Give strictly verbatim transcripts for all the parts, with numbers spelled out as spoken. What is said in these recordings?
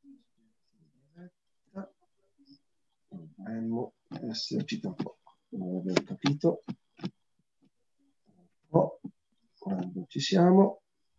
Dovremmo esserci tra poco, non avevo capito. Oh, quando ci siamo.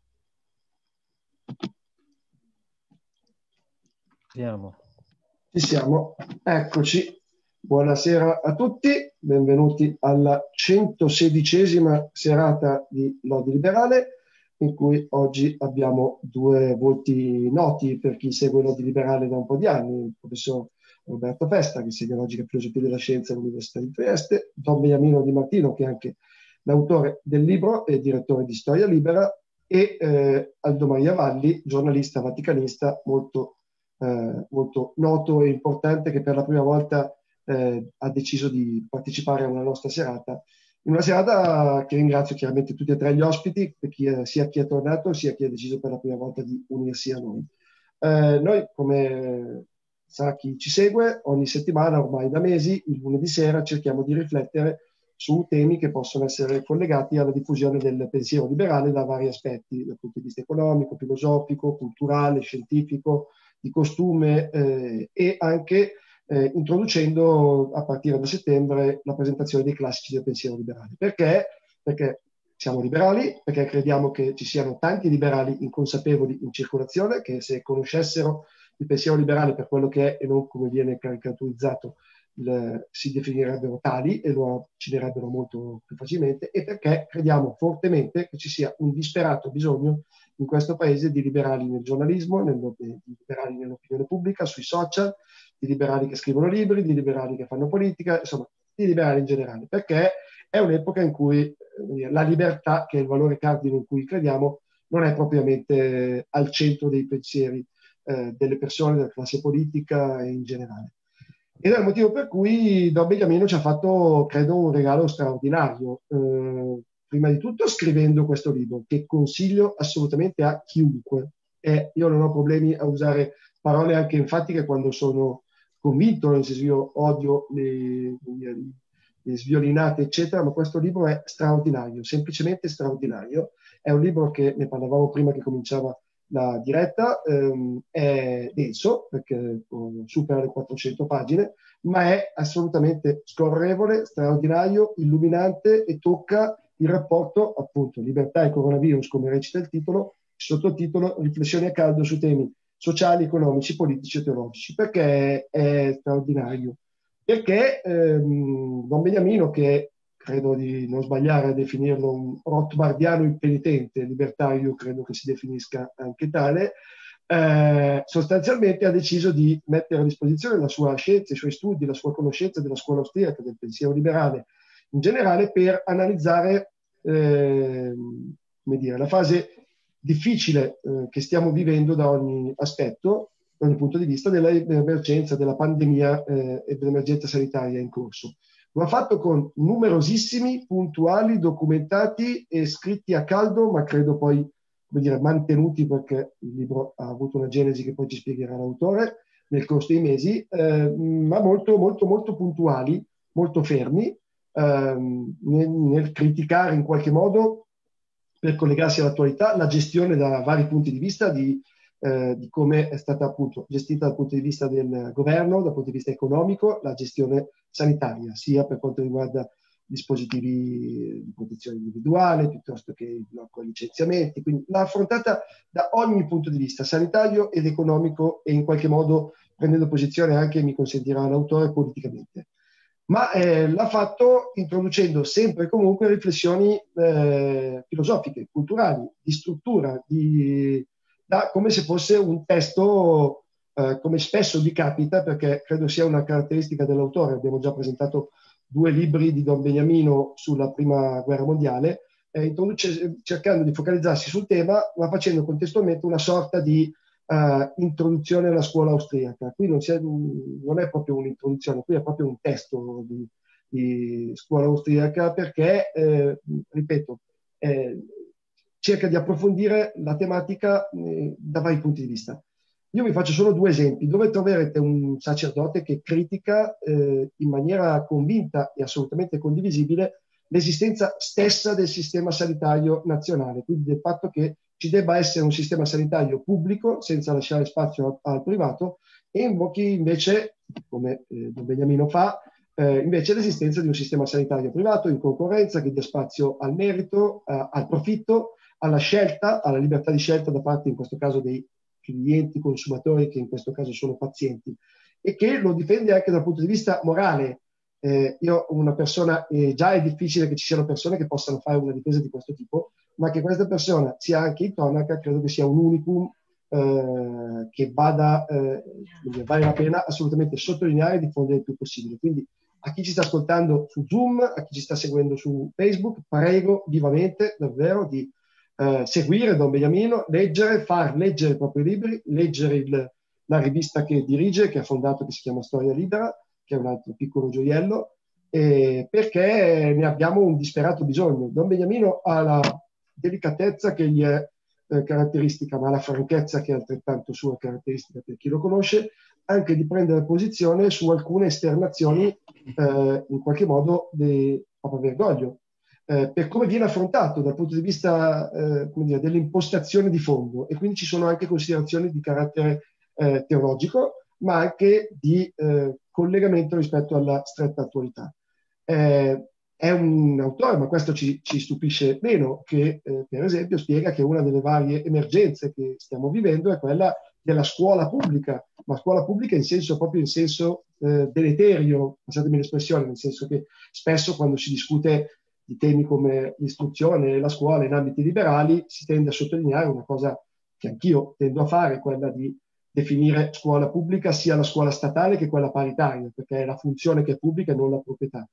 Siamo. Ci siamo, eccoci. Buonasera a tutti, benvenuti alla centosedicesima serata di Lodi Liberale, in cui oggi abbiamo due volti noti per chi segue Lodi Liberale da un po' di anni, il professor Roberto Festa, che insegna logica e filosofia della scienza all'Università di Trieste, Don Beniamino Di Martino, che è anche l'autore del libro e direttore di Storia Libera, e eh, Aldo Maria Valli, giornalista vaticanista molto, eh, molto noto e importante, che per la prima volta eh, ha deciso di partecipare a una nostra serata. In una serata che ringrazio chiaramente tutti e tre gli ospiti, per chi è, sia chi è tornato sia chi ha deciso per la prima volta di unirsi a noi. Eh, noi, come sa chi ci segue, ogni settimana, ormai da mesi, il lunedì sera cerchiamo di riflettere su temi che possono essere collegati alla diffusione del pensiero liberale da vari aspetti, dal punto di vista economico, filosofico, culturale, scientifico, di costume eh, e anche eh, introducendo a partire da settembre la presentazione dei classici del pensiero liberale. Perché? Perché siamo liberali, perché crediamo che ci siano tanti liberali inconsapevoli in circolazione, che se conoscessero il pensiero liberale per quello che è e non come viene caricaturizzato il, si definirebbero tali e lo accinerebbero molto più facilmente, e perché crediamo fortemente che ci sia un disperato bisogno in questo paese di liberali nel giornalismo, nel, di liberali nell'opinione pubblica, sui social, di liberali che scrivono libri, di liberali che fanno politica, insomma, di liberali in generale, perché è un'epoca in cui eh, la libertà, che è il valore cardine in cui crediamo, non è propriamente al centro dei pensieri eh, delle persone, della classe politica e in generale. Ed è il motivo per cui Don Beniamino ci ha fatto, credo, un regalo straordinario. Eh, prima di tutto scrivendo questo libro, che consiglio assolutamente a chiunque. E io non ho problemi a usare parole anche enfatiche quando sono convinto, nel senso io odio le, le sviolinate, eccetera, ma questo libro è straordinario, semplicemente straordinario. È un libro che, ne parlavamo prima che cominciava la diretta, ehm, è denso, perché um, supera le quattrocento pagine, ma è assolutamente scorrevole, straordinario, illuminante e tocca il rapporto, appunto, libertà e coronavirus, come recita il titolo, sottotitolo riflessioni a caldo su temi sociali, economici, politici e teologici. Perché è straordinario? Perché ehm, Don Beniamino, che credo di non sbagliare a definirlo un rothbardiano impenitente, libertario credo che si definisca anche tale, eh, sostanzialmente ha deciso di mettere a disposizione la sua scienza, i suoi studi, la sua conoscenza della scuola austriaca, del pensiero liberale in generale, per analizzare eh, come dire, la fase difficile eh, che stiamo vivendo da ogni aspetto, da ogni punto di vista, dell'emergenza, della pandemia eh, e dell'emergenza sanitaria in corso. Lo ha fatto con numerosissimi, puntuali, documentati e scritti a caldo, ma credo poi, come dire, mantenuti, perché il libro ha avuto una genesi che poi ci spiegherà l'autore nel corso dei mesi, eh, ma molto, molto, molto puntuali, molto fermi, ehm, nel, nel criticare in qualche modo, per collegarsi all'attualità, la gestione da vari punti di vista di Eh, di come è stata appunto gestita dal punto di vista del governo, dal punto di vista economico, la gestione sanitaria, sia per quanto riguarda dispositivi di protezione individuale, piuttosto che il blocco ai licenziamenti. Quindi l'ha affrontata da ogni punto di vista, sanitario ed economico, e in qualche modo prendendo posizione anche, mi consentirà l'autore, politicamente. Ma eh, l'ha fatto introducendo sempre e comunque riflessioni eh, filosofiche, culturali, di struttura, di Da, come se fosse un testo, eh, come spesso vi capita, perché credo sia una caratteristica dell'autore. Abbiamo già presentato due libri di Don Beniamino sulla prima guerra mondiale, eh, introduce, cercando di focalizzarsi sul tema, ma facendo contestualmente una sorta di eh, introduzione alla scuola austriaca. Qui non, è, non è proprio un'introduzione, qui è proprio un testo di, di scuola austriaca, perché, eh, ripeto, eh, cerca di approfondire la tematica eh, da vari punti di vista. Io vi faccio solo due esempi, dove troverete un sacerdote che critica eh, in maniera convinta e assolutamente condivisibile l'esistenza stessa del sistema sanitario nazionale, quindi del fatto che ci ci debba essere un sistema sanitario pubblico senza lasciare spazio al, al privato, e invochi invece, come eh, Don Beniamino fa, eh, invece l'esistenza di un sistema sanitario privato in concorrenza che dia spazio al merito, a, al profitto, alla scelta, alla libertà di scelta da parte in questo caso dei clienti consumatori, che in questo caso sono pazienti, e che lo difende anche dal punto di vista morale. Eh, io una persona, eh, già è difficile che ci siano persone che possano fare una difesa di questo tipo, ma che questa persona sia anche intonaca, credo che sia un unicum eh, che vada, eh, vale la pena assolutamente sottolineare e diffondere il più possibile. Quindi a chi ci sta ascoltando su Zoom, a chi ci sta seguendo su Facebook, prego vivamente davvero di eh, seguire Don Beniamino, leggere, far leggere i propri libri, leggere il, la rivista che dirige, che ha fondato, che si chiama Storia Libera, che è un altro piccolo gioiello, eh, perché ne abbiamo un disperato bisogno. Don Beniamino ha la delicatezza che gli è eh, caratteristica, ma la franchezza che è altrettanto sua caratteristica per chi lo conosce, anche di prendere posizione su alcune esternazioni eh, in qualche modo di Papavergoglio, eh, per come viene affrontato dal punto di vista eh, dell'impostazione di fondo, e quindi ci sono anche considerazioni di carattere eh, teologico, ma anche di eh, collegamento rispetto alla stretta attualità. Eh, è un autore, ma questo ci, ci stupisce meno, che eh, per esempio spiega che una delle varie emergenze che stiamo vivendo è quella della scuola pubblica, ma scuola pubblica in senso proprio in senso eh, deleterio, passatemi l'espressione, nel senso che spesso quando si discute di temi come l'istruzione e la scuola in ambiti liberali si tende a sottolineare una cosa che anch'io tendo a fare, quella di definire scuola pubblica sia la scuola statale che quella paritaria, perché è la funzione che è pubblica e non la proprietà.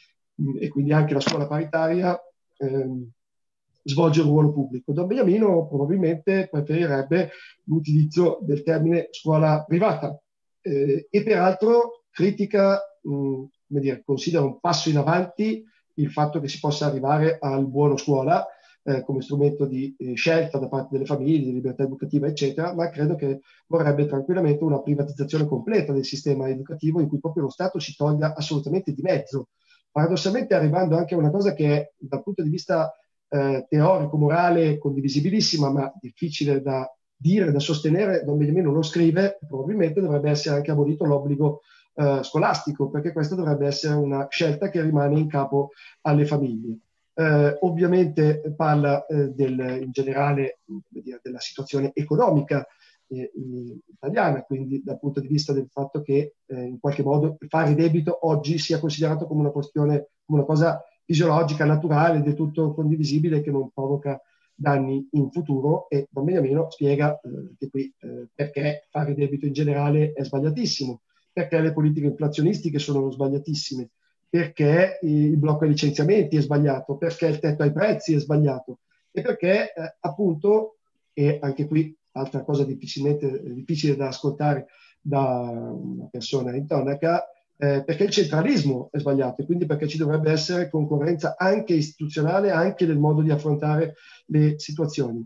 E quindi anche la scuola paritaria ehm, svolge un ruolo pubblico. Don Beniamino probabilmente preferirebbe l'utilizzo del termine scuola privata eh, e peraltro critica, mh, come dire, considera un passo in avanti il fatto che si possa arrivare al buono scuola eh, come strumento di eh, scelta da parte delle famiglie, di libertà educativa, eccetera, ma credo che vorrebbe tranquillamente una privatizzazione completa del sistema educativo in cui proprio lo Stato si toglia assolutamente di mezzo. Paradossalmente arrivando anche a una cosa che è, dal punto di vista eh, teorico, morale, condivisibilissima, ma difficile da dire, da sostenere. Don Beniamino lo scrive, probabilmente dovrebbe essere anche abolito l'obbligo eh, scolastico, perché questa dovrebbe essere una scelta che rimane in capo alle famiglie. Eh, ovviamente parla eh, del, in generale dire, della situazione economica eh, italiana, quindi dal punto di vista del fatto che eh, in qualche modo fare debito oggi sia considerato come una questione, come una cosa fisiologica, naturale, del tutto condivisibile, che non provoca danni in futuro. E Don Beniamino spiega eh, che qui eh, perché fare debito in generale è sbagliatissimo, perché le politiche inflazionistiche sono sbagliatissime, perché il blocco ai licenziamenti è sbagliato, perché il tetto ai prezzi è sbagliato, e perché eh, appunto, e anche qui altra cosa difficilmente difficile da ascoltare da una persona intonaca, eh, perché il centralismo è sbagliato, e quindi perché ci dovrebbe essere concorrenza anche istituzionale, anche nel modo di affrontare le situazioni.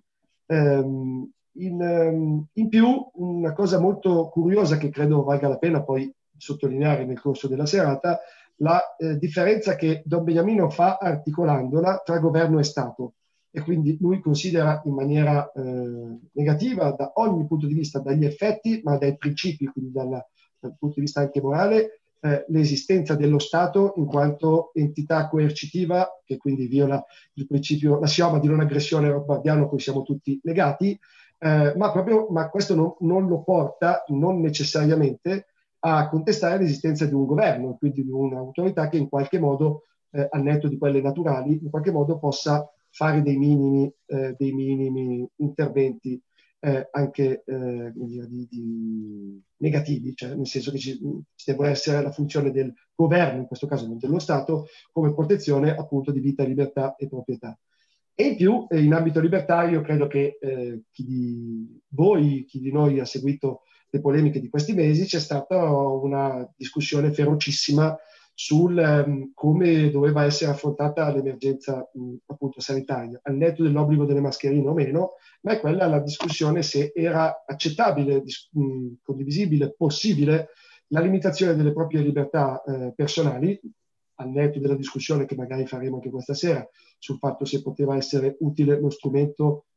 Um, in, um, in più, una cosa molto curiosa che credo valga la pena poi sottolineare nel corso della serata, la eh, differenza che Don Beniamino fa articolandola tra governo e Stato. E quindi lui considera in maniera eh, negativa da ogni punto di vista, dagli effetti, ma dai principi, quindi dalla, dal punto di vista anche morale, eh, l'esistenza dello Stato in quanto entità coercitiva, che quindi viola il principio, l'assioma di non aggressione rothbardiano a cui siamo tutti legati, eh, ma, proprio, ma questo non, non lo porta, non necessariamente, a contestare l'esistenza di un governo, quindi di un'autorità che in qualche modo, eh, al netto di quelle naturali, in qualche modo possa fare dei minimi, eh, dei minimi interventi eh, anche eh, di, di negativi, cioè nel senso che ci, ci deve essere la funzione del governo, in questo caso non dello Stato, come protezione appunto di vita, libertà e proprietà. E in più, eh, in ambito libertario, credo che eh, chi di voi, chi di noi ha seguito le polemiche di questi mesi, c'è stata una discussione ferocissima sul um, come doveva essere affrontata l'emergenza um, appunto sanitaria, al netto dell'obbligo delle mascherine o meno, ma è quella la discussione se era accettabile, dis- um, condivisibile, possibile la limitazione delle proprie libertà eh, personali, al netto della discussione che magari faremo anche questa sera sul fatto se poteva essere utile lo strumento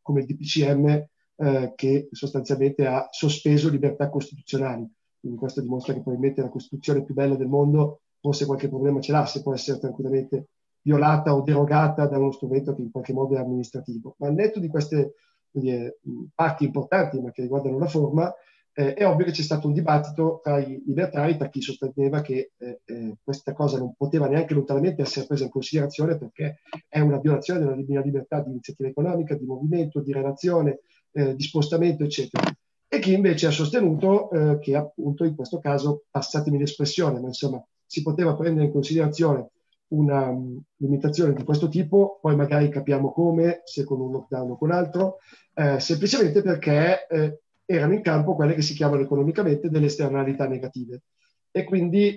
come il D P C M, eh, che sostanzialmente ha sospeso libertà costituzionali. Quindi questo dimostra che probabilmente la Costituzione più bella del mondo forse qualche problema ce l'ha, se può essere tranquillamente violata o derogata da uno strumento che in qualche modo è amministrativo. Ma al netto di queste dire, parti importanti, ma che riguardano la forma, eh, è ovvio che c'è stato un dibattito tra i libertari, tra chi sosteneva che eh, eh, questa cosa non poteva neanche lontanamente essere presa in considerazione perché è una violazione della mia libertà di iniziativa economica, di movimento, di relazione, eh, di spostamento, eccetera. E chi invece ha sostenuto eh, che appunto in questo caso, passatemi l'espressione, ma insomma si poteva prendere in considerazione una um, limitazione di questo tipo, poi magari capiamo come, se con un lockdown o con altro, eh, semplicemente perché eh, erano in campo quelle che si chiamano economicamente delle esternalità negative. E quindi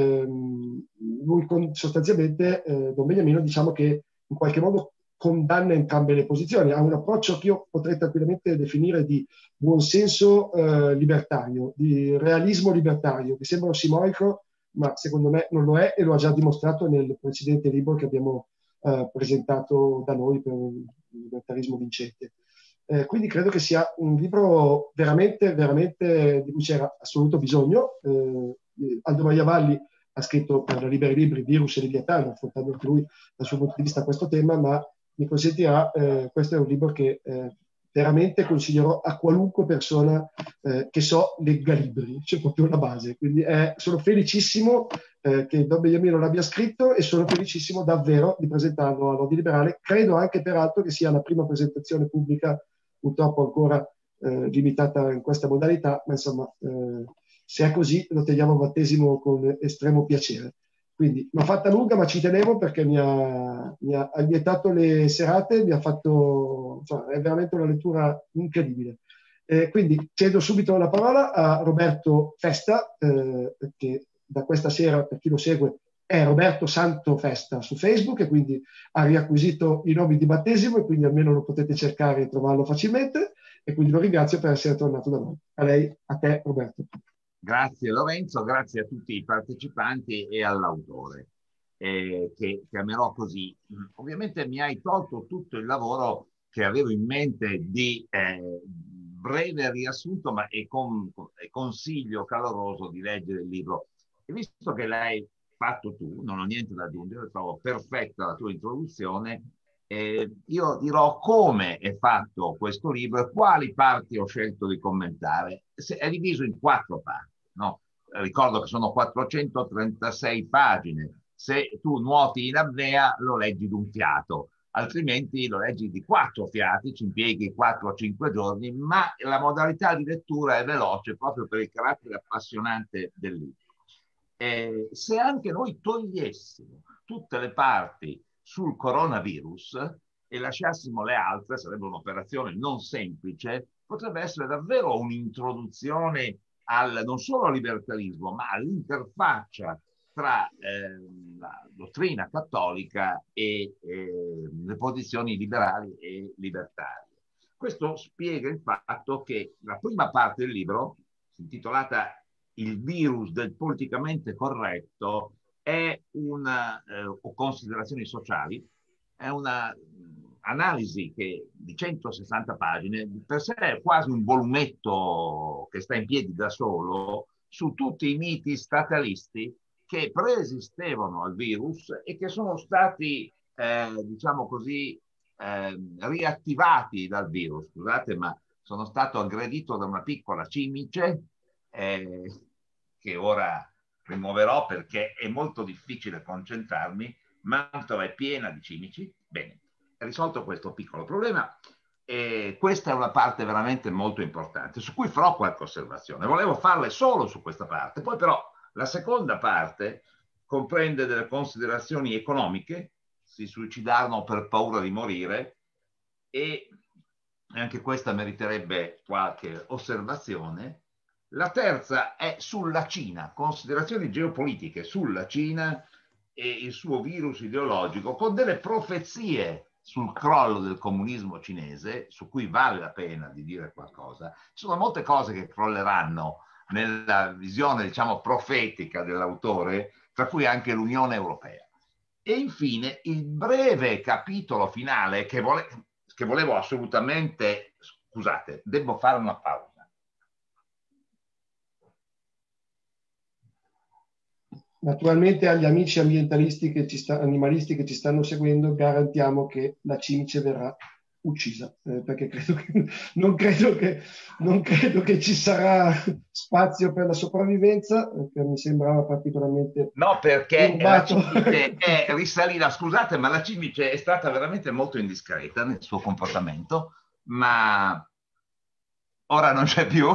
ehm, lui con, sostanzialmente, eh, Don Beniamino, diciamo che in qualche modo condanna entrambe le posizioni, ha un approccio che io potrei tranquillamente definire di buonsenso eh, libertario, di realismo libertario, che sembra ossimorico, ma secondo me non lo è e lo ha già dimostrato nel precedente libro che abbiamo eh, presentato da noi per il libertarismo vincente. Eh, quindi credo che sia un libro veramente, veramente di cui c'era assoluto bisogno. Eh, Aldo Maiavalli ha scritto per la Liberi Libri Virus e Leviatano, affrontando anche lui dal suo punto di vista questo tema, ma mi consentirà, eh, questo è un libro che eh, veramente consiglierò a qualunque persona eh, che so legga libri, c'è proprio una base. Quindi eh, sono felicissimo eh, che Don Beniamino l'abbia scritto e sono felicissimo davvero di presentarlo all'Odi Liberale. Credo anche peraltro che sia la prima presentazione pubblica, purtroppo ancora eh, limitata in questa modalità, ma insomma eh, se è così lo teniamo a battesimo con estremo piacere. Quindi l'ho fatta lunga, ma ci tenevo perché mi ha, mi ha allietato le serate, mi ha fatto, insomma, è veramente una lettura incredibile. Eh, quindi cedo subito la parola a Roberto Festa, eh, che da questa sera, per chi lo segue, è Roberto Santo Festa su Facebook, e quindi ha riacquisito i nomi di battesimo, e quindi almeno lo potete cercare e trovarlo facilmente, e quindi lo ringrazio per essere tornato da noi. A lei, a te Roberto. Grazie Lorenzo, grazie a tutti i partecipanti e all'autore, eh, che chiamerò così. Ovviamente mi hai tolto tutto il lavoro che avevo in mente di eh, breve riassunto, ma e con, e consiglio caloroso di leggere il libro. E visto che l'hai fatto tu, non ho niente da aggiungere, trovo perfetta la tua introduzione. Eh, io dirò come è fatto questo libro e quali parti ho scelto di commentare. Se, è diviso in quattro parti. No? Ricordo che sono quattrocentotrentasei pagine. Se tu nuoti in apnea lo leggi d'un fiato, altrimenti lo leggi di quattro fiati, ci impieghi quattro o cinque giorni, ma la modalità di lettura è veloce proprio per il carattere appassionante del libro. Eh, se anche noi togliessimo tutte le parti sul coronavirus e lasciassimo le altre, sarebbe un'operazione non semplice, potrebbe essere davvero un'introduzione al, non solo al libertarismo, ma all'interfaccia tra eh, la dottrina cattolica e eh, le posizioni liberali e libertarie. Questo spiega il fatto che la prima parte del libro, intitolata Il virus del politicamente corretto, è una, eh, o considerazioni sociali, è una analisi che di centosessanta pagine, per sé è quasi un volumetto che sta in piedi da solo su tutti i miti statalisti che preesistevano al virus e che sono stati, eh, diciamo così, eh, riattivati dal virus. Scusate, ma sono stato aggredito da una piccola cimice eh, che ora rimuoverò perché è molto difficile concentrarmi. Mantova è piena di cimici. Bene, risolto questo piccolo problema, e questa è una parte veramente molto importante su cui farò qualche osservazione. Volevo farle solo su questa parte, poi però la seconda parte comprende delle considerazioni economiche, si suicidarono per paura di morire, e anche questa meriterebbe qualche osservazione. La terza è sulla Cina, considerazioni geopolitiche sulla Cina e il suo virus ideologico, con delle profezie sul crollo del comunismo cinese, su cui vale la pena di dire qualcosa. Ci sono molte cose che crolleranno nella visione, diciamo, profetica dell'autore, tra cui anche l'Unione Europea. E infine il breve capitolo finale, che vuole, che volevo assolutamente... Scusate, devo fare una pausa. Naturalmente agli amici ambientalisti che ci sta, animalisti che ci stanno seguendo garantiamo che la cimice verrà uccisa, eh, perché credo che, non, credo che, non credo che ci sarà spazio per la sopravvivenza, che mi sembrava particolarmente no, perché la turbato. cimice è risalita, scusate, ma la cimice è stata veramente molto indiscreta nel suo comportamento, ma ora non c'è più.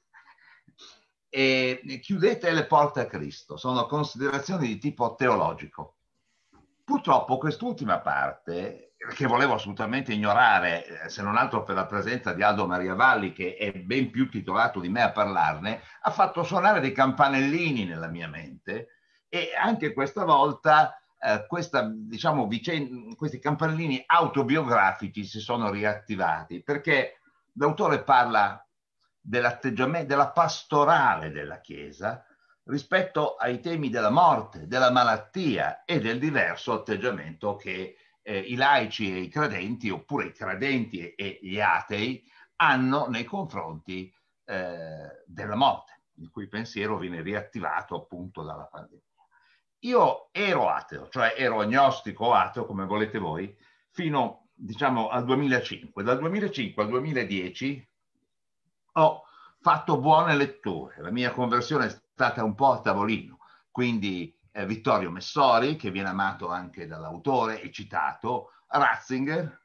E chiudete le porte a Cristo, sono considerazioni di tipo teologico. Purtroppo quest'ultima parte, che volevo assolutamente ignorare, se non altro per la presenza di Aldo Maria Valli, che è ben più titolato di me a parlarne, ha fatto suonare dei campanellini nella mia mente, e anche questa volta eh, questa, diciamo, vicenda, questi campanellini autobiografici si sono riattivati, perché l'autore parla dell'atteggiamento, della pastorale della Chiesa rispetto ai temi della morte, della malattia e del diverso atteggiamento che eh, i laici e i credenti, oppure i credenti e gli atei, hanno nei confronti eh, della morte, il cui pensiero viene riattivato appunto dalla pandemia. Io ero ateo, cioè ero agnostico o ateo, come volete voi, fino, diciamo, al duemilacinque. Dal duemilacinque al duemiladieci ho fatto buone letture. La mia conversione è stata un po' a tavolino, quindi eh, Vittorio Messori, che viene amato anche dall'autore e citato, Ratzinger,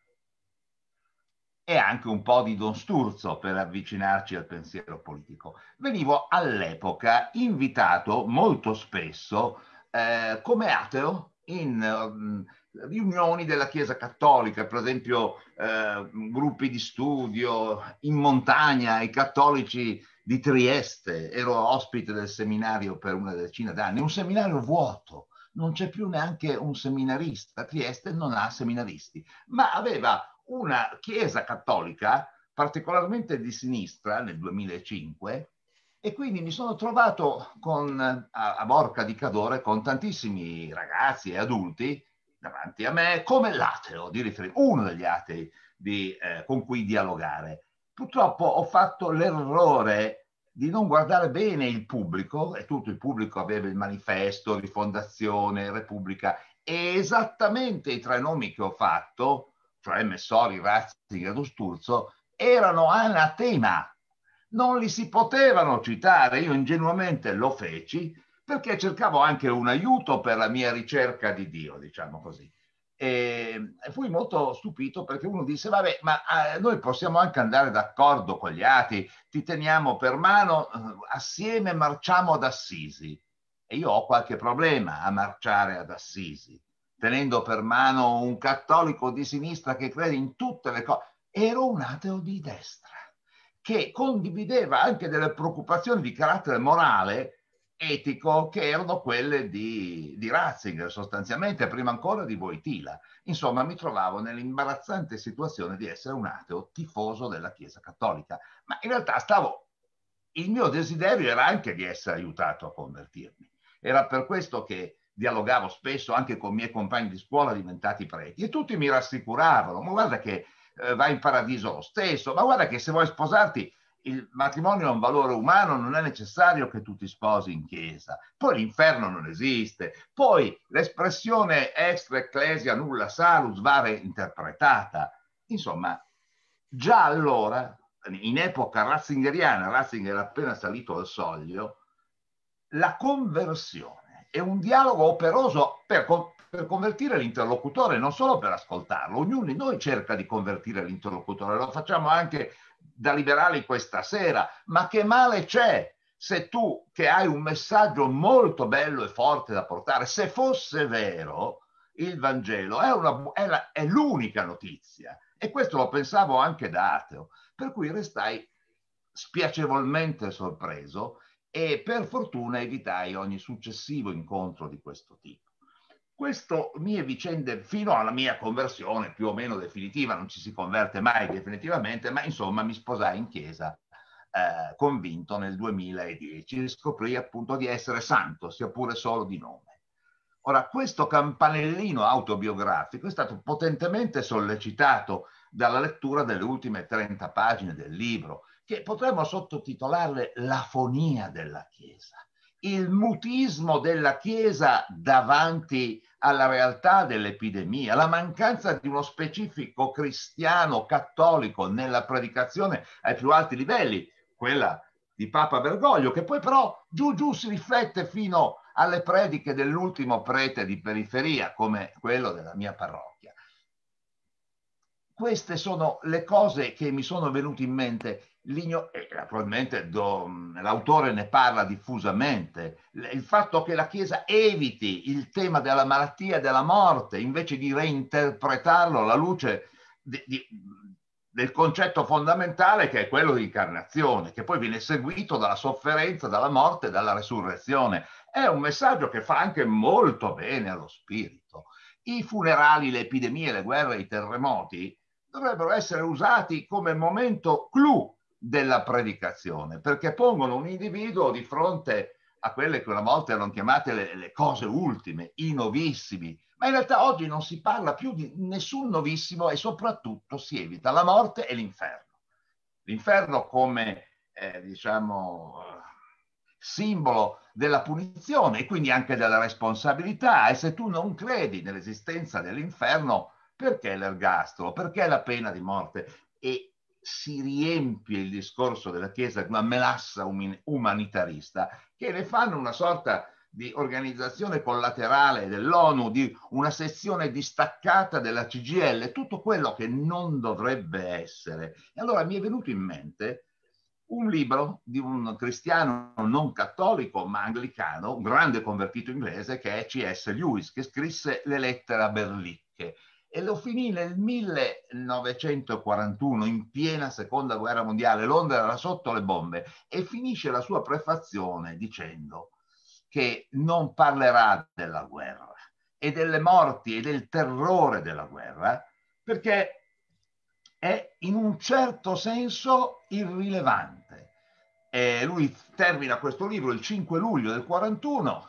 e anche un po' di Don Sturzo per avvicinarci al pensiero politico. Venivo all'epoca invitato molto spesso eh, come ateo in um, riunioni della Chiesa Cattolica, per esempio eh, gruppi di studio in montagna, i cattolici di Trieste. Ero ospite del seminario per una decina d'anni, un seminario vuoto, non c'è più neanche un seminarista. Trieste non ha seminaristi, ma aveva una Chiesa cattolica particolarmente di sinistra nel duemilacinque, e quindi mi sono trovato con, a, a Borca di Cadore con tantissimi ragazzi e adulti davanti a me come l'ateo di riferimento, uno degli atei di, eh, con cui dialogare. Purtroppo ho fatto l'errore di non guardare bene il pubblico, e tutto il pubblico aveva il manifesto, Rifondazione, Repubblica, e esattamente i tre nomi che ho fatto, cioè Messori, Ratzinger e Don Sturzo, erano anatema. Non li si potevano citare. Io ingenuamente lo feci perché cercavo anche un aiuto per la mia ricerca di Dio, diciamo così. E fui molto stupito perché uno disse: vabbè, ma eh, noi possiamo anche andare d'accordo con gli atei, ti teniamo per mano, eh, assieme marciamo ad Assisi. E io ho qualche problema a marciare ad Assisi, tenendo per mano un cattolico di sinistra che crede in tutte le cose. Ero un ateo di destra, che condivideva anche delle preoccupazioni di carattere morale, etico, che erano quelle di, di Ratzinger, sostanzialmente, prima ancora di Wojtyla. Insomma, mi trovavo nell'imbarazzante situazione di essere un ateo tifoso della Chiesa Cattolica, ma in realtà stavo, il mio desiderio era anche di essere aiutato a convertirmi. Era per questo che dialogavo spesso anche con i miei compagni di scuola diventati preti, e tutti mi rassicuravano: ma guarda che eh, vai in paradiso lo stesso, ma guarda che se vuoi sposarti, il matrimonio è un valore umano, non è necessario che tu ti sposi in chiesa, poi l'inferno non esiste, poi l'espressione extra ecclesia nulla salus va reinterpretata. Insomma, già allora, in epoca ratzingeriana, Ratzinger era appena salito al soglio, la conversione è un dialogo operoso per, per convertire l'interlocutore, non solo per ascoltarlo. Ognuno di noi cerca di convertire l'interlocutore, lo facciamo anche da liberali questa sera, ma che male c'è se tu, che hai un messaggio molto bello e forte da portare, se fosse vero, il Vangelo è, una, è, la, è l'unica notizia, e questo lo pensavo anche da ateo, per cui restai spiacevolmente sorpreso, e per fortuna evitai ogni successivo incontro di questo tipo. Questo mie vicende fino alla mia conversione più o meno definitiva, non ci si converte mai definitivamente, ma insomma mi sposai in chiesa eh, convinto nel duemiladieci, e scoprì appunto di essere santo, sia pure solo di nome. Ora, questo campanellino autobiografico è stato potentemente sollecitato dalla lettura delle ultime trenta pagine del libro, che potremmo sottotitolarle l'afonia della Chiesa, il mutismo della Chiesa davanti alla realtà dell'epidemia, la mancanza di uno specifico cristiano cattolico nella predicazione ai più alti livelli, quella di Papa Bergoglio, che poi però giù giù si riflette fino alle prediche dell'ultimo prete di periferia, come quello della mia parrocchia. Queste sono le cose che mi sono venute in mente. E naturalmente l'autore ne parla diffusamente. Il fatto che la Chiesa eviti il tema della malattia e della morte, invece di reinterpretarlo alla luce di, di, del concetto fondamentale che è quello di incarnazione, che poi viene seguito dalla sofferenza, dalla morte e dalla resurrezione. È un messaggio che fa anche molto bene allo spirito. I funerali, le epidemie, le guerre, i terremoti dovrebbero essere usati come momento clou della predicazione, perché pongono un individuo di fronte a quelle che una volta erano chiamate le, le cose ultime, i novissimi, ma in realtà oggi non si parla più di nessun novissimo e soprattutto si evita la morte e l'inferno. L'inferno come, eh, diciamo, simbolo della punizione e quindi anche della responsabilità, e se tu non credi nell'esistenza dell'inferno, perché l'ergastolo? Perché la pena di morte? E si riempie il discorso della Chiesa di una melassa umanitarista che ne fanno una sorta di organizzazione collaterale dell'ONU, di una sezione distaccata della C G I L, tutto quello che non dovrebbe essere. E allora mi è venuto in mente un libro di un cristiano non cattolico ma anglicano, un grande convertito inglese, che è C S Lewis, che scrisse Le lettere a Berlicche. E lo finì nel millenovecentoquarantuno, in piena seconda guerra mondiale. Londra era sotto le bombe, e finisce la sua prefazione dicendo che non parlerà della guerra e delle morti e del terrore della guerra, perché è in un certo senso irrilevante. E lui termina questo libro il cinque luglio del quarantuno,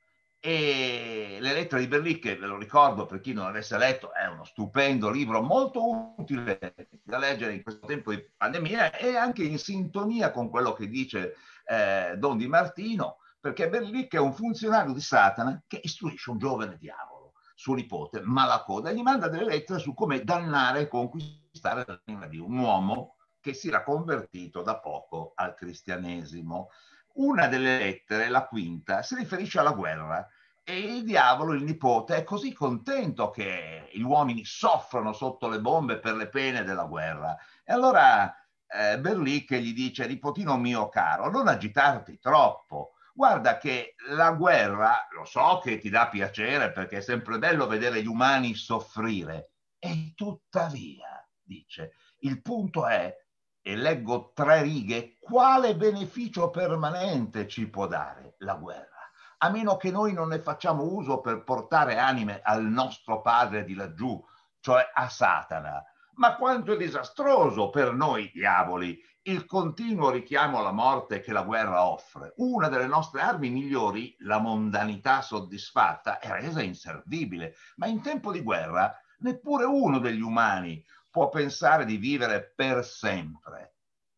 e Le lettere di Berlicche, ve lo ricordo per chi non l'avesse letto, è uno stupendo libro molto utile da leggere in questo tempo di pandemia, e anche in sintonia con quello che dice eh, Don Di Martino, perché Berlicche è un funzionario di Satana che istruisce un giovane diavolo, suo nipote, Malacoda, e gli manda delle lettere su come dannare e conquistare l'anima di un uomo che si era convertito da poco al cristianesimo. Una delle lettere, la quinta, si riferisce alla guerra, e il diavolo, il nipote, è così contento che gli uomini soffrono sotto le bombe per le pene della guerra. E allora eh, Berlicche gli dice: nipotino mio caro, non agitarti troppo. Guarda che la guerra, lo so che ti dà piacere perché è sempre bello vedere gli umani soffrire, e tuttavia, dice, il punto è, e leggo tre righe, quale beneficio permanente ci può dare la guerra? A meno che noi non ne facciamo uso per portare anime al nostro padre di laggiù, cioè a Satana. Ma quanto è disastroso per noi diavoli il continuo richiamo alla morte che la guerra offre. Una delle nostre armi migliori, la mondanità soddisfatta, è resa inservibile. Ma in tempo di guerra neppure uno degli umani può pensare di vivere per sempre.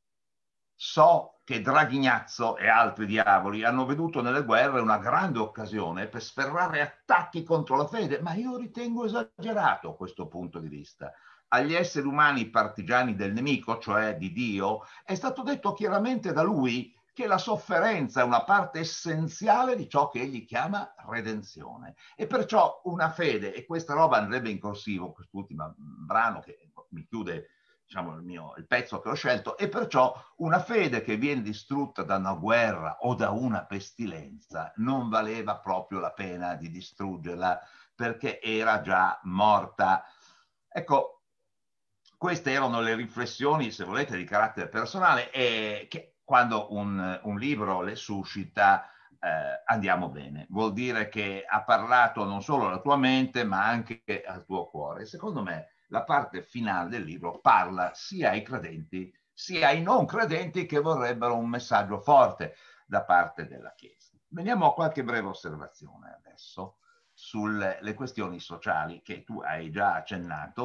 So che Dragnazzo e altri diavoli hanno veduto nelle guerre una grande occasione per sferrare attacchi contro la fede, ma io ritengo esagerato questo punto di vista. Agli esseri umani partigiani del nemico, cioè di Dio, è stato detto chiaramente da lui che la sofferenza è una parte essenziale di ciò che egli chiama redenzione. E perciò una fede, e questa roba andrebbe in corsivo, quest'ultimo brano che mi chiude, diciamo, il, mio, il pezzo che ho scelto, e perciò una fede che viene distrutta da una guerra o da una pestilenza non valeva proprio la pena di distruggerla, perché era già morta. Ecco, queste erano le riflessioni, se volete, di carattere personale, e che quando un, un libro le suscita eh, andiamo bene. Vuol dire che ha parlato non solo alla tua mente, ma anche al tuo cuore. Secondo me la parte finale del libro parla sia ai credenti sia ai non credenti che vorrebbero un messaggio forte da parte della Chiesa. Veniamo a qualche breve osservazione adesso sulle questioni sociali che tu hai già accennato,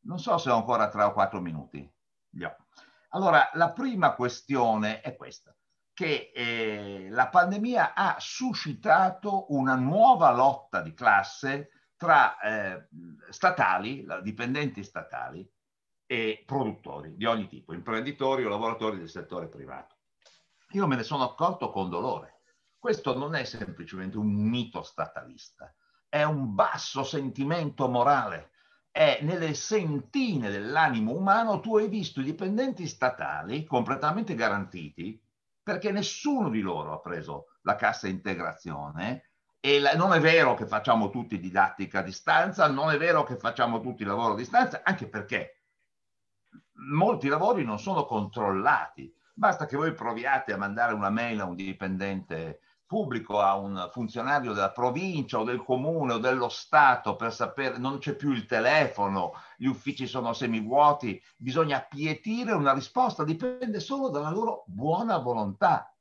Non so se ho ancora tre o quattro minuti. Yeah. Allora, la prima questione è questa, che eh, la pandemia ha suscitato una nuova lotta di classe tra eh, statali, dipendenti statali e produttori di ogni tipo, imprenditori o lavoratori del settore privato. Io me ne sono accorto con dolore. Questo non è semplicemente un mito statalista, è un basso sentimento morale. È nelle sentine dell'animo umano. Tu hai visto i dipendenti statali completamente garantiti perché nessuno di loro ha preso la cassa integrazione. E la, non è vero che facciamo tutti didattica a distanza, non è vero che facciamo tutti lavoro a distanza, anche perché molti lavori non sono controllati. Basta che voi proviate a mandare una mail a un dipendente pubblico, a un funzionario della provincia o del comune o dello Stato per sapere, non c'è più il telefono, gli uffici sono semivuoti, bisogna appietire una risposta, dipende solo dalla loro buona volontà.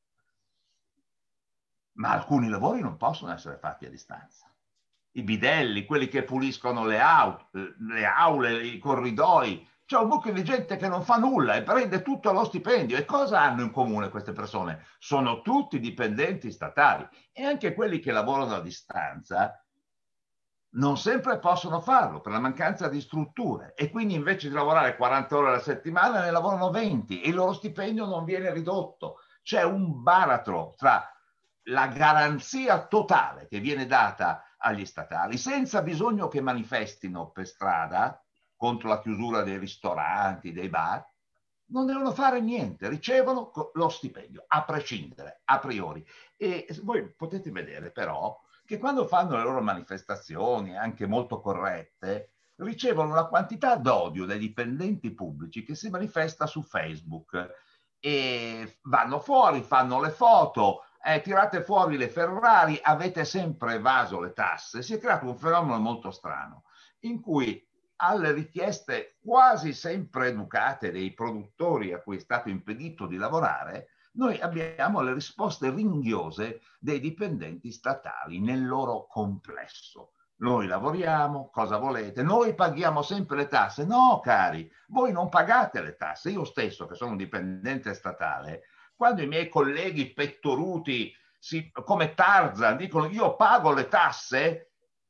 Ma alcuni lavori non possono essere fatti a distanza. I bidelli, quelli che puliscono le, au le aule, i corridoi, c'è un mucchio di gente che non fa nulla e prende tutto lo stipendio. E cosa hanno in comune queste persone? Sono tutti dipendenti statali e anche quelli che lavorano a distanza non sempre possono farlo per la mancanza di strutture e quindi invece di lavorare quaranta ore alla settimana ne lavorano venti e il loro stipendio non viene ridotto. C'è un baratro tra la garanzia totale che viene data agli statali senza bisogno che manifestino per strada contro la chiusura dei ristoranti, dei bar, non devono fare niente, ricevono lo stipendio a prescindere, a priori. E voi potete vedere però che quando fanno le loro manifestazioni, anche molto corrette, ricevono una quantità d'odio dai dipendenti pubblici che si manifesta su Facebook e vanno fuori, fanno le foto, eh, tirate fuori le Ferrari, avete sempre evaso le tasse. Si è creato un fenomeno molto strano in cui alle richieste quasi sempre educate dei produttori a cui è stato impedito di lavorare, noi abbiamo le risposte ringhiose dei dipendenti statali nel loro complesso. Noi lavoriamo, cosa volete? Noi paghiamo sempre le tasse. No, cari, voi non pagate le tasse. Io stesso, che sono un dipendente statale, quando i miei colleghi pettoruti, si, come Tarzan, dicono io pago le tasse,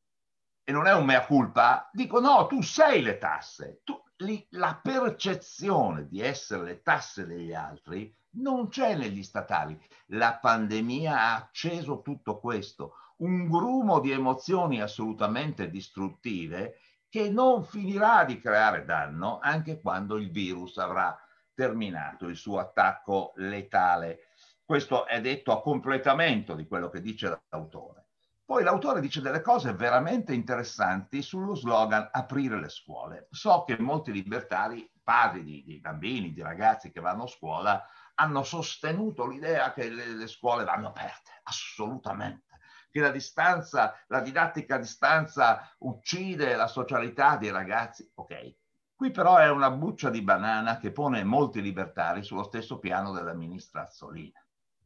e non è un mea culpa, dico no, tu sei le tasse. Tu, li, la percezione di essere le tasse degli altri non c'è negli statali. La pandemia ha acceso tutto questo, un grumo di emozioni assolutamente distruttive che non finirà di creare danno anche quando il virus avrà terminato il suo attacco letale. Questo è detto a completamento di quello che dice l'autore. Poi l'autore dice delle cose veramente interessanti sullo slogan aprire le scuole. So che molti libertari, padri di, di bambini, di ragazzi che vanno a scuola, hanno sostenuto l'idea che le, le scuole vanno aperte, assolutamente, che la distanza, la didattica a distanza uccide la socialità dei ragazzi. Ok, qui però è una buccia di banana che pone molti libertari sullo stesso piano della ministra Azzolina.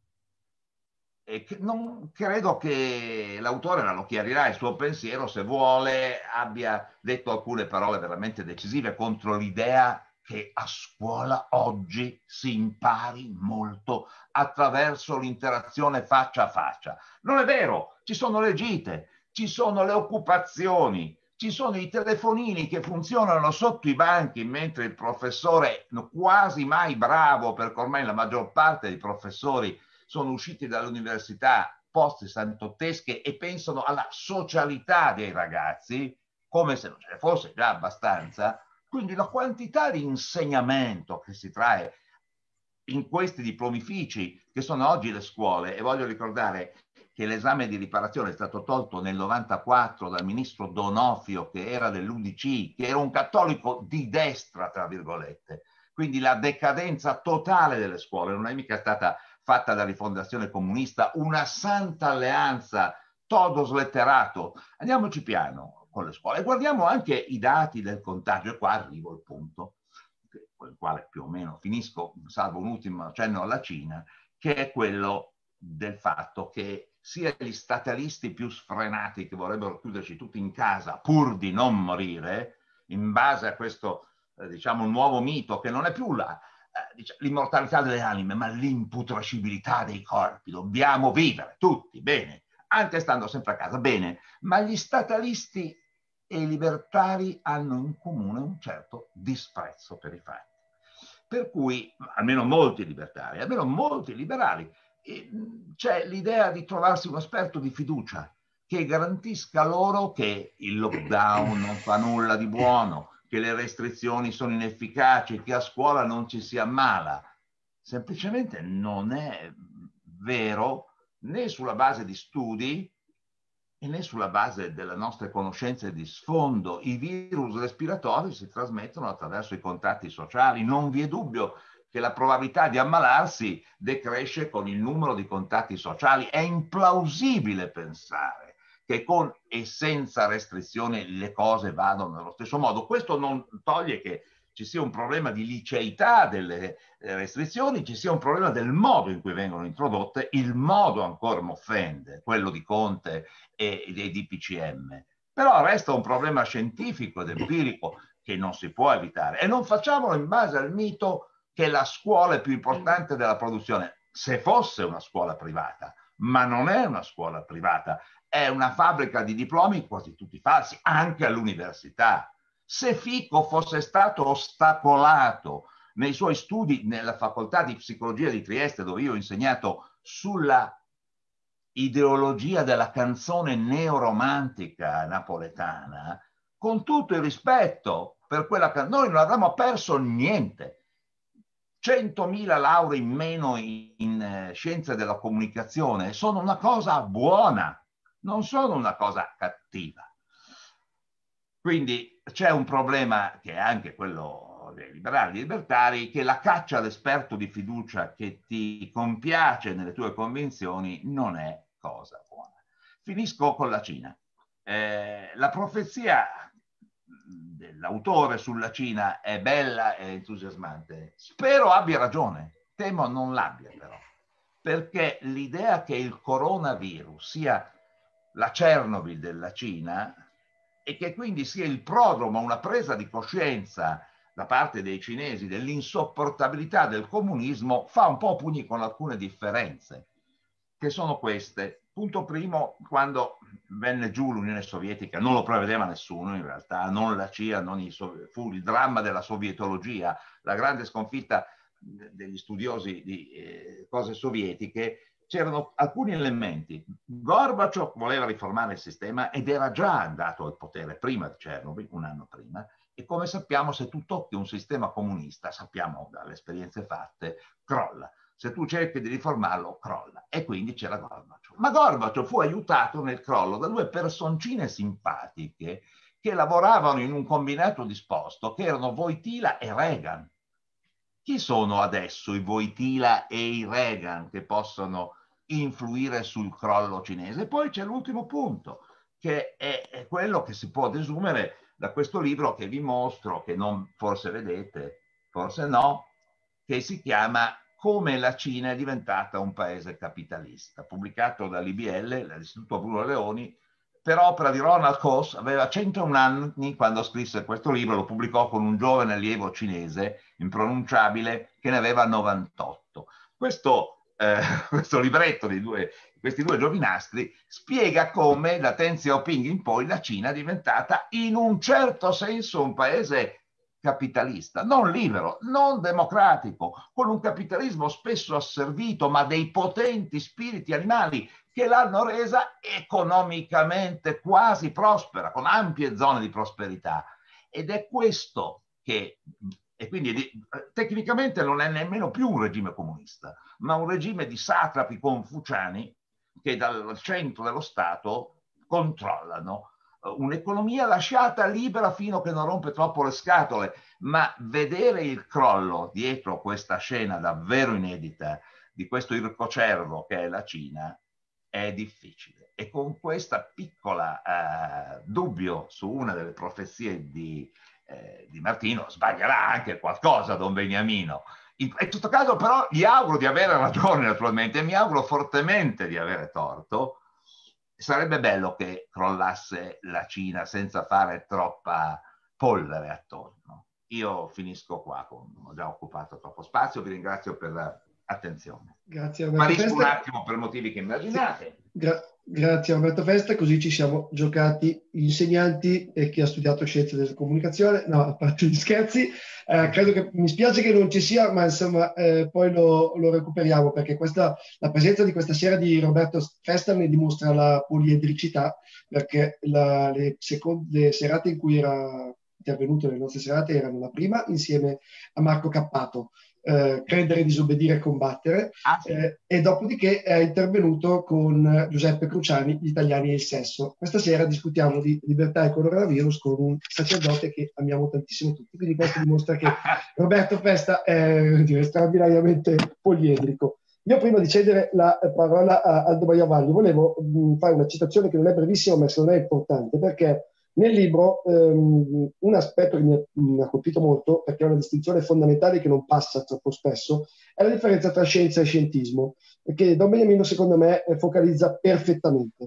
E che non credo che l'autore lo chiarirà il suo pensiero se vuole, abbia detto alcune parole veramente decisive contro l'idea che a scuola oggi si impari molto attraverso l'interazione faccia a faccia. Non è vero, ci sono le gite, ci sono le occupazioni, ci sono i telefonini che funzionano sotto i banchi mentre il professore, quasi mai bravo, perché ormai la maggior parte dei professori sono usciti dall'università post santottesche e pensano alla socialità dei ragazzi come se non ce ne fosse già abbastanza. Quindi la quantità di insegnamento che si trae in questi diplomifici che sono oggi le scuole, e voglio ricordare che l'esame di riparazione è stato tolto nel novantaquattro dal ministro Donofrio, che era dell'U D C, che era un cattolico di destra, tra virgolette. Quindi la decadenza totale delle scuole non è mica stata fatta da Rifondazione Comunista, una santa alleanza, todo sletterato. Andiamoci piano con le scuole. Guardiamo anche i dati del contagio, e qua arrivo al punto, con il quale più o meno finisco, salvo un ultimo accenno alla Cina, che è quello del fatto che sia gli statalisti più sfrenati che vorrebbero chiuderci tutti in casa pur di non morire, in base a questo, eh, diciamo, nuovo mito, che non è più la, eh, diciamo, l'immortalità delle anime, ma l'imputrascibilità dei corpi. Dobbiamo vivere tutti bene, anche stando sempre a casa, bene. Ma gli statalisti e i libertari hanno in comune un certo disprezzo per i fatti. Per cui, almeno molti libertari, almeno molti liberali, c'è l'idea di trovarsi un esperto di fiducia che garantisca loro che il lockdown non fa nulla di buono, che le restrizioni sono inefficaci, che a scuola non ci si ammala. Semplicemente non è vero, né sulla base di studi e né sulla base delle nostre conoscenze di sfondo. I virus respiratori si trasmettono attraverso i contatti sociali. Non vi è dubbio che la probabilità di ammalarsi decresce con il numero di contatti sociali. È implausibile pensare che con e senza restrizioni le cose vadano nello stesso modo. Questo non toglie che ci sia un problema di liceità delle restrizioni, ci sia un problema del modo in cui vengono introdotte. Il modo ancora mi offende, quello di Conte e dei D P C M. Però resta un problema scientifico ed empirico che non si può evitare. E non facciamolo in base al mito che la scuola è più importante della produzione. Se fosse una scuola privata, ma non è una scuola privata, è una fabbrica di diplomi quasi tutti falsi, anche all'università. Se Fico fosse stato ostacolato nei suoi studi nella facoltà di psicologia di Trieste, dove io ho insegnato sulla ideologia della canzone neoromantica napoletana, con tutto il rispetto per quella canzone, noi non avremmo perso niente. centomila lauree in meno in, in eh, scienze della comunicazione sono una cosa buona, non sono una cosa cattiva. Quindi c'è un problema che è anche quello dei liberali e libertari, che la caccia all'esperto di fiducia che ti compiace nelle tue convinzioni non è cosa buona. Finisco con la Cina. Eh, la profezia dell'autore sulla Cina è bella e entusiasmante. Spero abbia ragione, temo non l'abbia però, perché l'idea che il coronavirus sia la Chernobyl della Cina e che quindi sia il prodromo, una presa di coscienza da parte dei cinesi dell'insopportabilità del comunismo, fa un po' pugni con alcune differenze, che sono queste. Punto primo, quando venne giù l'Unione Sovietica, non lo prevedeva nessuno in realtà, non la C I A, non i fu il dramma della sovietologia, la grande sconfitta degli studiosi di eh, cose sovietiche. C'erano alcuni elementi. Gorbaciov voleva riformare il sistema ed era già andato al potere prima di Chernobyl, un anno prima, e come sappiamo, se tu tocchi un sistema comunista, sappiamo dalle esperienze fatte, crolla. Se tu cerchi di riformarlo, crolla. E quindi c'era Gorbaciov. Ma Gorbaciov fu aiutato nel crollo da due personcine simpatiche che lavoravano in un combinato disposto, che erano Wojtyla e Reagan. Chi sono adesso i Wojtyla e i Reagan che possono influire sul crollo cinese? E poi c'è l'ultimo punto, che è, è quello che si può desumere da questo libro che vi mostro, che non forse vedete, forse no, che si chiama Come la Cina è diventata un paese capitalista, pubblicato dall'I B L, l'Istituto Bruno Leoni, per opera di Ronald Coase. Aveva centouno anni quando scrisse questo libro, lo pubblicò con un giovane allievo cinese, impronunciabile, che ne aveva novantotto. Questo, eh, questo libretto di due, questi due giovinastri spiega come da Deng Xiaoping in poi la Cina è diventata in un certo senso un paese capitalista, non libero, non democratico, con un capitalismo spesso asservito, ma dei potenti spiriti animali che l'hanno resa economicamente quasi prospera, con ampie zone di prosperità. Ed è questo che, e quindi tecnicamente non è nemmeno più un regime comunista, ma un regime di satrapi confuciani che dal centro dello Stato controllano un'economia lasciata libera fino a che non rompe troppo le scatole. Ma vedere il crollo dietro questa scena davvero inedita di questo ircocervo che è la Cina è difficile. E con questa piccola eh, dubbio su una delle profezie di, eh, di Martino, sbaglierà anche qualcosa Don Beniamino. In, in tutto caso però gli auguro di avere ragione naturalmente, e mi auguro fortemente di avere torto. Sarebbe bello che crollasse la Cina senza fare troppa polvere attorno. Io finisco qua, con, ho già occupato troppo spazio, vi ringrazio per l'attenzione. Grazie Roberto Sparisco Festa. un attimo per motivi che immaginate. Gra grazie Roberto Festa, così ci siamo giocati gli insegnanti e chi ha studiato scienze della comunicazione. No, a parte gli scherzi, eh, credo che mi spiace che non ci sia, ma insomma eh, poi lo, lo recuperiamo, perché questa, la presenza di questa sera di Roberto Festa ne dimostra la poliedricità, perché la, le, seconde, le serate in cui era intervenuto, le nostre serate, erano la prima insieme a Marco Cappato, Eh, Credere, disobbedire, combattere, Ah, sì. eh, e dopodiché è intervenuto con Giuseppe Cruciani, Gli italiani e il sesso. Questa sera discutiamo di libertà e coronavirus con un sacerdote che amiamo tantissimo tutti, quindi questo dimostra che Roberto Festa è dire, straordinariamente poliedrico. Io prima di cedere la parola a Aldo Maiavalli volevo mh, fare una citazione che non è brevissima ma secondo me è importante, perché nel libro ehm, un aspetto che mi ha, mi ha colpito molto, perché è una distinzione fondamentale che non passa troppo spesso, è la differenza tra scienza e scientismo, che Don Beniamino secondo me focalizza perfettamente.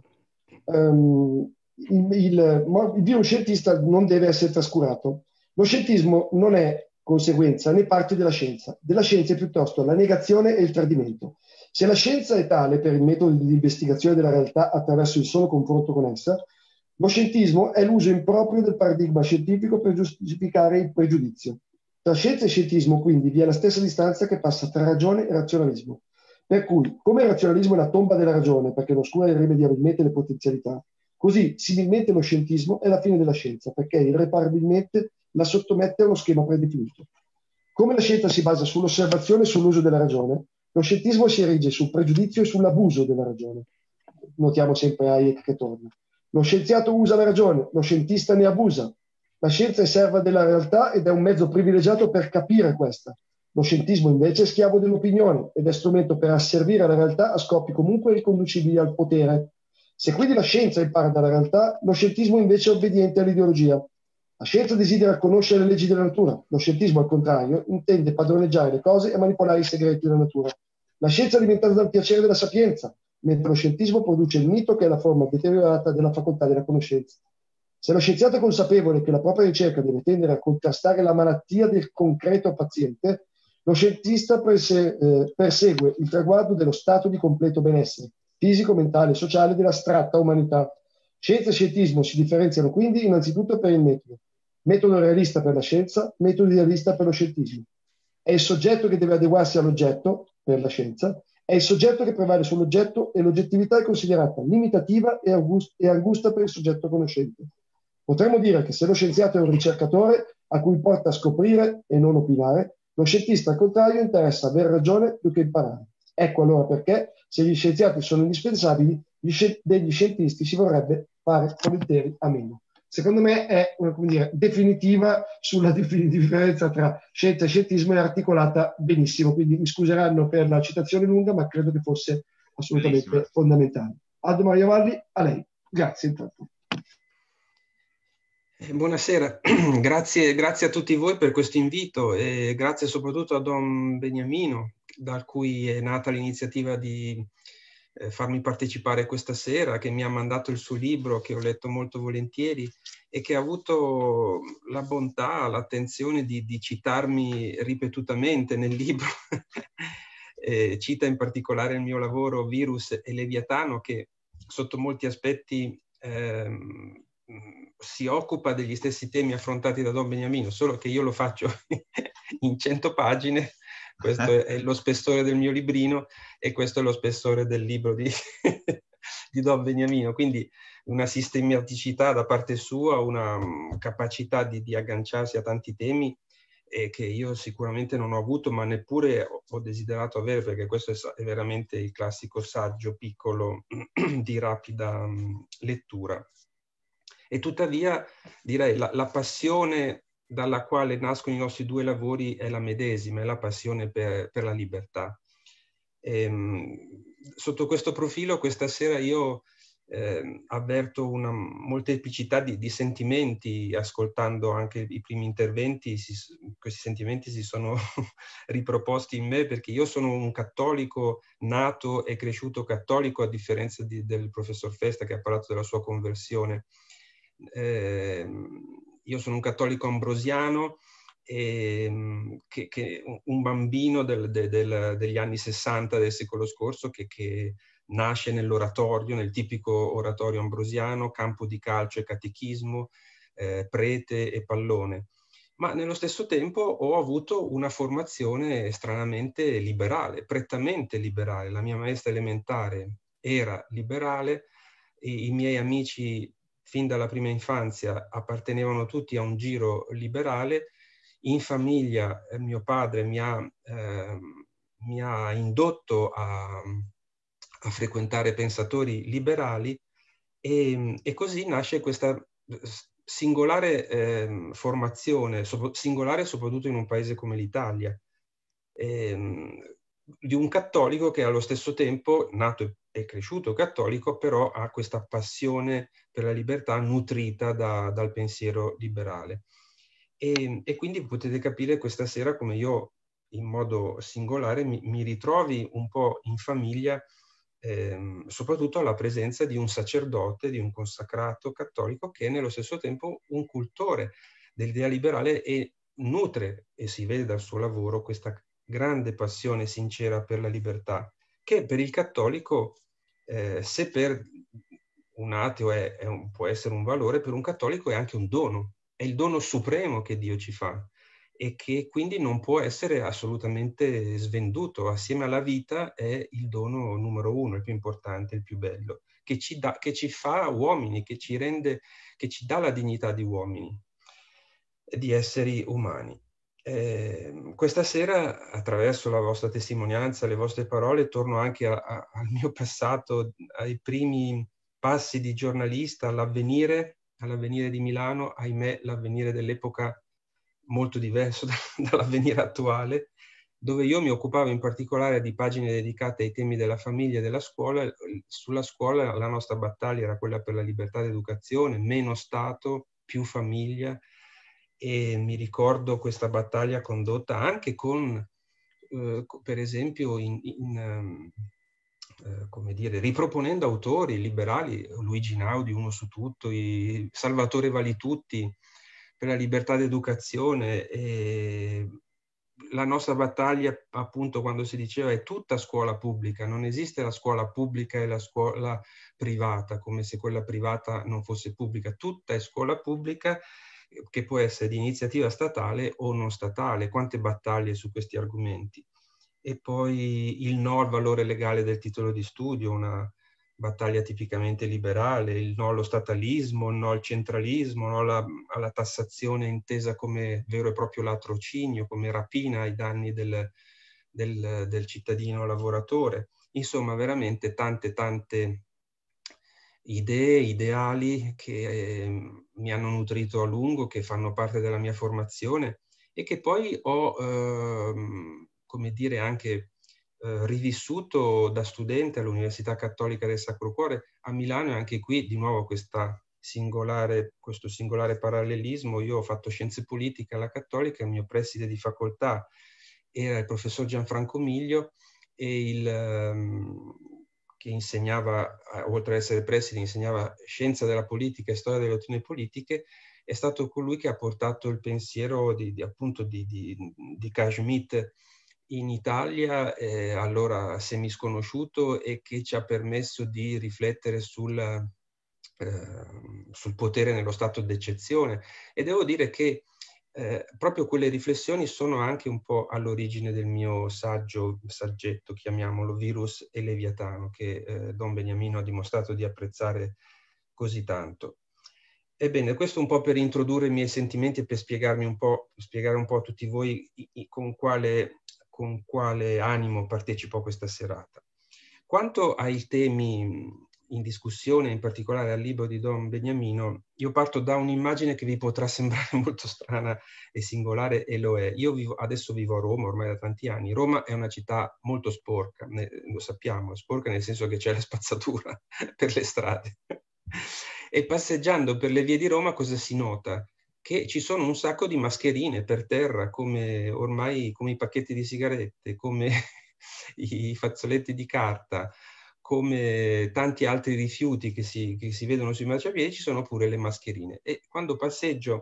Um, il, il, il virus scientista non deve essere trascurato. Lo scientismo non è conseguenza né parte della scienza. Della scienza è piuttosto la negazione e il tradimento. Se la scienza è tale per il metodo di investigazione della realtà attraverso il solo confronto con essa, lo scientismo è l'uso improprio del paradigma scientifico per giustificare il pregiudizio. Tra scienza e scientismo, quindi, vi è la stessa distanza che passa tra ragione e razionalismo. Per cui, come il razionalismo è la tomba della ragione, perché non oscura irrimediabilmente le potenzialità, così, similmente, lo scientismo è la fine della scienza, perché irreparabilmente la sottomette a uno schema predefinito. Come la scienza si basa sull'osservazione e sull'uso della ragione, lo scientismo si erige sul pregiudizio e sull'abuso della ragione. Notiamo sempre Hayek che torna. Lo scienziato usa la ragione, lo scientista ne abusa. La scienza è serva della realtà ed è un mezzo privilegiato per capire questa. Lo scientismo invece è schiavo dell'opinione ed è strumento per asservire la realtà a scopi comunque riconducibili al potere. Se quindi la scienza impara dalla realtà, lo scientismo invece è obbediente all'ideologia. La scienza desidera conoscere le leggi della natura, lo scientismo al contrario intende padroneggiare le cose e manipolare i segreti della natura. La scienza è alimentata dal piacere della sapienza, mentre lo scientismo produce il mito che è la forma deteriorata della facoltà della conoscenza. Se lo scienziato è consapevole che la propria ricerca deve tendere a contrastare la malattia del concreto paziente, lo scientista perse eh, persegue il traguardo dello stato di completo benessere, fisico, mentale e sociale dell'astratta umanità. Scienza e scientismo si differenziano quindi innanzitutto per il metodo. Metodo realista per la scienza, metodo idealista per lo scientismo. È il soggetto che deve adeguarsi all'oggetto, per la scienza, è il soggetto che prevale sull'oggetto e l'oggettività è considerata limitativa e angusta per il soggetto conoscente. Potremmo dire che se lo scienziato è un ricercatore a cui importa scoprire e non opinare, lo scientista al contrario interessa avere ragione più che imparare. Ecco allora perché, se gli scienziati sono indispensabili, gli sci degli scientisti si vorrebbe fare volentieri a meno. Secondo me è una, come dire, definitiva sulla differenza tra scienza e scientismo e articolata benissimo, quindi mi scuseranno per la citazione lunga, ma credo che fosse assolutamente Bellissima. fondamentale. Aldo Maiavalli, a lei. Grazie intanto. Buonasera, grazie, grazie a tutti voi per questo invito e grazie soprattutto a Don Beniamino, da cui è nata l'iniziativa di eh, farmi partecipare questa sera, che mi ha mandato il suo libro, che ho letto molto volentieri e che ha avuto la bontà, l'attenzione di, di citarmi ripetutamente nel libro. eh, cita in particolare il mio lavoro Virus e Leviatano, che sotto molti aspetti ehm, si occupa degli stessi temi affrontati da Don Beniamino, solo che io lo faccio in cento pagine. Questo è lo spessore del mio librino e questo è lo spessore del libro di, di Don Beniamino, quindi una sistematicità da parte sua, una capacità di, di agganciarsi a tanti temi eh, che io sicuramente non ho avuto, ma neppure ho, ho desiderato avere, perché questo è, è veramente il classico saggio piccolo di rapida um, lettura. E tuttavia, direi, la, la passione dalla quale nascono i nostri due lavori è la medesima, è la passione per, per la libertà. E, sotto questo profilo, questa sera io eh, avverto una molteplicità di, di sentimenti, ascoltando anche i primi interventi, si, questi sentimenti si sono riproposti in me, perché io sono un cattolico nato e cresciuto cattolico, a differenza di, del professor Festa che ha parlato della sua conversione. Eh, io sono un cattolico ambrosiano, e, che, che un bambino del, del, del, degli anni sessanta del secolo scorso che, che nasce nell'oratorio, nel tipico oratorio ambrosiano, campo di calcio e catechismo, eh, prete e pallone. Ma nello stesso tempo ho avuto una formazione stranamente liberale, prettamente liberale. La mia maestra elementare era liberale, i, i miei amici fin dalla prima infanzia appartenevano tutti a un giro liberale. In famiglia eh, mio padre mi ha, eh, mi ha indotto a, a frequentare pensatori liberali e, e così nasce questa singolare eh, formazione, so, singolare soprattutto in un paese come l'Italia, eh, di un cattolico che allo stesso tempo, nato e cresciuto cattolico, però ha questa passione per la libertà nutrita da, dal pensiero liberale. E, e quindi potete capire questa sera come io in modo singolare mi, mi ritrovi un po' in famiglia, ehm, soprattutto alla presenza di un sacerdote, di un consacrato cattolico che è nello stesso tempo un cultore dell'idea liberale e nutre, e si vede dal suo lavoro, questa grande passione sincera per la libertà, che per il cattolico, eh, se per un ateo è, è un, può essere un valore, per un cattolico è anche un dono. È il dono supremo che Dio ci fa e che quindi non può essere assolutamente svenduto. Assieme alla vita è il dono numero uno, il più importante, il più bello, che ci, dà, che ci fa uomini, che ci rende, che ci dà la dignità di uomini, di esseri umani. Eh, questa sera, attraverso la vostra testimonianza, le vostre parole, torno anche a, a, al mio passato, ai primi passi di giornalista, all'Avvenire, all'Avvenire di Milano, ahimè l'Avvenire dell'epoca molto diverso da, dall'Avvenire attuale, dove io mi occupavo in particolare di pagine dedicate ai temi della famiglia e della scuola. Sulla scuola la nostra battaglia era quella per la libertà d'educazione, meno Stato, più famiglia, e mi ricordo questa battaglia condotta anche con, eh, per esempio, in... in um, Eh, come dire, riproponendo autori liberali, Luigi Naudi, Uno su tutto, i Salvatore Valitutti per la libertà d'educazione. E la nostra battaglia, appunto, quando si diceva è tutta scuola pubblica, non esiste la scuola pubblica e la scuola privata, come se quella privata non fosse pubblica, tutta è scuola pubblica, che può essere di iniziativa statale o non statale. Quante battaglie su questi argomenti. E poi il no al valore legale del titolo di studio, una battaglia tipicamente liberale, il no allo statalismo, il no al centralismo, il no alla, alla tassazione intesa come vero e proprio latrocinio, come rapina ai danni del, del, del cittadino lavoratore. Insomma, veramente tante, tante idee, ideali che eh, mi hanno nutrito a lungo, che fanno parte della mia formazione e che poi ho... Eh, come dire, anche eh, rivissuto da studente all'Università Cattolica del Sacro Cuore a Milano, e anche qui di nuovo questa singolare, questo singolare parallelismo. Io ho fatto scienze politiche alla Cattolica, il mio preside di facoltà era il professor Gianfranco Miglio, e il, um, che insegnava, oltre ad essere preside, insegnava scienza della politica e storia delle dottrine politiche. È stato colui che ha portato il pensiero di, di appunto di, di, di Carl Schmitt in Italia, eh, allora semisconosciuto, e che ci ha permesso di riflettere sul, eh, sul potere nello stato d'eccezione. E devo dire che eh, proprio quelle riflessioni sono anche un po' all'origine del mio saggio, saggetto, chiamiamolo, Virus e Leviatano, che eh, Don Beniamino ha dimostrato di apprezzare così tanto. Ebbene, questo un po' per introdurre i miei sentimenti e per spiegarmi un po', spiegare un po' a tutti voi con quale, con quale animo partecipo a questa serata. Quanto ai temi in discussione, in particolare al libro di Don Beniamino, io parto da un'immagine che vi potrà sembrare molto strana e singolare, e lo è. Io vivo, adesso vivo a Roma ormai da tanti anni. Roma è una città molto sporca, ne, lo sappiamo, sporca nel senso che c'è la spazzatura per le strade. E passeggiando per le vie di Roma cosa si nota? Che ci sono un sacco di mascherine per terra, come ormai come i pacchetti di sigarette, come i fazzoletti di carta, come tanti altri rifiuti che si, che si vedono sui marciapiedi. Ci sono pure le mascherine. E quando passeggio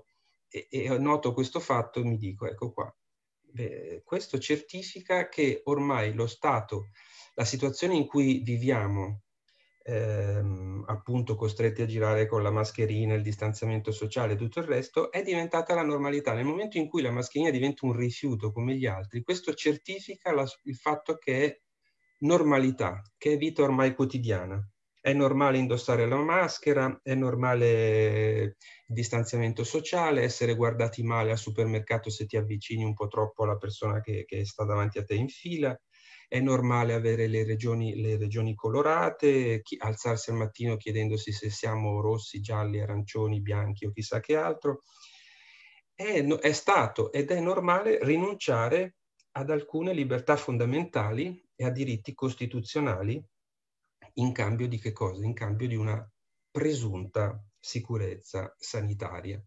e, e noto questo fatto e mi dico, ecco qua, beh, questo certifica che ormai lo stato, la situazione in cui viviamo, ehm, appunto costretti a girare con la mascherina, il distanziamento sociale e tutto il resto, è diventata la normalità. Nel momento in cui la mascherina diventa un rifiuto come gli altri, questo certifica la, il fatto che è normalità, che è vita ormai quotidiana. È normale indossare la maschera, è normale il distanziamento sociale, essere guardati male al supermercato se ti avvicini un po' troppo alla persona che, che sta davanti a te in fila, è normale avere le regioni, le regioni colorate, chi, alzarsi al mattino chiedendosi se siamo rossi, gialli, arancioni, bianchi o chissà che altro. È, è stato ed è normale rinunciare ad alcune libertà fondamentali e a diritti costituzionali in cambio di che cosa? In cambio di una presunta sicurezza sanitaria.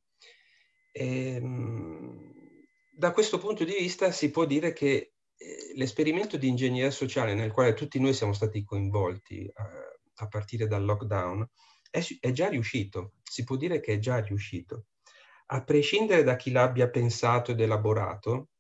E, da questo punto di vista si può dire che eh, l'esperimento di ingegneria sociale nel quale tutti noi siamo stati coinvolti eh, a partire dal lockdown è, è già riuscito, si può dire che è già riuscito. A prescindere da chi l'abbia pensato ed elaborato,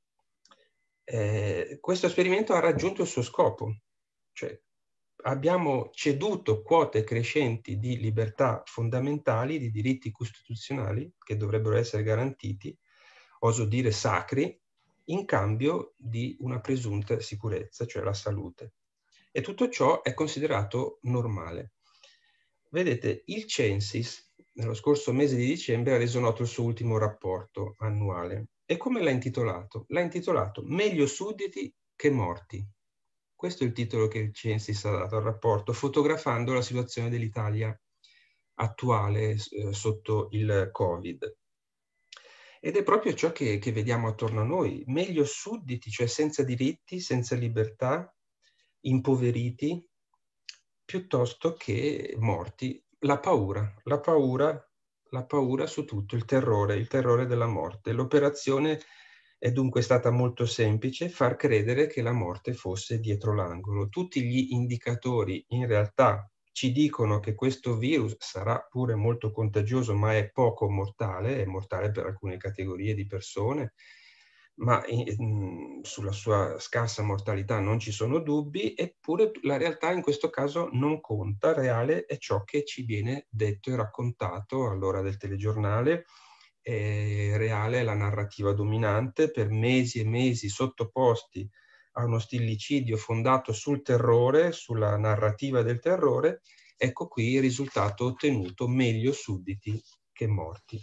eh, questo esperimento ha raggiunto il suo scopo, cioè abbiamo ceduto quote crescenti di libertà fondamentali, di diritti costituzionali che dovrebbero essere garantiti, oso dire sacri, in cambio di una presunta sicurezza, cioè la salute. E tutto ciò è considerato normale. Vedete, il Censis, nello scorso mese di dicembre, ha reso noto il suo ultimo rapporto annuale. E come l'ha intitolato? L'ha intitolato Meglio sudditi che morti. Questo è il titolo che il Censis ha dato al rapporto, fotografando la situazione dell'Italia attuale eh, sotto il Covid. Ed è proprio ciò che, che vediamo attorno a noi. Meglio sudditi, cioè senza diritti, senza libertà, impoveriti, piuttosto che morti. La paura, la paura, la paura su tutto, il terrore, il terrore della morte. L'operazione è dunque stata molto semplice, far credere che la morte fosse dietro l'angolo. Tutti gli indicatori in realtà ci dicono che questo virus sarà pure molto contagioso, ma è poco mortale, è mortale per alcune categorie di persone, ma in, sulla sua scarsa mortalità non ci sono dubbi, eppure la realtà in questo caso non conta, reale è ciò che ci viene detto e raccontato all'ora del telegiornale. Eh, reale è la narrativa dominante, per mesi e mesi sottoposti a uno stillicidio fondato sul terrore, sulla narrativa del terrore. Ecco qui il risultato ottenuto: meglio sudditi che morti.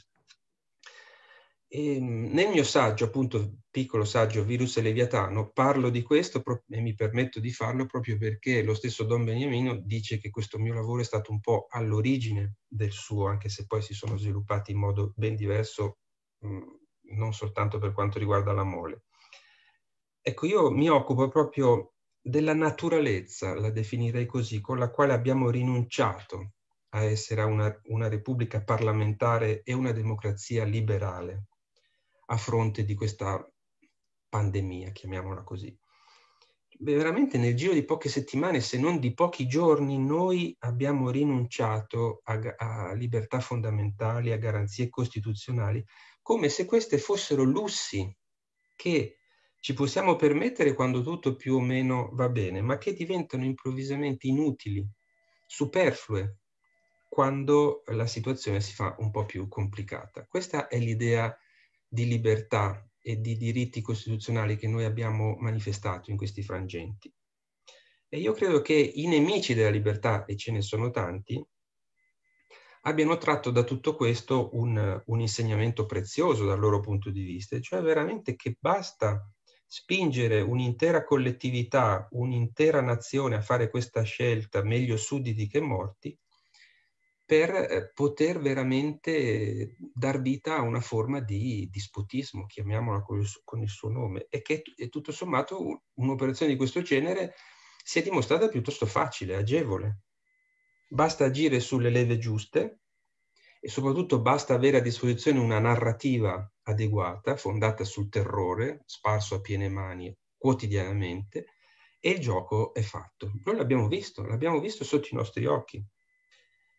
E nel mio saggio, appunto, piccolo saggio Virus e Leviatano, parlo di questo e mi permetto di farlo proprio perché lo stesso Don Beniamino dice che questo mio lavoro è stato un po' all'origine del suo, anche se poi si sono sviluppati in modo ben diverso, mh, non soltanto per quanto riguarda la mole. Ecco, io mi occupo proprio della naturalezza, la definirei così, con la quale abbiamo rinunciato a essere una, una repubblica parlamentare e una democrazia liberale a fronte di questa pandemia, chiamiamola così. Beh, veramente nel giro di poche settimane, se non di pochi giorni, noi abbiamo rinunciato a, a libertà fondamentali, a garanzie costituzionali, come se queste fossero lussi che ci possiamo permettere quando tutto più o meno va bene, ma che diventano improvvisamente inutili, superflue, quando la situazione si fa un po' più complicata. Questa è l'idea di libertà e di diritti costituzionali che noi abbiamo manifestato in questi frangenti. E io credo che i nemici della libertà, e ce ne sono tanti, abbiano tratto da tutto questo un, un insegnamento prezioso dal loro punto di vista, cioè veramente che basta spingere un'intera collettività, un'intera nazione a fare questa scelta, meglio sudditi che morti, per poter veramente dar vita a una forma di dispotismo, chiamiamola con il, con il suo nome, e che e tutto sommato un'operazione di questo genere si è dimostrata piuttosto facile, agevole. Basta agire sulle leve giuste e soprattutto basta avere a disposizione una narrativa adeguata, fondata sul terrore, sparso a piene mani quotidianamente, e il gioco è fatto. Noi l'abbiamo visto, l'abbiamo visto sotto i nostri occhi.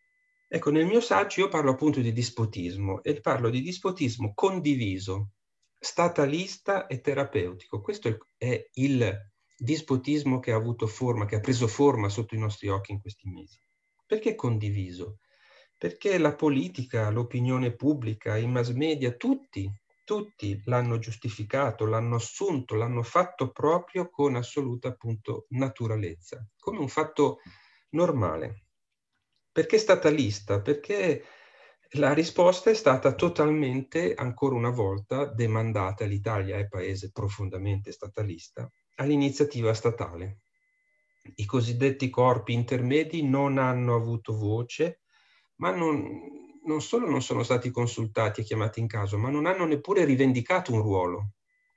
Ecco, nel mio saggio io parlo appunto di dispotismo e parlo di dispotismo condiviso, statalista e terapeutico. Questo è il dispotismo che ha avuto forma, che ha preso forma sotto i nostri occhi in questi mesi. Perché condiviso? Perché la politica, l'opinione pubblica, i mass media, tutti, tutti l'hanno giustificato, l'hanno assunto, l'hanno fatto proprio con assoluta appunto naturalezza, come un fatto normale. Perché statalista? Perché la risposta è stata totalmente, ancora una volta, demandata, l'Italia è paese profondamente statalista, all'iniziativa statale. I cosiddetti corpi intermedi non hanno avuto voce, ma non, non solo non sono stati consultati e chiamati in causa, ma non hanno neppure rivendicato un ruolo.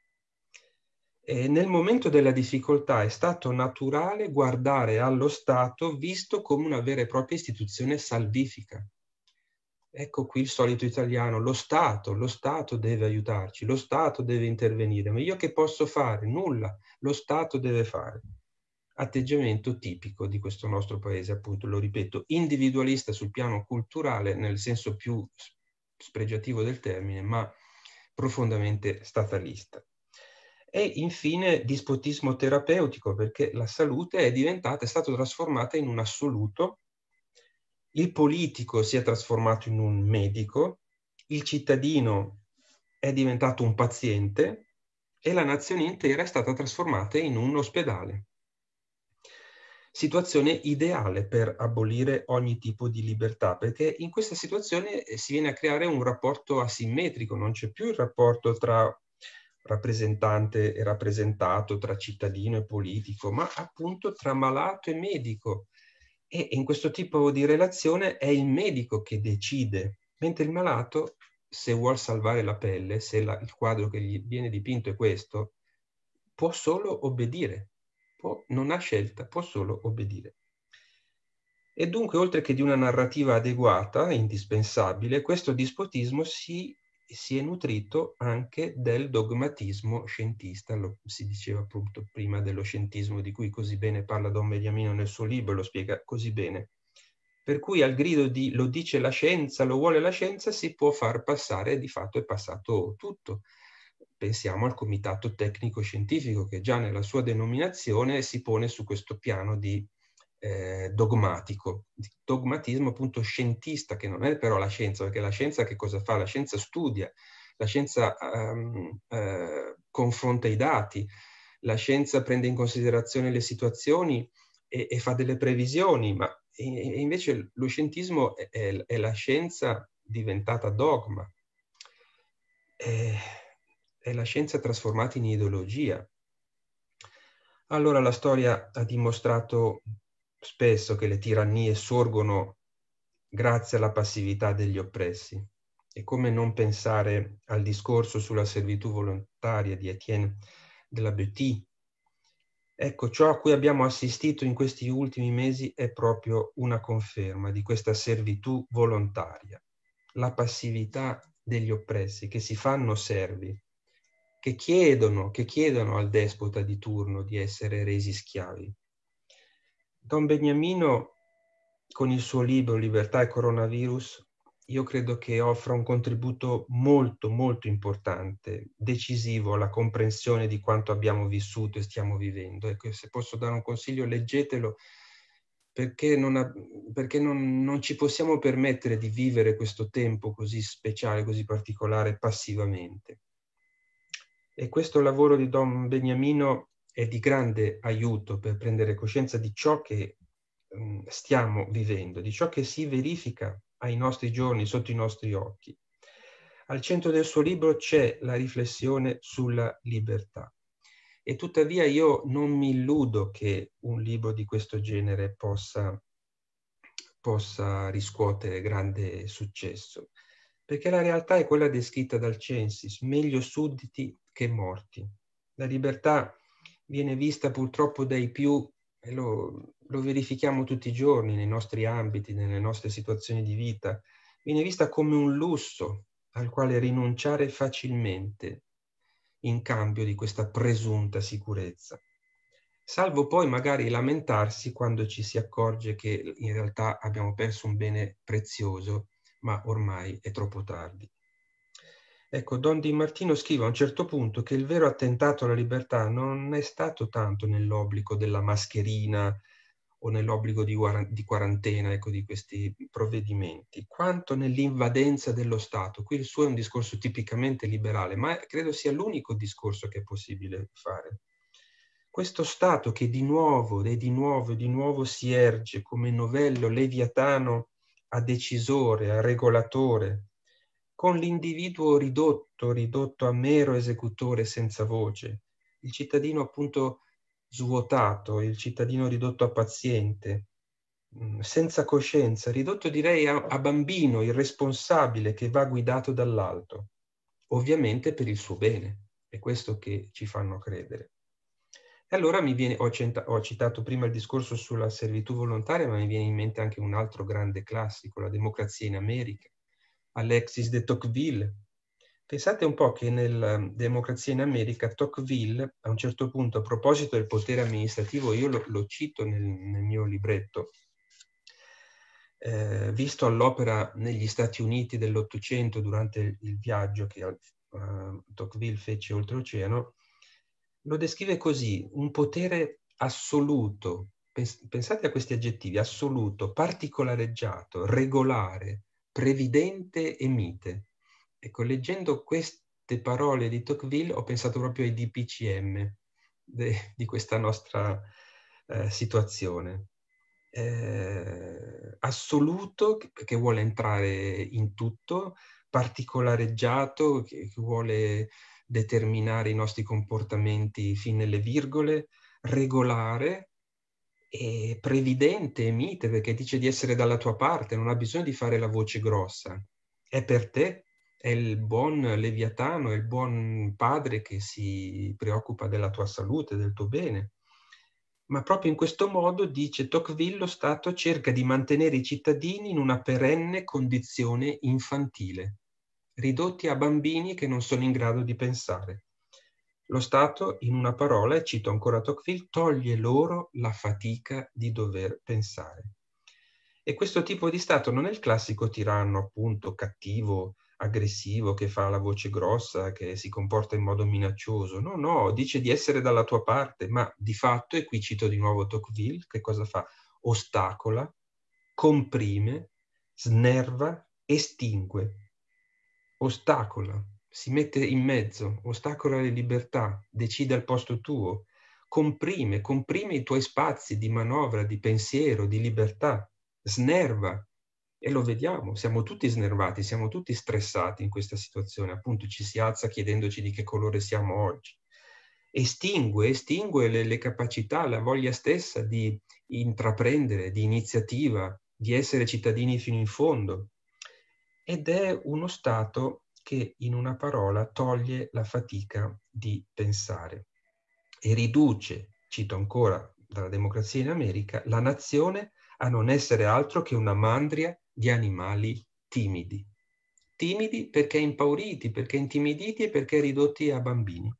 E nel momento della difficoltà è stato naturale guardare allo Stato visto come una vera e propria istituzione salvifica. Ecco qui il solito italiano, lo Stato, lo Stato deve aiutarci, lo Stato deve intervenire, ma io che posso fare? Nulla, lo Stato deve fare. Atteggiamento tipico di questo nostro paese, appunto, lo ripeto, individualista sul piano culturale, nel senso più spregiativo del termine, ma profondamente statalista. E infine dispotismo terapeutico, perché la salute è diventata, è stata trasformata in un assoluto, il politico si è trasformato in un medico, il cittadino è diventato un paziente e la nazione intera è stata trasformata in un ospedale. Situazione ideale per abolire ogni tipo di libertà, perché in questa situazione si viene a creare un rapporto asimmetrico, non c'è più il rapporto tra rappresentante e rappresentato, tra cittadino e politico, ma appunto tra malato e medico. E in questo tipo di relazione è il medico che decide, mentre il malato, se vuol salvare la pelle, se la, il quadro che gli viene dipinto è questo, può solo obbedire, può, non ha scelta, può solo obbedire. E dunque, oltre che di una narrativa adeguata, indispensabile, questo dispotismo si, si è nutrito anche del dogmatismo scientista, lo si diceva appunto prima dello scientismo, di cui così bene parla Don Beniamino nel suo libro, lo spiega così bene. Per cui al grido di lo dice la scienza, lo vuole la scienza, si può far passare, di fatto è passato tutto. Pensiamo al comitato tecnico scientifico che già nella sua denominazione si pone su questo piano di eh, dogmatico, di dogmatismo appunto scientista, che non è però la scienza, perché la scienza che cosa fa? La scienza studia, la scienza um, eh, confronta i dati, la scienza prende in considerazione le situazioni e, e fa delle previsioni, ma e, e invece lo scientismo è, è, è la scienza diventata dogma. È, è la scienza trasformata in ideologia. Allora la storia ha dimostrato spesso che le tirannie sorgono grazie alla passività degli oppressi. E come non pensare al discorso sulla servitù volontaria di Etienne de la Boétie? Ecco, ciò a cui abbiamo assistito in questi ultimi mesi è proprio una conferma di questa servitù volontaria, la passività degli oppressi che si fanno servi, che chiedono, che chiedono al despota di turno di essere resi schiavi. Don Beniamino, con il suo libro Libertà e Coronavirus, io credo che offra un contributo molto, molto importante, decisivo alla comprensione di quanto abbiamo vissuto e stiamo vivendo. Ecco, se posso dare un consiglio, leggetelo, perché, non, ha, perché non, non ci possiamo permettere di vivere questo tempo così speciale, così particolare, passivamente. E questo lavoro di Don Beniamino è di grande aiuto per prendere coscienza di ciò che um, stiamo vivendo, di ciò che si verifica ai nostri giorni, sotto i nostri occhi. Al centro del suo libro c'è la riflessione sulla libertà. E tuttavia io non mi illudo che un libro di questo genere possa, possa riscuotere grande successo, perché la realtà è quella descritta dal Censis, meglio sudditi che morti. La libertà viene vista purtroppo dai più, e lo, lo verifichiamo tutti i giorni nei nostri ambiti, nelle nostre situazioni di vita, viene vista come un lusso al quale rinunciare facilmente in cambio di questa presunta sicurezza. salvo poi magari lamentarsi quando ci si accorge che in realtà abbiamo perso un bene prezioso, ma ormai è troppo tardi. Ecco, Don Di Martino scrive a un certo punto che il vero attentato alla libertà non è stato tanto nell'obbligo della mascherina o nell'obbligo di, di quarantena, ecco, di questi provvedimenti, quanto nell'invadenza dello Stato. Qui il suo è un discorso tipicamente liberale, ma credo sia l'unico discorso che è possibile fare. Questo Stato che di nuovo e di nuovo e di nuovo si erge come novello leviatano a decisore, a regolatore, con l'individuo ridotto, ridotto a mero esecutore senza voce, il cittadino appunto svuotato, il cittadino ridotto a paziente, senza coscienza, ridotto direi a, a bambino irresponsabile che va guidato dall'alto, ovviamente per il suo bene, è questo che ci fanno credere. E allora mi viene, ho, centa, ho citato prima il discorso sulla servitù volontaria, ma mi viene in mente anche un altro grande classico, la democrazia in America, Alexis de Tocqueville. Pensate un po' che nella democrazia in America Tocqueville, a un certo punto, a proposito del potere amministrativo, io lo, lo cito nel, nel mio libretto, eh, visto all'opera negli Stati Uniti dell'Ottocento durante il, il viaggio che uh, Tocqueville fece oltreoceano, lo descrive così: un potere assoluto, pens- pensate a questi aggettivi, assoluto, particolareggiato, regolare, previdente e mite. Ecco, leggendo queste parole di Tocqueville ho pensato proprio ai D P C M de, di questa nostra eh, situazione. Eh, assoluto, che, che vuole entrare in tutto, particolareggiato, che, che vuole determinare i nostri comportamenti fin nelle virgole, regolare e previdente e mite, perché dice di essere dalla tua parte, non ha bisogno di fare la voce grossa, è per te, è il buon Leviatano, è il buon padre che si preoccupa della tua salute, del tuo bene. Ma proprio in questo modo, dice Tocqueville, lo Stato cerca di mantenere i cittadini in una perenne condizione infantile, ridotti a bambini che non sono in grado di pensare. Lo Stato, in una parola, e cito ancora Tocqueville, toglie loro la fatica di dover pensare. E questo tipo di Stato non è il classico tiranno, appunto, cattivo, aggressivo, che fa la voce grossa, che si comporta in modo minaccioso. No, no, dice di essere dalla tua parte, ma di fatto, e qui cito di nuovo Tocqueville, che cosa fa? Ostacola, comprime, snerva, estingue. Ostacola, si mette in mezzo, ostacola le libertà, decide al posto tuo, comprime, comprime i tuoi spazi di manovra, di pensiero, di libertà, snerva. E lo vediamo, siamo tutti snervati, siamo tutti stressati in questa situazione, appunto ci si alza chiedendoci di che colore siamo oggi. Estingue, estingue le, le capacità, la voglia stessa di intraprendere, di iniziativa, di essere cittadini fino in fondo. Ed è uno Stato che, in una parola, toglie la fatica di pensare e riduce, cito ancora dalla democrazia in America, la nazione a non essere altro che una mandria di animali timidi. Timidi perché impauriti, perché intimiditi e perché ridotti a bambini.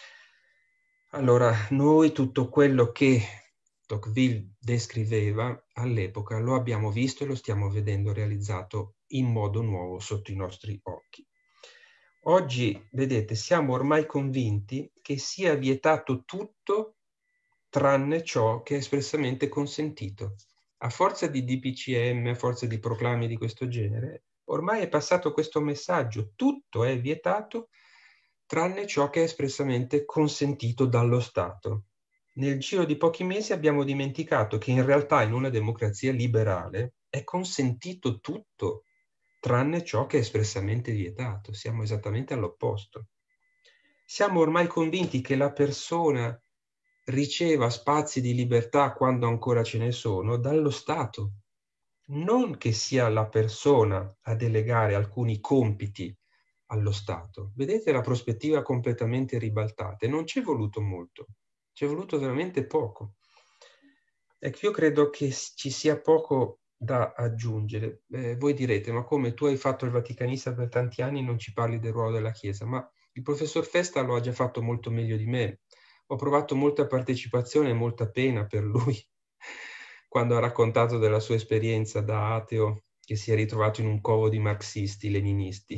Allora, noi tutto quello che Tocqueville descriveva all'epoca lo abbiamo visto e lo stiamo vedendo realizzato in modo nuovo sotto i nostri occhi. Oggi, vedete, siamo ormai convinti che sia vietato tutto tranne ciò che è espressamente consentito. A forza di D P C M, a forza di proclami di questo genere, ormai è passato questo messaggio: tutto è vietato tranne ciò che è espressamente consentito dallo Stato. Nel giro di pochi mesi abbiamo dimenticato che in realtà in una democrazia liberale è consentito tutto, tranne ciò che è espressamente vietato. Siamo esattamente all'opposto. Siamo ormai convinti che la persona riceva spazi di libertà, quando ancora ce ne sono, dallo Stato. Non che sia la persona a delegare alcuni compiti allo Stato. Vedete la prospettiva completamente ribaltata, e non ci è voluto molto, ci è voluto veramente poco. Ecco, io credo che ci sia poco da aggiungere. Eh, voi direte, ma come, tu hai fatto il vaticanista per tanti anni e non ci parli del ruolo della Chiesa? Ma il professor Festa lo ha già fatto molto meglio di me. ho provato molta partecipazione e molta pena per lui quando ha raccontato della sua esperienza da ateo che si è ritrovato in un covo di marxisti, leninisti.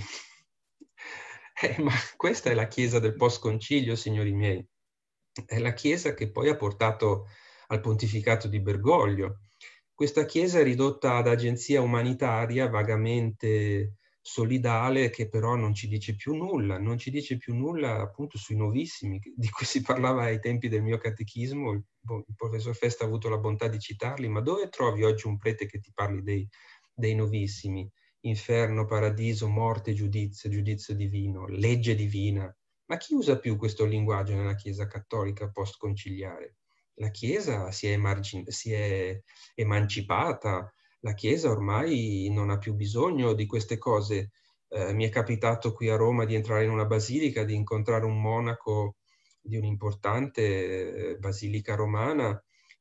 Eh, ma questa è la Chiesa del post-concilio, signori miei. È la Chiesa che poi ha portato al pontificato di Bergoglio. Questa Chiesa è ridotta ad agenzia umanitaria vagamente solidale, che però non ci dice più nulla, non ci dice più nulla appunto sui novissimi, di cui si parlava ai tempi del mio catechismo. Il, il professor Festa ha avuto la bontà di citarli, ma dove trovi oggi un prete che ti parli dei, dei novissimi? Inferno, paradiso, morte, giudizio, giudizio divino, legge divina. Ma chi usa più questo linguaggio nella Chiesa cattolica post-conciliare? La Chiesa si è, emargin- si è emancipata, la Chiesa ormai non ha più bisogno di queste cose. Eh, mi è capitato qui a Roma di entrare in una basilica, di incontrare un monaco di un'importante basilica romana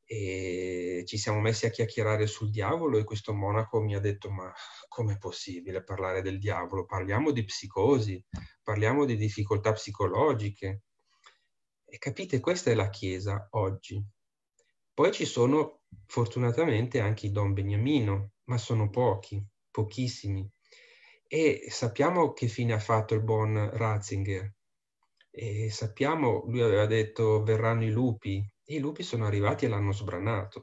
e ci siamo messi a chiacchierare sul diavolo e questo monaco mi ha detto: ma com'è possibile parlare del diavolo? Parliamo di psicosi, parliamo di difficoltà psicologiche. E capite, questa è la Chiesa oggi. Poi ci sono fortunatamente anche i Don Beniamino, ma sono pochi, pochissimi. E sappiamo che fine ha fatto il buon Ratzinger. E sappiamo, lui aveva detto verranno i lupi, e i lupi sono arrivati e l'hanno sbranato.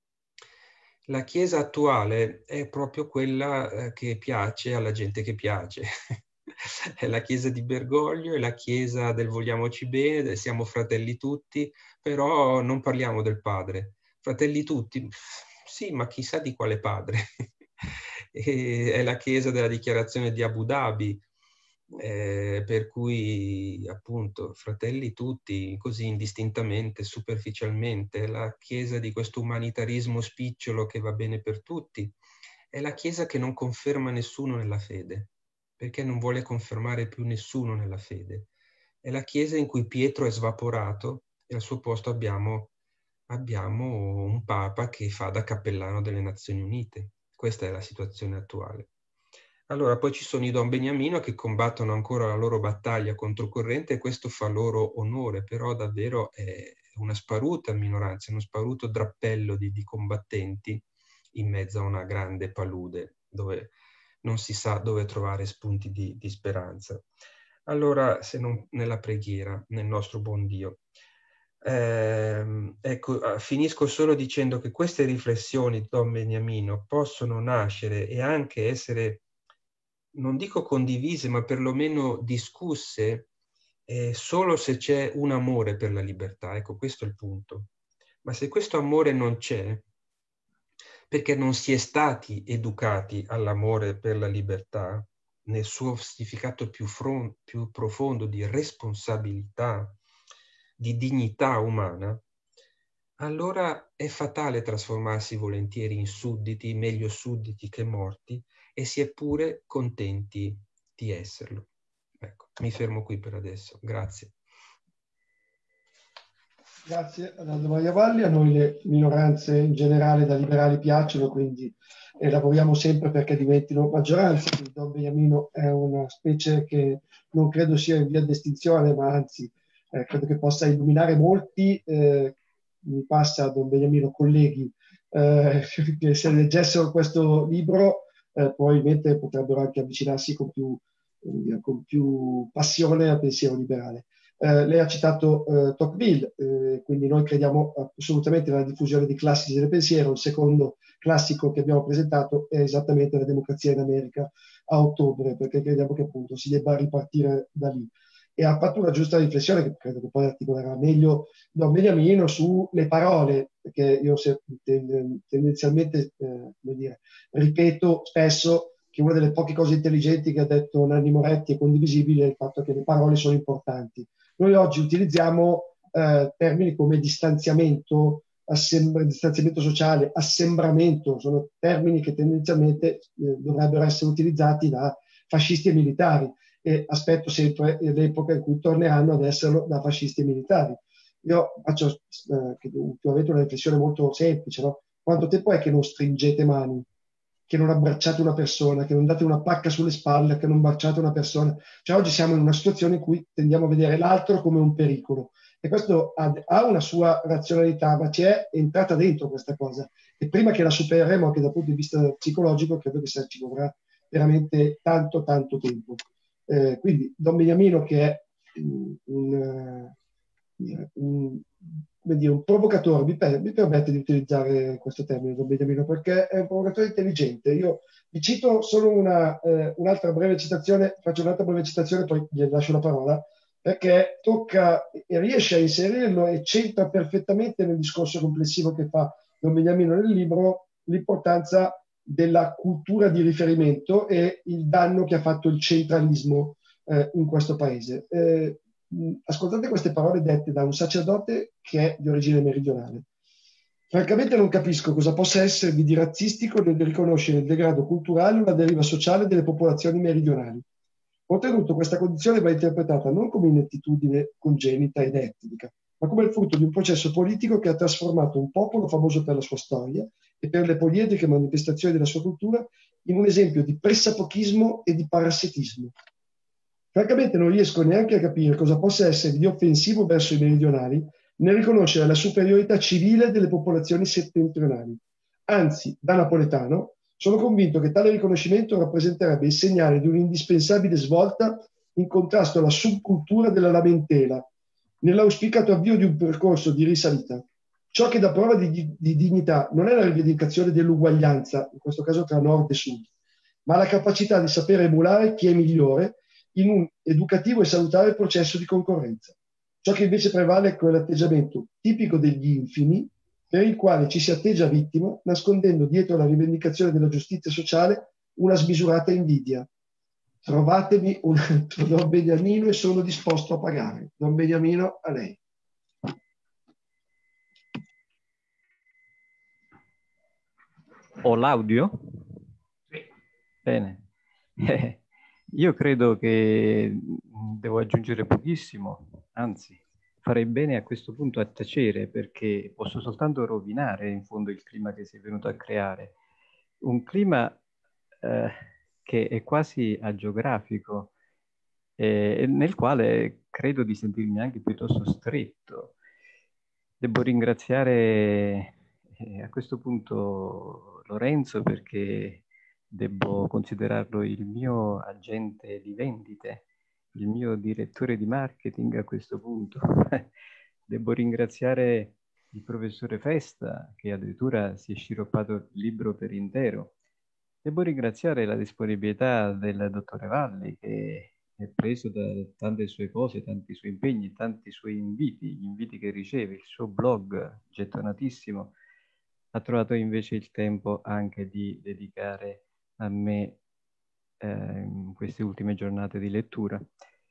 La Chiesa attuale è proprio quella che piace alla gente che piace. È la Chiesa di Bergoglio, è la Chiesa del vogliamoci bene, siamo fratelli tutti, però non parliamo del padre. Fratelli tutti? Sì, ma chissà di quale padre. E è la Chiesa della dichiarazione di Abu Dhabi, eh, per cui appunto fratelli tutti, così indistintamente, superficialmente. È la Chiesa di questo umanitarismo spicciolo che va bene per tutti. È la Chiesa che non conferma nessuno nella fede, perché non vuole confermare più nessuno nella fede. È la Chiesa in cui Pietro è svaporato e al suo posto abbiamo, abbiamo un Papa che fa da cappellano delle Nazioni Unite. Questa è la situazione attuale. Allora, poi ci sono i Don Beniamino che combattono ancora la loro battaglia controcorrente e questo fa loro onore, però davvero è una sparuta minoranza, uno sparuto drappello di, di combattenti in mezzo a una grande palude dove non si sa dove trovare spunti di, di speranza. Allora, se non nella preghiera, nel nostro buon Dio. Eh, ecco, finisco solo dicendo che queste riflessioni di Don Beniamino possono nascere e anche essere, non dico condivise, ma perlomeno discusse eh, solo se c'è un amore per la libertà. Ecco, questo è il punto. Ma se questo amore non c'è, perché non si è stati educati all'amore per la libertà, nel suo significato più, fron- più profondo di responsabilità, di dignità umana, allora è fatale trasformarsi volentieri in sudditi, meglio sudditi che morti, e si è pure contenti di esserlo. Ecco, mi fermo qui per adesso. Grazie. Grazie ad Aldo Maria Valli. A noi le minoranze in generale da liberali piacciono, quindi eh, lavoriamo sempre perché diventino maggioranza. Il Don Beniamino è una specie che non credo sia in via di estinzione, ma anzi eh, credo che possa illuminare molti. Eh, mi passa Don Beniamino, colleghi, eh, che se leggessero questo libro eh, probabilmente potrebbero anche avvicinarsi con più, eh, con più passione al pensiero liberale. Eh, lei ha citato eh, Tocqueville, eh, quindi noi crediamo assolutamente nella diffusione di classici del pensiero. Il secondo classico che abbiamo presentato è esattamente La democrazia in America a ottobre, perché crediamo che appunto si debba ripartire da lì. E ha fatto una giusta riflessione, che credo che poi articolerà meglio Don Beniamino, sulle parole, perché io se, ten, tendenzialmente eh, come dire, ripeto spesso che una delle poche cose intelligenti che ha detto Nanni Moretti e condivisibile è il fatto che le parole sono importanti. Noi oggi utilizziamo eh, termini come distanziamento, assembra, distanziamento sociale, assembramento, sono termini che tendenzialmente eh, dovrebbero essere utilizzati da fascisti e militari, e aspetto sempre l'epoca in cui torneranno ad esserlo da fascisti e militari. Io faccio eh, ultimamente una riflessione molto semplice, no? Quanto tempo è che non stringete mani? Che non abbracciate una persona, che non date una pacca sulle spalle, che non baciate una persona. Cioè oggi siamo in una situazione in cui tendiamo a vedere l'altro come un pericolo E questo ha, ha una sua razionalità, ma ci è entrata dentro questa cosa. E prima che la supereremo anche dal punto di vista psicologico, credo che ci vorrà veramente tanto, tanto tempo. Eh, quindi Don Beniamino, che è un, un, un, come dire, un provocatore, mi, per, mi permette di utilizzare questo termine, Don Beniamino, perché è un provocatore intelligente. Io vi cito solo una, eh, un'altra breve citazione, faccio un'altra breve citazione, poi gli lascio la parola, perché tocca e riesce a inserirlo e c'entra perfettamente nel discorso complessivo che fa Don Beniamino nel libro, l'importanza della cultura di riferimento e il danno che ha fatto il centralismo eh, in questo paese. Eh, ascoltate queste parole dette da un sacerdote che è di origine meridionale. Francamente non capisco cosa possa esservi di razzistico nel riconoscere il degrado culturale o la deriva sociale delle popolazioni meridionali. Oltretutto questa condizione va interpretata non come inettitudine congenita ed etnica, ma come il frutto di un processo politico che ha trasformato un popolo famoso per la sua storia e per le poliedriche manifestazioni della sua cultura in un esempio di pressapochismo e di parassitismo. Francamente non riesco neanche a capire cosa possa essere di offensivo verso i meridionali nel riconoscere la superiorità civile delle popolazioni settentrionali. Anzi, da napoletano, sono convinto che tale riconoscimento rappresenterebbe il segnale di un'indispensabile svolta in contrasto alla subcultura della lamentela, nell'auspicato avvio di un percorso di risalita. Ciò che dà prova di, di dignità non è la rivendicazione dell'uguaglianza, in questo caso tra nord e sud, ma la capacità di sapere emulare chi è migliore in un educativo e salutare processo di concorrenza. Ciò che invece prevale è quell'atteggiamento tipico degli infimi, per il quale ci si atteggia vittima, nascondendo dietro la rivendicazione della giustizia sociale una smisurata invidia. Trovatemi un altro Don Beniamino e sono disposto a pagare. Don Beniamino, a lei. Ho l'audio? Sì. Bene. Eh, io credo che devo aggiungere pochissimo, anzi farei bene a questo punto a tacere, perché posso soltanto rovinare in fondo il clima che si è venuto a creare. Un clima eh, che è quasi agiografico, eh, nel quale credo di sentirmi anche piuttosto stretto. Devo ringraziare eh, a questo punto Lorenzo, perché devo considerarlo il mio agente di vendite, il mio direttore di marketing a questo punto. Devo ringraziare il professore Festa, che addirittura si è sciroppato il libro per intero. Devo ringraziare la disponibilità del dottore Valli, che è preso da tante sue cose, tanti suoi impegni, tanti suoi inviti, gli inviti che riceve, il suo blog gettonatissimo, ha trovato invece il tempo anche di dedicare a me eh, in queste ultime giornate di lettura.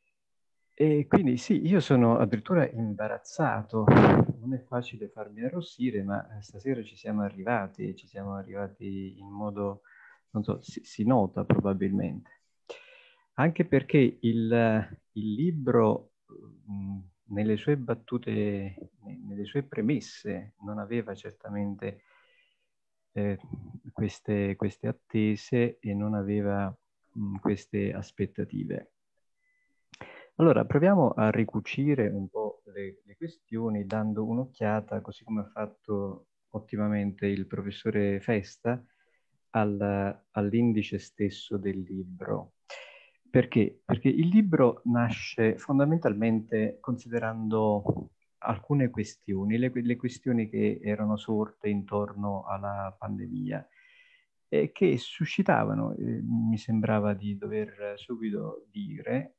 E quindi sì, io sono addirittura imbarazzato, non è facile farmi arrossire, ma stasera ci siamo arrivati, ci siamo arrivati in modo, non so, si, si nota probabilmente. Anche perché il, il libro mh, nelle sue battute, nelle sue premesse, non aveva certamente eh, queste, queste attese e non aveva mh, queste aspettative. Allora, proviamo a ricucire un po' le, le questioni dando un'occhiata, così come ha fatto ottimamente il professore Festa, al, all'indice stesso del libro. Perché? Perché il libro nasce fondamentalmente considerando alcune questioni, le, le questioni che erano sorte intorno alla pandemia e che suscitavano, eh, mi sembrava di dover subito dire,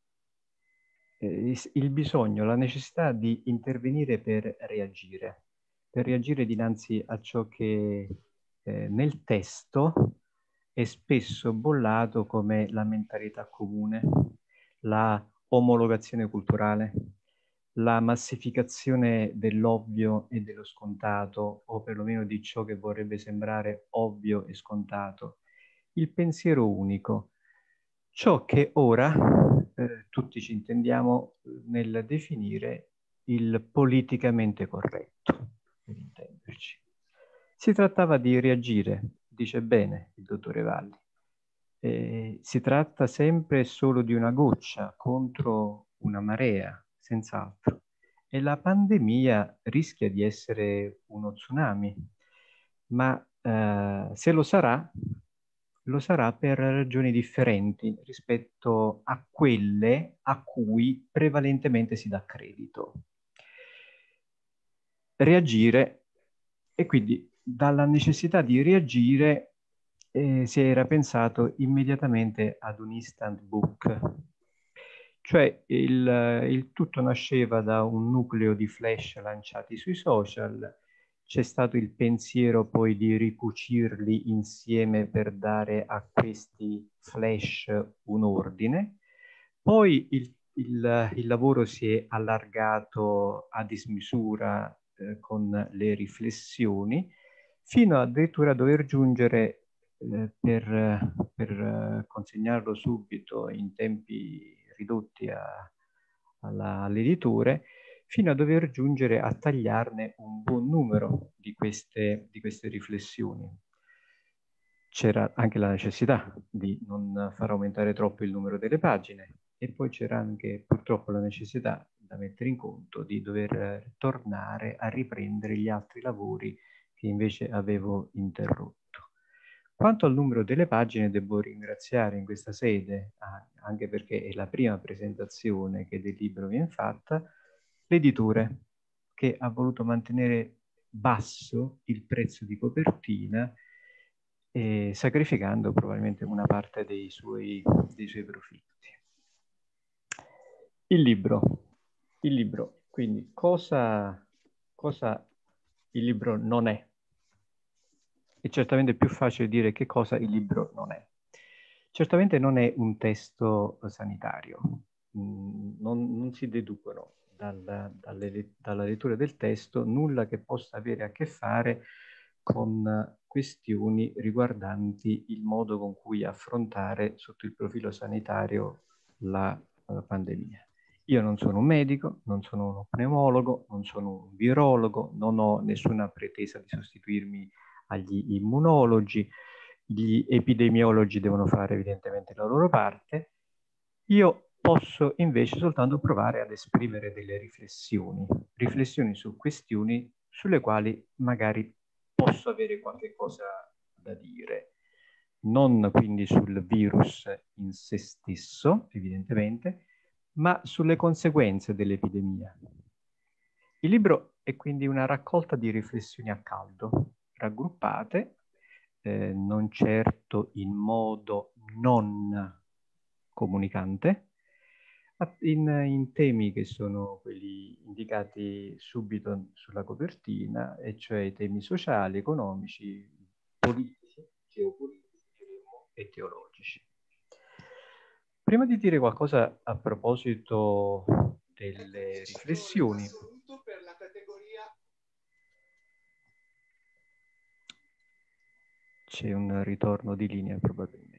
eh, il bisogno, la necessità di intervenire per reagire, per reagire dinanzi a ciò che eh, nel testo è spesso bollato come la mentalità comune, la omologazione culturale, la massificazione dell'ovvio e dello scontato, o perlomeno di ciò che vorrebbe sembrare ovvio e scontato, il pensiero unico, ciò che ora eh, tutti ci intendiamo nel definire il politicamente corretto, per intenderci. Si trattava di reagire, dice bene il dottore Valli. Eh, si tratta sempre solo di una goccia contro una marea, senz'altro. e la pandemia rischia di essere uno tsunami, ma eh, se lo sarà, lo sarà per ragioni differenti rispetto a quelle a cui prevalentemente si dà credito. Reagire, e quindi dalla necessità di reagire eh, si era pensato immediatamente ad un instant book. Cioè il, il tutto nasceva da un nucleo di flash lanciati sui social, c'è stato il pensiero poi di ricucirli insieme per dare a questi flash un ordine, poi il, il, il lavoro si è allargato a dismisura eh, con le riflessioni, fino addirittura a dover giungere eh, per, per eh, consegnarlo subito in tempi ridotti a, alla, alle editure, fino a dover giungere a tagliarne un buon numero di queste, di queste riflessioni. C'era anche la necessità di non far aumentare troppo il numero delle pagine e poi c'era anche purtroppo la necessità da mettere in conto di dover tornare a riprendere gli altri lavori che invece avevo interrotto. Quanto al numero delle pagine, devo ringraziare in questa sede, anche perché è la prima presentazione che del libro viene fatta, l'editore, che ha voluto mantenere basso il prezzo di copertina, eh, sacrificando probabilmente una parte dei suoi, dei suoi profitti. Il libro. Il libro, quindi cosa, cosa il libro non è? È certamente più facile dire che cosa il libro non è. Certamente non è un testo sanitario, mm, non, non si deducono dalla, dalle, dalla lettura del testo nulla che possa avere a che fare con questioni riguardanti il modo con cui affrontare sotto il profilo sanitario la, la pandemia. Io non sono un medico, non sono uno pneumologo, non sono un virologo, non ho nessuna pretesa di sostituirmi agli immunologi, gli epidemiologi devono fare evidentemente la loro parte. Io posso invece soltanto provare ad esprimere delle riflessioni, riflessioni su questioni sulle quali magari posso avere qualche cosa da dire. Non quindi sul virus in se stesso, evidentemente, ma sulle conseguenze dell'epidemia. Il libro è quindi una raccolta di riflessioni a caldo, raggruppate, eh, non certo in modo non comunicante, in, in temi che sono quelli indicati subito sulla copertina, e cioè i temi sociali, economici, politici, geopolitici e teologici. Prima di dire qualcosa a proposito delle riflessioni, c'è un ritorno di linea probabilmente.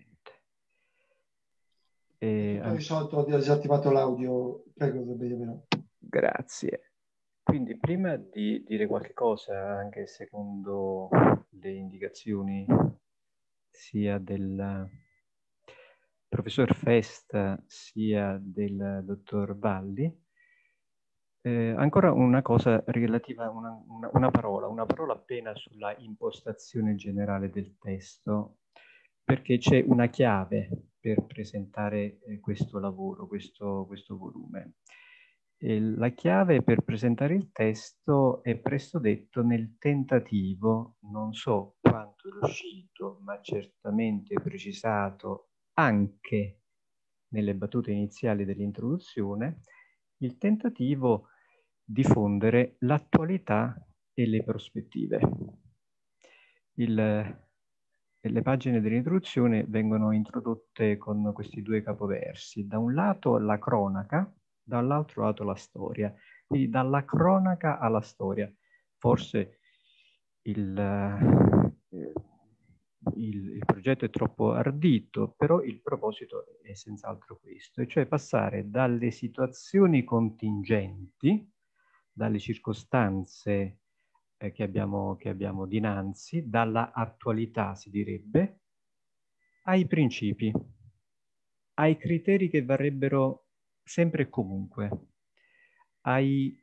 E tutto risolto, ho disattivato l'audio, prego Beniamino. Grazie. Quindi prima di dire qualche cosa, anche secondo le indicazioni sia del professor Festa sia del dottor Valli, Eh, ancora una cosa relativa a una, una, una parola, una parola appena sulla impostazione generale del testo, perché c'è una chiave per presentare eh, questo lavoro, questo, questo volume. E la chiave per presentare il testo è presto detto nel tentativo, non so quanto riuscito, ma certamente precisato anche nelle battute iniziali dell'introduzione, il tentativo di fondere l'attualità e le prospettive. Il, le pagine dell'introduzione vengono introdotte con questi due capoversi. Da un lato la cronaca, dall'altro lato la storia. Quindi dalla cronaca alla storia. Forse il, eh, il, il progetto è troppo ardito, però il proposito è senz'altro questo, e cioè passare dalle situazioni contingenti, dalle circostanze eh, che, abbiamo, che abbiamo dinanzi, dalla attualità si direbbe, ai principi, ai criteri che varrebbero sempre e comunque, ai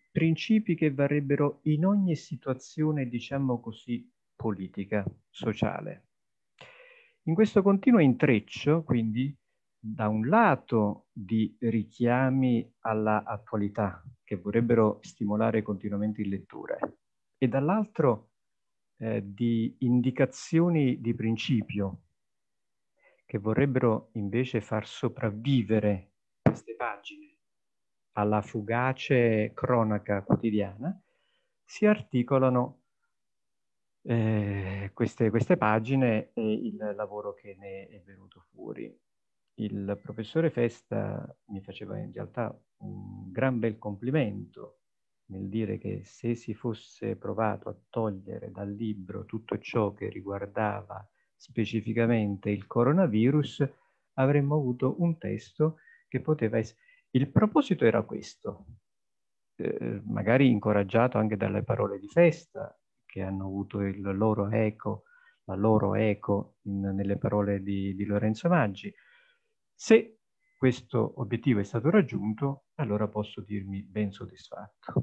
principi che varrebbero in ogni situazione, diciamo così, politica, sociale. In questo continuo intreccio, quindi, da un lato di richiami alla attualità, che vorrebbero stimolare continuamente il lettore, e dall'altro eh, di indicazioni di principio, che vorrebbero invece far sopravvivere queste pagine alla fugace cronaca quotidiana, si articolano eh, queste, queste pagine e il lavoro che ne è venuto fuori. Il professore Festa mi faceva in realtà un gran bel complimento nel dire che se si fosse provato a togliere dal libro tutto ciò che riguardava specificamente il coronavirus, avremmo avuto un testo che poteva essere... Il proposito era questo, eh, magari incoraggiato anche dalle parole di Festa, che hanno avuto il loro eco, la loro eco in, nelle parole di, di Lorenzo Maggi. Se questo obiettivo è stato raggiunto, allora posso dirmi ben soddisfatto.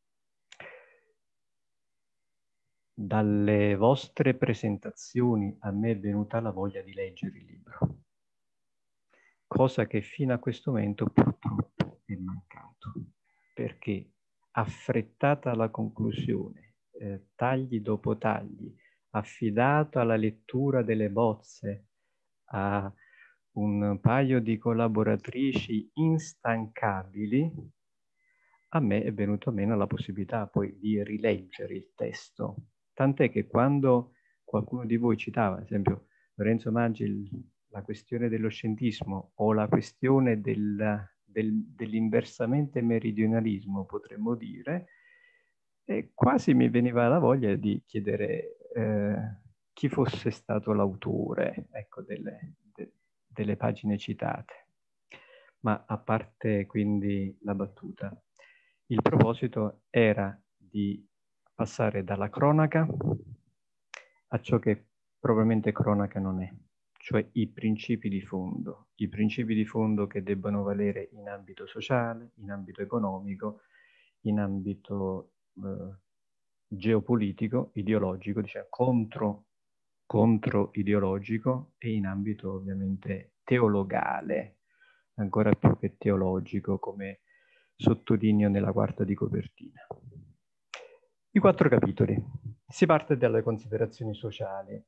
Dalle vostre presentazioni a me è venuta la voglia di leggere il libro, cosa che fino a questo momento purtroppo è mancato, perché affrettata la conclusione, eh, tagli dopo tagli, affidato alla lettura delle bozze a un paio di collaboratrici instancabili, a me è venuto meno la possibilità poi di rileggere il testo. Tant'è che quando qualcuno di voi citava, ad esempio Lorenzo Maggi, il, la questione dello scientismo o la questione del, del, dell'inversamente meridionalismo, potremmo dire, e quasi mi veniva la voglia di chiedere eh, chi fosse stato l'autore, ecco, delle, de, delle pagine citate. Ma a parte quindi la battuta, il proposito era di passare dalla cronaca a ciò che probabilmente cronaca non è, cioè i principi di fondo, i principi di fondo che debbano valere in ambito sociale, in ambito economico, in ambito eh, geopolitico, ideologico, diciamo contro, contro ideologico e in ambito ovviamente teologale, ancora più che teologico, come sottolineo nella quarta di copertina. I quattro capitoli. Si parte dalle considerazioni sociali.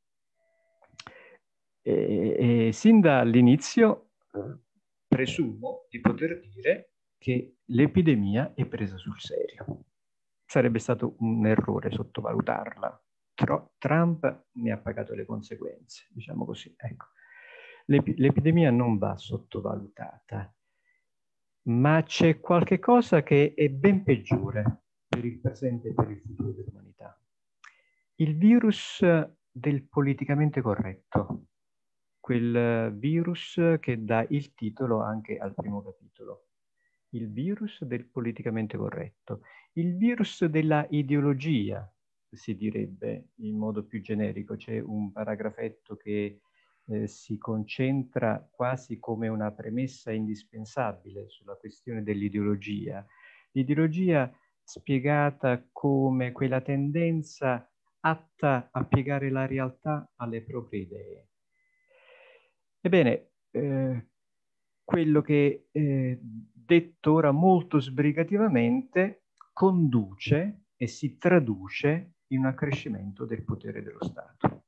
E, e sin dall'inizio eh, presumo di poter dire che l'epidemia è presa sul serio. Sarebbe stato un errore sottovalutarla. Tro- Trump ne ha pagato le conseguenze, diciamo così. Ecco. L'ep- l'epidemia non va sottovalutata, ma c'è qualche cosa che è ben peggiore per il presente e per il futuro dell'umanità. Il virus del politicamente corretto, quel virus che dà il titolo anche al primo capitolo. Il virus del politicamente corretto, il virus della ideologia, si direbbe in modo più generico. C'è un paragrafetto che eh, si concentra quasi come una premessa indispensabile sulla questione dell'ideologia. L'ideologia spiegata come quella tendenza atta a piegare la realtà alle proprie idee. Ebbene, eh, quello che eh, detto ora molto sbrigativamente conduce e si traduce in un accrescimento del potere dello Stato.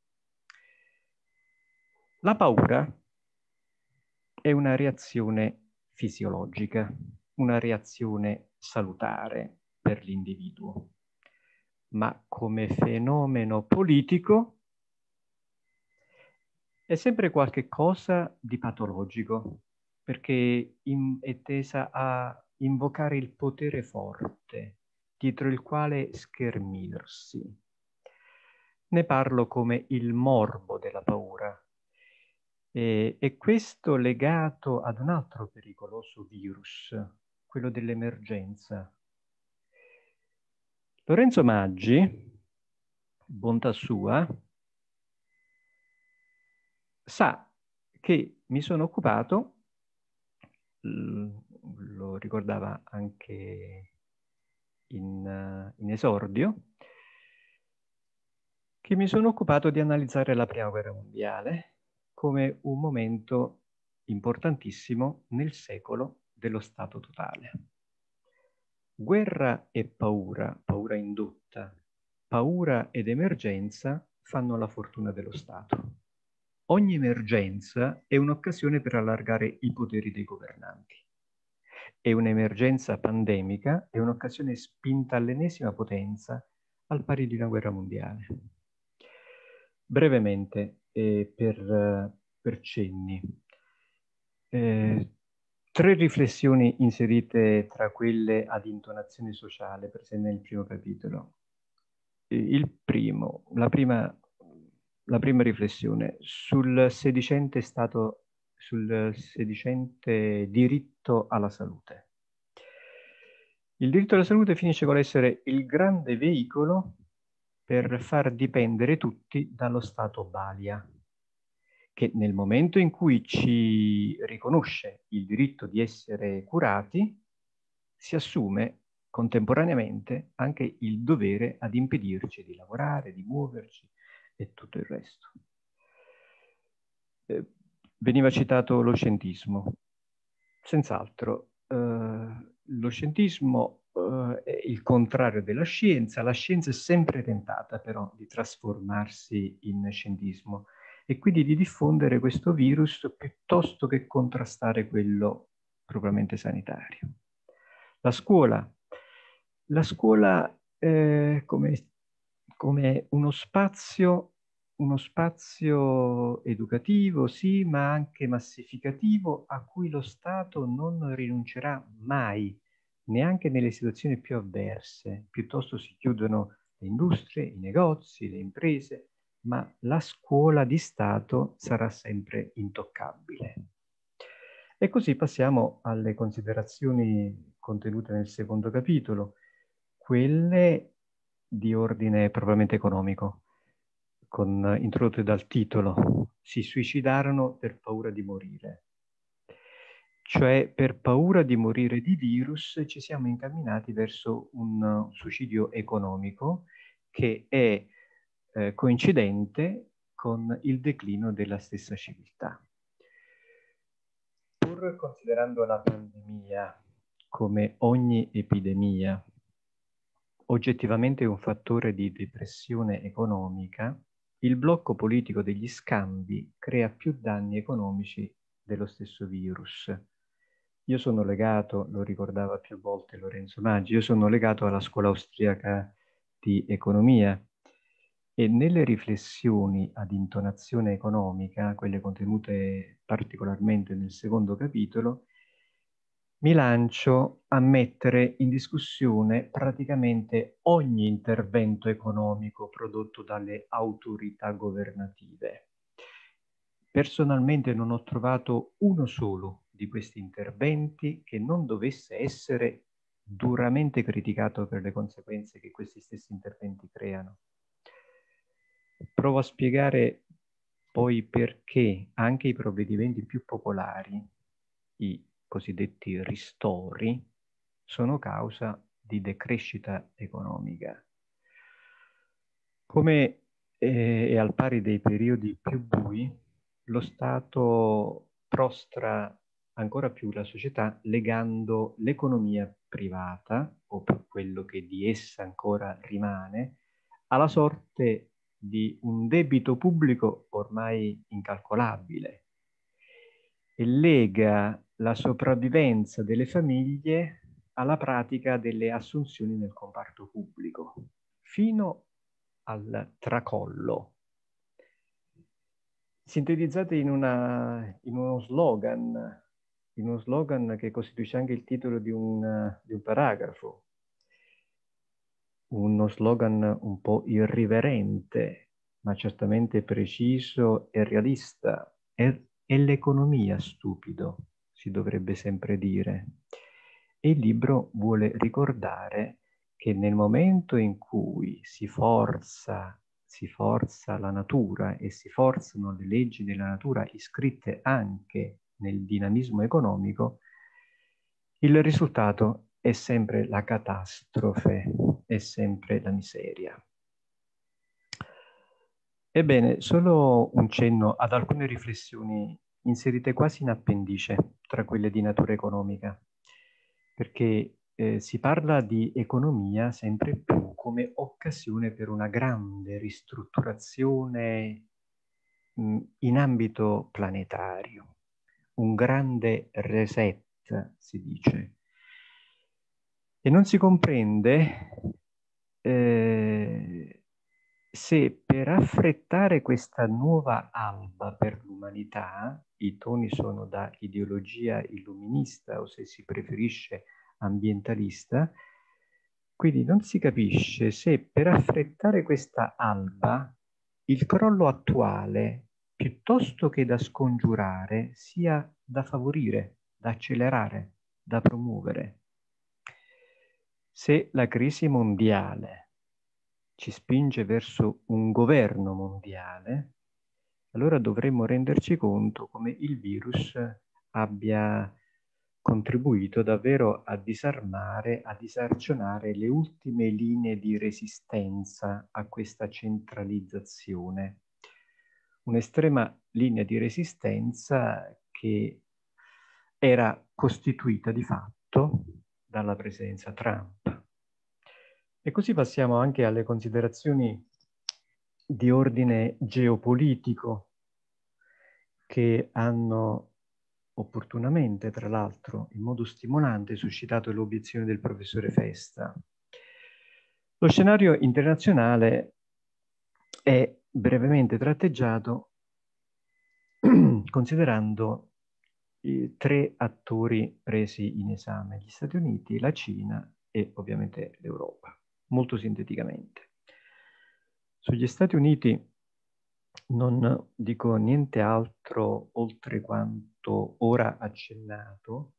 La paura è una reazione fisiologica, una reazione salutare per l'individuo, ma come fenomeno politico è sempre qualche cosa di patologico, perché in, è tesa a invocare il potere forte, dietro il quale schermirsi. Ne parlo come il morbo della paura. E, e questo legato ad un altro pericoloso virus, quello dell'emergenza. Lorenzo Maggi, bontà sua, sa che mi sono occupato, lo ricordava anche in, in esordio, che mi sono occupato di analizzare la Prima Guerra Mondiale come un momento importantissimo nel secolo dello Stato totale. Guerra e paura, paura indotta, paura ed emergenza fanno la fortuna dello Stato. Ogni emergenza è un'occasione per allargare i poteri dei governanti. E un'emergenza pandemica è un'occasione spinta all'ennesima potenza al pari di una guerra mondiale. Brevemente, eh, per, per cenni, eh, tre riflessioni inserite tra quelle ad intonazione sociale presenti nel primo capitolo. Il primo, la prima, la prima riflessione sul sedicente stato, sul sedicente diritto alla salute. Il diritto alla salute finisce con l'essere il grande veicolo per far dipendere tutti dallo Stato balia, che nel momento in cui ci riconosce il diritto di essere curati, si assume contemporaneamente anche il dovere ad impedirci di lavorare, di muoverci e tutto il resto. Eh, veniva citato lo scientismo. Senz'altro, eh, lo scientismo eh, è il contrario della scienza. La scienza è sempre tentata però di trasformarsi in scientismo e quindi di diffondere questo virus piuttosto che contrastare quello propriamente sanitario. La scuola. La scuola eh, come, come uno spazio, uno spazio educativo, sì, ma anche massificativo a cui lo Stato non rinuncerà mai, neanche nelle situazioni più avverse. Piuttosto si chiudono le industrie, i negozi, le imprese, ma la scuola di Stato sarà sempre intoccabile. E così passiamo alle considerazioni contenute nel secondo capitolo, quelle di ordine propriamente economico, con, introdotte dal titolo, si suicidarono per paura di morire. Cioè, per paura di morire di virus ci siamo incamminati verso un suicidio economico che è eh, coincidente con il declino della stessa civiltà. Pur considerando la pandemia come ogni epidemia oggettivamente un fattore di depressione economica, il blocco politico degli scambi crea più danni economici dello stesso virus. Io sono legato, lo ricordava più volte Lorenzo Maggi, io sono legato alla scuola austriaca di economia e nelle riflessioni ad intonazione economica, quelle contenute particolarmente nel secondo capitolo, mi lancio a mettere in discussione praticamente ogni intervento economico prodotto dalle autorità governative. Personalmente non ho trovato uno solo di questi interventi che non dovesse essere duramente criticato per le conseguenze che questi stessi interventi creano. Provo a spiegare poi perché anche i provvedimenti più popolari, i cosiddetti ristori, sono causa di decrescita economica. Come eh, è al pari dei periodi più bui, lo Stato prostra ancora più la società legando l'economia privata, o per quello che di essa ancora rimane, alla sorte di un debito pubblico ormai incalcolabile e lega la sopravvivenza delle famiglie alla pratica delle assunzioni nel comparto pubblico, fino al tracollo. Sintetizzate in, una, in uno slogan, in uno slogan che costituisce anche il titolo di un, di un paragrafo, uno slogan un po' irriverente, ma certamente preciso e realista. È, è l'economia, stupido, si dovrebbe sempre dire. E il libro vuole ricordare che nel momento in cui si forza, si forza la natura e si forzano le leggi della natura iscritte anche nel dinamismo economico, il risultato è sempre la catastrofe, è sempre la miseria. Ebbene, solo un cenno ad alcune riflessioni inserite quasi in appendice tra quelle di natura economica, perché eh, si parla di economia sempre più come occasione per una grande ristrutturazione mh, in ambito planetario, un grande reset, si dice. E non si comprende eh, se per affrettare questa nuova alba per l'umanità, i toni sono da ideologia illuminista o se si preferisce ambientalista, quindi non si capisce se per affrettare questa alba il crollo attuale, piuttosto che da scongiurare, sia da favorire, da accelerare, da promuovere. Se la crisi mondiale ci spinge verso un governo mondiale, allora dovremmo renderci conto come il virus abbia contribuito davvero a disarmare, a disarcionare le ultime linee di resistenza a questa centralizzazione. Un'estrema linea di resistenza che era costituita di fatto dalla presenza Trump. E così passiamo anche alle considerazioni di ordine geopolitico che hanno opportunamente, tra l'altro, in modo stimolante, suscitato le obiezioni del professore Festa. Lo scenario internazionale è brevemente tratteggiato considerando i tre attori presi in esame, gli Stati Uniti, la Cina e ovviamente l'Europa. Molto sinteticamente. Sugli Stati Uniti non dico niente altro oltre quanto ora accennato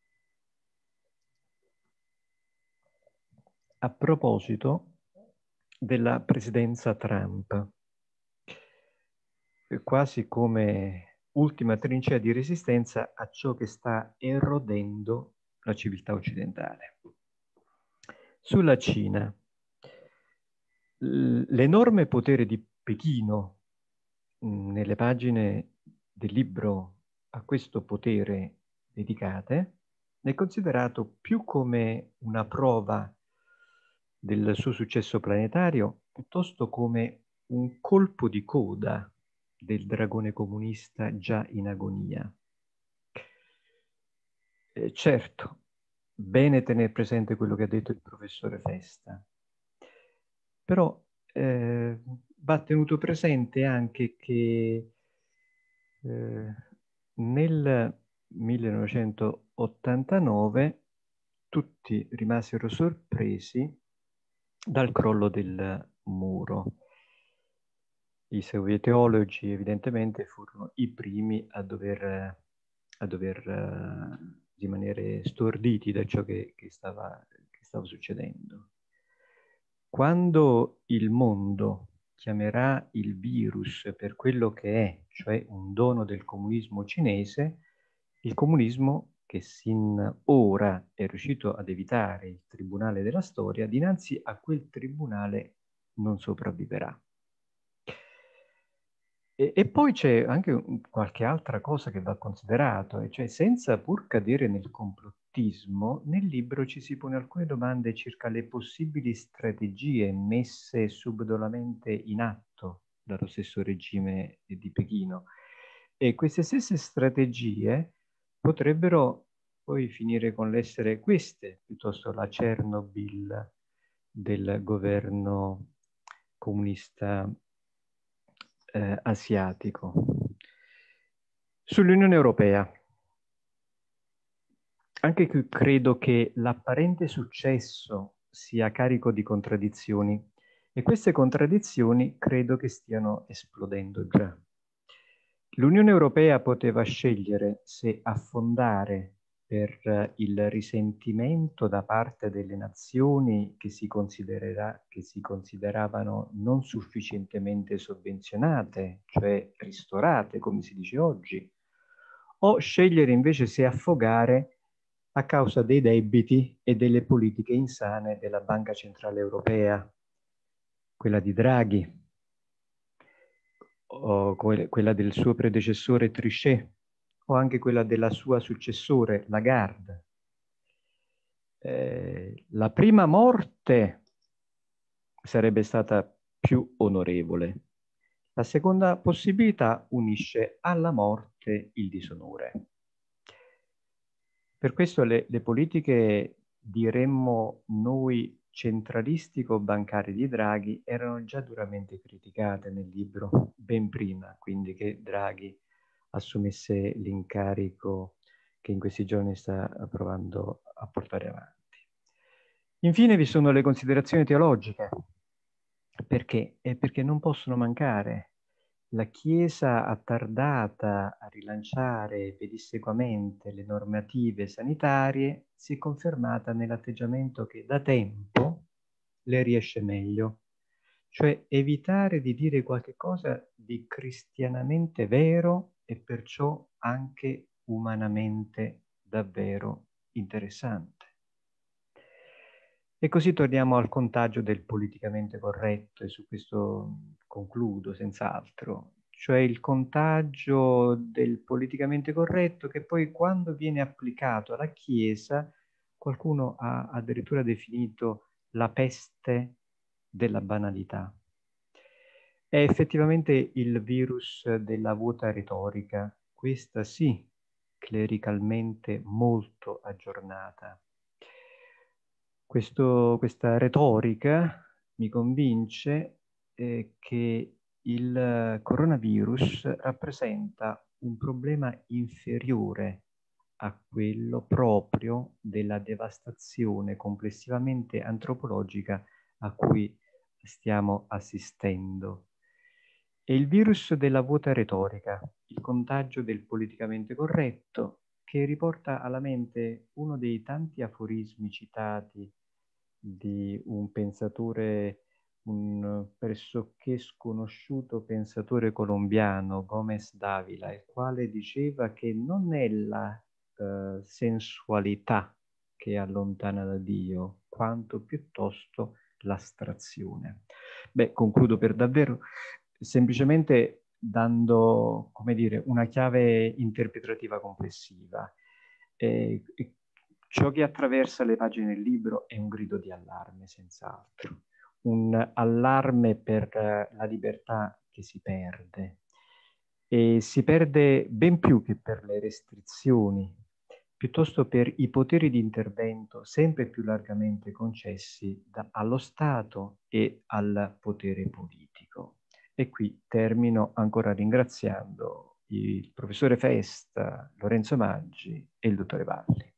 a proposito della presidenza Trump, quasi come ultima trincea di resistenza a ciò che sta erodendo la civiltà occidentale. Sulla Cina, l'enorme potere di Pechino mh, nelle pagine del libro a questo potere dedicate è considerato più come una prova del suo successo planetario piuttosto come un colpo di coda del dragone comunista già in agonia. Eh, certo, bene tenere presente quello che ha detto il professore Festa, però eh, va tenuto presente anche che eh, nel millenovecentottantanove tutti rimasero sorpresi dal crollo del muro. I sovietologi evidentemente furono i primi a dover, a dover uh, rimanere storditi da ciò che, che, stava, che stava succedendo. Quando il mondo chiamerà il virus per quello che è, cioè un dono del comunismo cinese, il comunismo che sin ora è riuscito ad evitare il tribunale della storia, dinanzi a quel tribunale non sopravviverà. E, e poi c'è anche qualche altra cosa che va considerato, e cioè senza pur cadere nel complottismo, nel libro ci si pone alcune domande circa le possibili strategie messe subdolamente in atto dallo stesso regime di Pechino. E queste stesse strategie potrebbero poi finire con l'essere queste, piuttosto la Chernobyl del governo comunista Eh, asiatico. Sull'Unione Europea, anche qui credo che l'apparente successo sia carico di contraddizioni e queste contraddizioni credo che stiano esplodendo già. L'Unione Europea poteva scegliere se affondare per il risentimento da parte delle nazioni che si, considererà, che si consideravano non sufficientemente sovvenzionate, cioè ristorate, come si dice oggi, o scegliere invece se affogare a causa dei debiti e delle politiche insane della Banca Centrale Europea, quella di Draghi, o quella del suo predecessore Trichet, o anche quella della sua successore Lagarde. Eh, la prima morte sarebbe stata più onorevole. La seconda possibilità unisce alla morte il disonore. Per questo le, le politiche, diremmo noi, centralistico-bancarie di Draghi erano già duramente criticate nel libro, ben prima quindi che Draghi assumesse l'incarico che in questi giorni sta provando a portare avanti. Infine vi sono le considerazioni teologiche. Perché? È perché non possono mancare. La Chiesa attardata a rilanciare pedissequamente le normative sanitarie si è confermata nell'atteggiamento che da tempo le riesce meglio, cioè evitare di dire qualche cosa di cristianamente vero e perciò anche umanamente davvero interessante. E così torniamo al contagio del politicamente corretto, e su questo concludo senz'altro, cioè il contagio del politicamente corretto che poi quando viene applicato alla Chiesa qualcuno ha addirittura definito la peste della banalità. È effettivamente il virus della vuota retorica, questa sì, clericalmente molto aggiornata. Questo, questa retorica mi convince eh, che il coronavirus rappresenta un problema inferiore a quello proprio della devastazione complessivamente antropologica a cui stiamo assistendo. È il virus della vuota retorica, il contagio del politicamente corretto, che riporta alla mente uno dei tanti aforismi citati di un pensatore, un pressoché sconosciuto pensatore colombiano, Gómez Dávila, il quale diceva che non è la uh, sensualità che allontana da Dio, quanto piuttosto l'astrazione. Beh, concludo per davvero, semplicemente dando, come dire, una chiave interpretativa complessiva. Eh, ciò che attraversa le pagine del libro è un grido di allarme, senz'altro. Un allarme per la libertà che si perde. E si perde ben più che per le restrizioni, piuttosto per i poteri di intervento sempre più largamente concessi da, allo Stato e al potere politico. E qui termino ancora ringraziando il professore Festa, Lorenzo Maggi e il dottore Valli.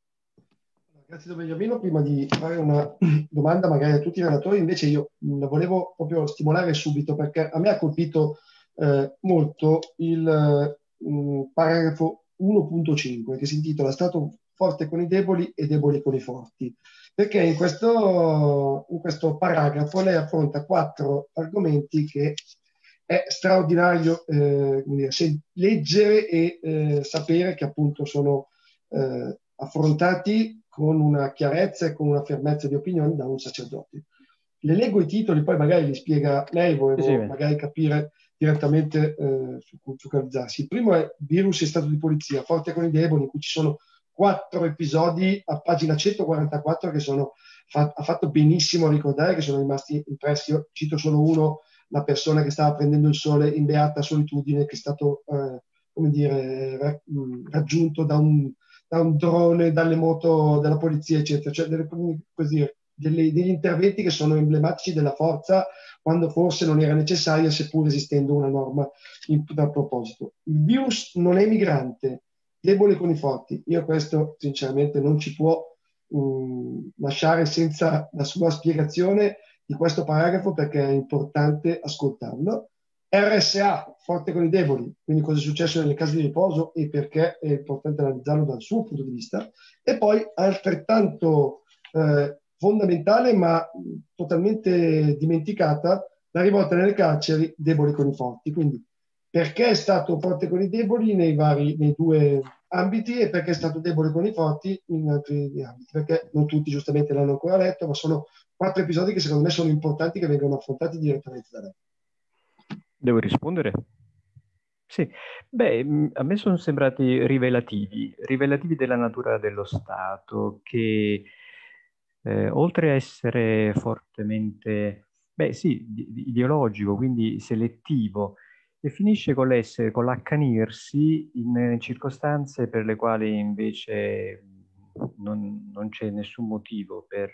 Grazie Don Beniamino. Prima di fare una domanda magari a tutti i relatori, invece io la volevo proprio stimolare subito, perché a me ha colpito eh, molto il mh, paragrafo uno punto cinque che si intitola Stato forte con i deboli e deboli con i forti, perché in questo, in questo paragrafo lei affronta quattro argomenti che è straordinario eh, leggere e eh, sapere che appunto sono eh, affrontati con una chiarezza e con una fermezza di opinioni da un sacerdote. Le leggo i titoli, poi magari li spiega lei, volevo sì, magari capire direttamente eh, su cui focalizzarsi. Il primo è Virus e Stato di Polizia, forte con i deboli, in cui ci sono quattro episodi a pagina centoquarantaquattro che sono, fa, ha fatto benissimo a ricordare, che sono rimasti impressi. Io cito solo uno, la persona che stava prendendo il sole in beata solitudine, che è stato eh, come dire, raggiunto da un da un drone, dalle moto della polizia, eccetera, cioè delle, così, delle, degli interventi che sono emblematici della forza quando forse non era necessaria, seppur esistendo una norma in, a proposito. Il virus non è migrante, debole con i forti. Io questo sinceramente non ci può mh, lasciare senza la sua spiegazione di questo paragrafo, perché è importante ascoltarlo. R S A, forte con i deboli, quindi cosa è successo nelle case di riposo e perché è importante analizzarlo dal suo punto di vista. E poi altrettanto eh, fondamentale, ma totalmente dimenticata, la rivolta nelle carceri, deboli con i forti. Quindi perché è stato forte con i deboli nei vari, nei due ambiti e perché è stato debole con i forti in altri ambiti, perché non tutti giustamente l'hanno ancora letto, ma sono quattro episodi che secondo me sono importanti, che vengono affrontati direttamente da lei. Devo rispondere? Sì, beh, a me sono sembrati rivelativi, rivelativi della natura dello Stato, che eh, oltre a essere fortemente, beh sì, ideologico, quindi selettivo, e finisce con l'essere, con l'accanirsi in circostanze per le quali invece non, non c'è nessun motivo per,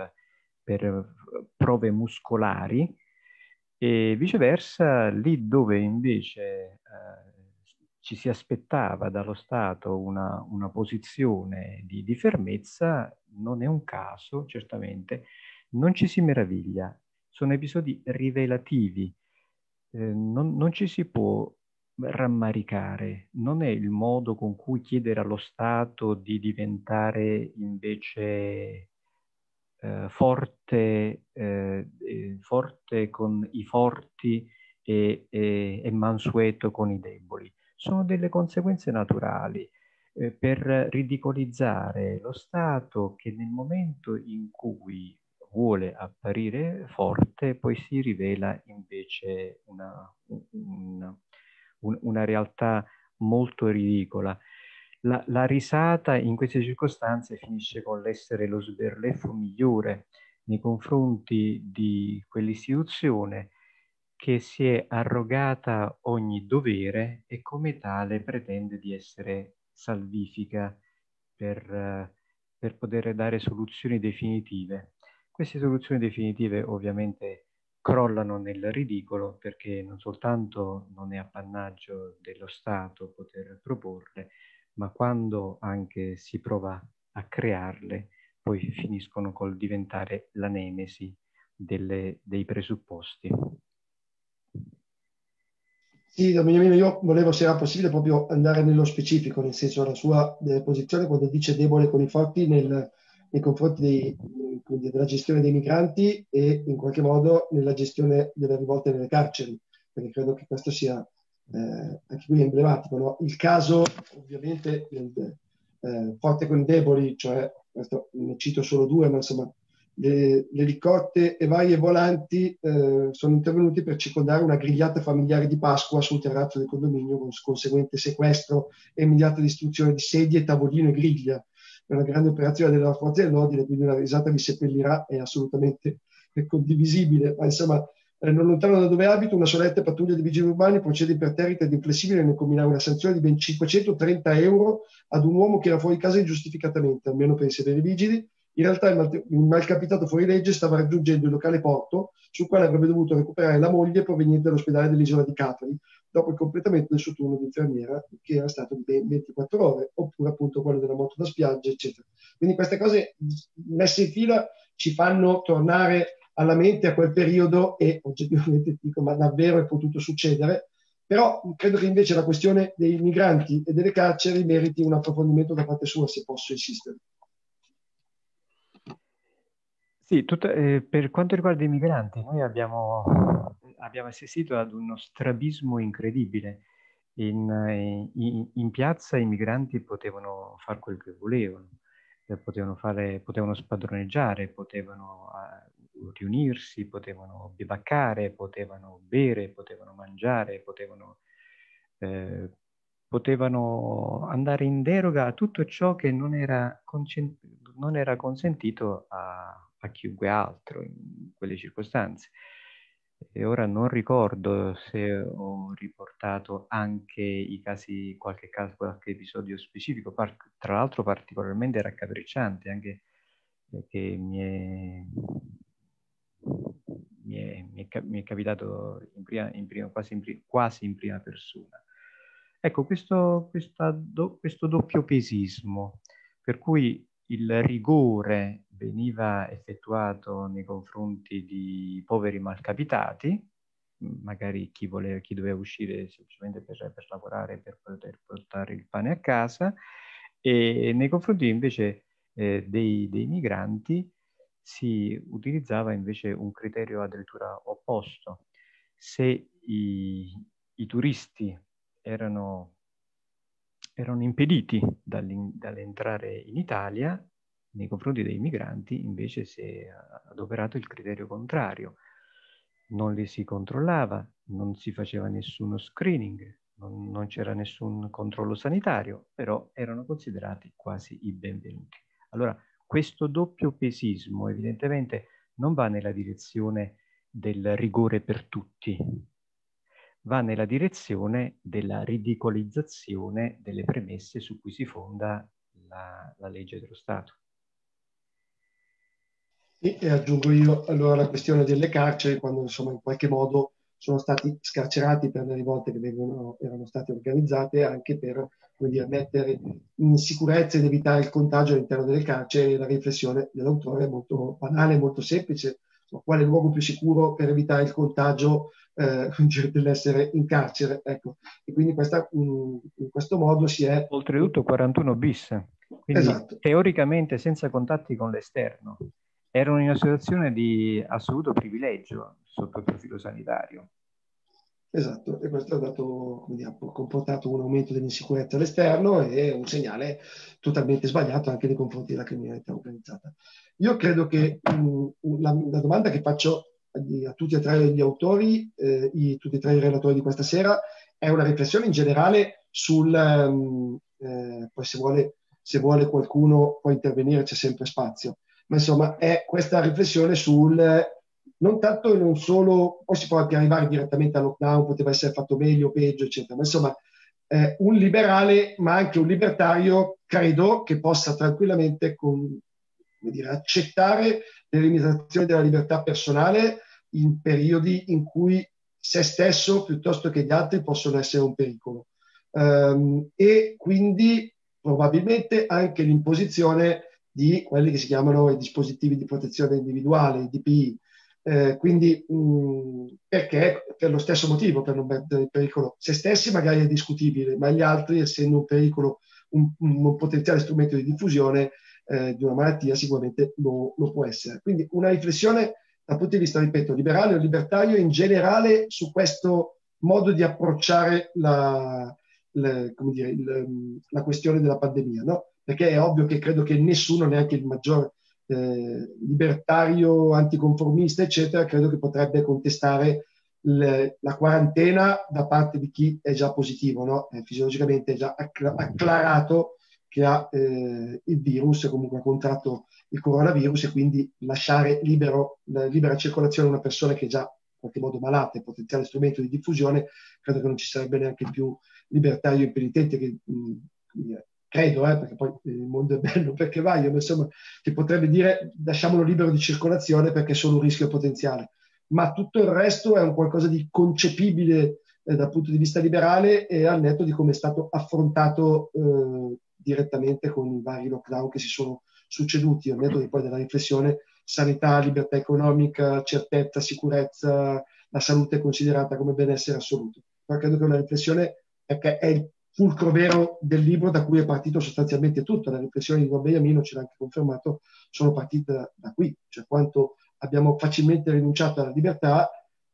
per prove muscolari, e viceversa lì dove invece eh, ci si aspettava dallo Stato una, una posizione di, di fermezza, non è un caso, certamente, non ci si meraviglia, sono episodi rivelativi. Eh, non, non ci si può rammaricare, non è il modo con cui chiedere allo Stato di diventare invece eh, forte, eh, eh, forte con i forti e, e, e mansueto con i deboli. Sono delle conseguenze naturali eh, per ridicolizzare lo Stato, che nel momento in cui vuole apparire forte, poi si rivela invece una, una, una realtà molto ridicola. La, la risata in queste circostanze finisce con l'essere lo sberleffo migliore nei confronti di quell'istituzione che si è arrogata ogni dovere e come tale pretende di essere salvifica per, per poter dare soluzioni definitive. Queste soluzioni definitive ovviamente crollano nel ridicolo, perché non soltanto non è appannaggio dello Stato poter proporle, ma quando anche si prova a crearle, poi finiscono col diventare la nemesi delle, dei presupposti. Sì, Beniamino, io volevo, se era possibile, proprio andare nello specifico, nel senso la sua eh, posizione quando dice debole con i forti nel, nei confronti dei, quindi della gestione dei migranti e in qualche modo nella gestione delle rivolte nelle carceri, perché credo che questo sia eh, anche qui emblematico, no? Il caso ovviamente del, eh, forte con i deboli, cioè, questo ne cito solo due, ma insomma le, le elicotte e varie volanti eh, sono intervenuti per circondare una grigliata familiare di Pasqua sul terrazzo del condominio, con conseguente sequestro e immediata distruzione di sedie, tavolino e griglia. È una grande operazione delle forze dell'ordine, quindi una risata vi seppellirà, è assolutamente condivisibile, ma insomma eh, non lontano da dove abito, una soletta pattuglia di vigili urbani procede imperterrita ed inflessibile nel combinare una sanzione di ben cinquecentotrenta euro ad un uomo che era fuori casa ingiustificatamente, almeno per i severi vigili. In realtà il, mal, il malcapitato fuorilegge stava raggiungendo il locale porto, sul quale avrebbe dovuto recuperare la moglie proveniente dall'ospedale dell'isola di Capri, dopo il completamento del suo turno di infermiera, che era stato di ben ventiquattro ore, oppure appunto quello della moto da spiaggia, eccetera. Quindi queste cose messe in fila ci fanno tornare alla mente a quel periodo e oggettivamente dico, ma davvero è potuto succedere? Però credo che invece la questione dei migranti e delle carceri meriti un approfondimento da parte sua, se posso insistere. Sì, tutta, eh, per quanto riguarda i migranti, noi abbiamo, abbiamo assistito ad uno strabismo incredibile. In, in, in piazza i migranti potevano fare quel che volevano, eh, potevano, fare, potevano spadroneggiare, potevano uh, riunirsi, potevano bivaccare, potevano bere, potevano mangiare, potevano, eh, potevano andare in deroga a tutto ciò che non era, non era consentito a a chiunque altro in quelle circostanze. E ora non ricordo se ho riportato anche i casi, qualche caso, qualche episodio specifico, par- tra l'altro particolarmente raccapricciante, anche che mi è, mi è, mi è, mi è capitato in prima, in prima, quasi, in prima, quasi in prima persona. Ecco, questo, do, questo doppio pesismo, per cui il rigore veniva effettuato nei confronti di poveri malcapitati, magari chi, voleva, chi doveva uscire semplicemente per, per lavorare, per poter portare il pane a casa, e nei confronti invece eh, dei, dei migranti si utilizzava invece un criterio addirittura opposto. Se i, i turisti erano, erano impediti dall'entrare in Italia, nei confronti dei migranti invece si è adoperato il criterio contrario. Non li si controllava, non si faceva nessuno screening, non, non c'era nessun controllo sanitario, però erano considerati quasi i benvenuti. Allora, questo doppio pesismo evidentemente non va nella direzione del rigore per tutti, va nella direzione della ridicolizzazione delle premesse su cui si fonda la, la legge dello Stato. E, e aggiungo io allora la questione delle carceri, quando insomma in qualche modo sono stati scarcerati per le rivolte che vengono, erano state organizzate, anche per, come dire, mettere in sicurezza ed evitare il contagio all'interno delle carceri. La riflessione dell'autore è molto banale, molto semplice: quale luogo più sicuro per evitare il contagio eh, dell'essere in carcere, ecco. E quindi questa, in, in questo modo si è... Oltretutto quarantuno bis, quindi esatto. Teoricamente senza contatti con l'esterno. Erano in una situazione di assoluto privilegio sotto il profilo sanitario. Esatto, e questo ha, dato, come dire, ha comportato un aumento dell'insicurezza all'esterno e un segnale totalmente sbagliato anche nei confronti della criminalità organizzata. Io credo che mh, la, la domanda che faccio a, a tutti e tre gli autori, eh, i, tutti e tre i relatori di questa sera, è una riflessione in generale sul, um, eh, poi se vuole, se vuole qualcuno può intervenire, c'è sempre spazio, ma insomma è questa riflessione sul... non tanto e non solo, poi si può anche arrivare direttamente al lockdown, poteva essere fatto meglio o peggio, eccetera, ma insomma eh, un liberale ma anche un libertario credo che possa tranquillamente con, come dire, accettare le limitazioni della libertà personale in periodi in cui se stesso piuttosto che gli altri possono essere un pericolo. Um, e quindi probabilmente anche l'imposizione di quelli che si chiamano i dispositivi di protezione individuale, i D P I. Eh, quindi mh, perché per lo stesso motivo, per non mettere in pericolo se stessi magari è discutibile, ma gli altri, essendo un pericolo, un, un potenziale strumento di diffusione eh, di una malattia, sicuramente lo, lo può essere. Quindi una riflessione dal punto di vista, ripeto, liberale o libertario in generale su questo modo di approcciare la, la, come dire, il, la questione della pandemia, no? Perché è ovvio che credo che nessuno, neanche il maggior Eh, libertario, anticonformista, eccetera, credo che potrebbe contestare le, la quarantena da parte di chi è già positivo, no? È fisiologicamente già acc- acclarato che ha eh, il virus, comunque ha contratto il coronavirus, e quindi lasciare libero, la libera circolazione a una persona che è già in qualche modo malata e potenziale strumento di diffusione, credo che non ci sarebbe neanche più libertario impenitente che mh, credo, eh, perché poi il mondo è bello perché va, io, insomma, che potrebbe dire lasciamolo libero di circolazione perché è solo un rischio potenziale, ma tutto il resto è un qualcosa di concepibile eh, dal punto di vista liberale, e al netto di come è stato affrontato eh, direttamente con i vari lockdown che si sono succeduti, al netto di poi della riflessione sanità, libertà economica, certezza, sicurezza, la salute considerata come benessere assoluto. Ma credo che una riflessione, perché è il fulcro vero del libro da cui è partito sostanzialmente tutto. Le riflessioni di Don Beniamino, ce l'ha anche confermato, sono partite da, da qui, cioè quanto abbiamo facilmente rinunciato alla libertà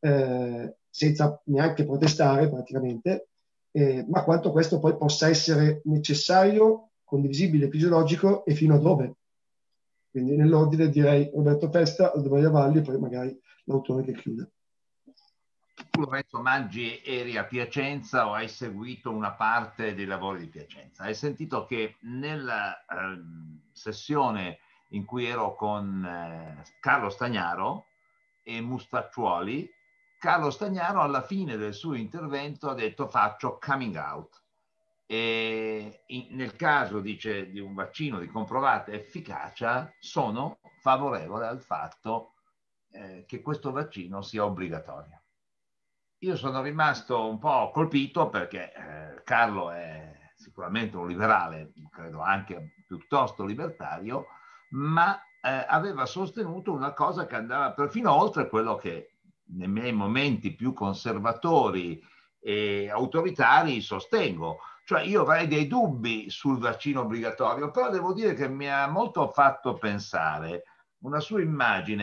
eh, senza neanche protestare praticamente, eh, ma quanto questo poi possa essere necessario, condivisibile, fisiologico, e fino a dove. Quindi nell'ordine direi Roberto Festa, Aldo Maria Valli e poi magari l'autore che chiude. Tu, Lorenzo Maggi, eri a Piacenza o hai seguito una parte dei lavori di Piacenza? Hai sentito che nella eh, sessione in cui ero con eh, Carlo Stagnaro e Mustacciuoli, Carlo Stagnaro alla fine del suo intervento ha detto faccio coming out. E in, nel caso, dice, di un vaccino di comprovata efficacia, sono favorevole al fatto eh, che questo vaccino sia obbligatorio. Io sono rimasto un po' colpito perché eh, Carlo è sicuramente un liberale, credo anche piuttosto libertario, ma eh, aveva sostenuto una cosa che andava perfino oltre quello che nei miei momenti più conservatori e autoritari sostengo. Cioè io avrei dei dubbi sul vaccino obbligatorio, però devo dire che mi ha molto fatto pensare una sua immagine.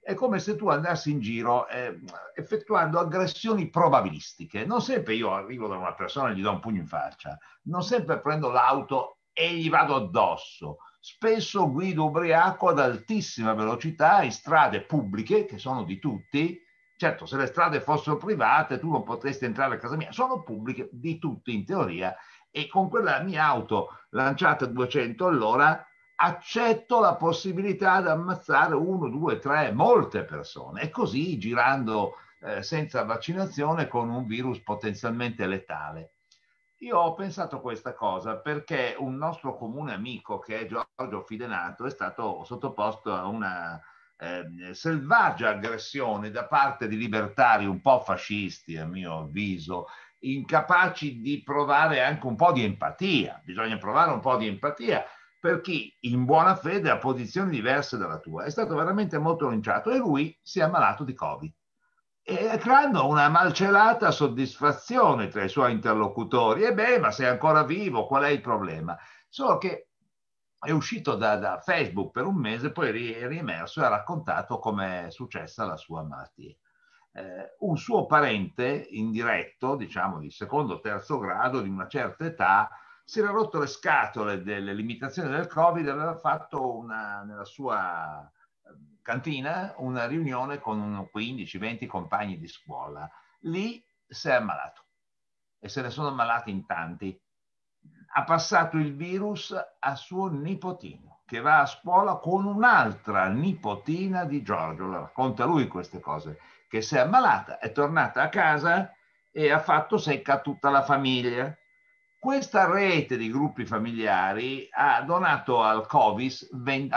È come se tu andassi in giro eh, effettuando aggressioni probabilistiche. Non sempre io arrivo da una persona e gli do un pugno in faccia, non sempre prendo l'auto e gli vado addosso. Spesso guido ubriaco ad altissima velocità in strade pubbliche, che sono di tutti. Certo, se le strade fossero private tu non potresti entrare a casa mia, sono pubbliche di tutti in teoria, e con quella mia auto lanciata a duecento all'ora accetto la possibilità di ammazzare uno, due, tre, molte persone, e così girando eh, senza vaccinazione con un virus potenzialmente letale. Io ho pensato a questa cosa perché un nostro comune amico, che è Giorgio Fidenato, è stato sottoposto a una eh, selvaggia aggressione da parte di libertari un po' fascisti, a mio avviso, incapaci di provare anche un po' di empatia. Bisogna provare un po' di empatia per chi in buona fede ha posizioni diverse dalla tua. È stato veramente molto linciato e lui si è ammalato di Covid, e creando una malcelata soddisfazione tra i suoi interlocutori. E beh, ma sei ancora vivo, qual è il problema? Solo che è uscito da, da Facebook per un mese, poi è riemerso e ha raccontato come è successa la sua malattia. Eh, un suo parente indiretto, diciamo di secondo o terzo grado, di una certa età, si era rotto le scatole delle limitazioni del Covid e aveva fatto una, nella sua cantina una riunione con quindici venti compagni di scuola. Lì si è ammalato e se ne sono ammalati in tanti. Ha passato il virus a suo nipotino, che va a scuola con un'altra nipotina di Giorgio. Lo racconta lui queste cose, che si è ammalata, è tornata a casa e ha fatto secca a tutta la famiglia. Questa rete di gruppi familiari ha donato al Covid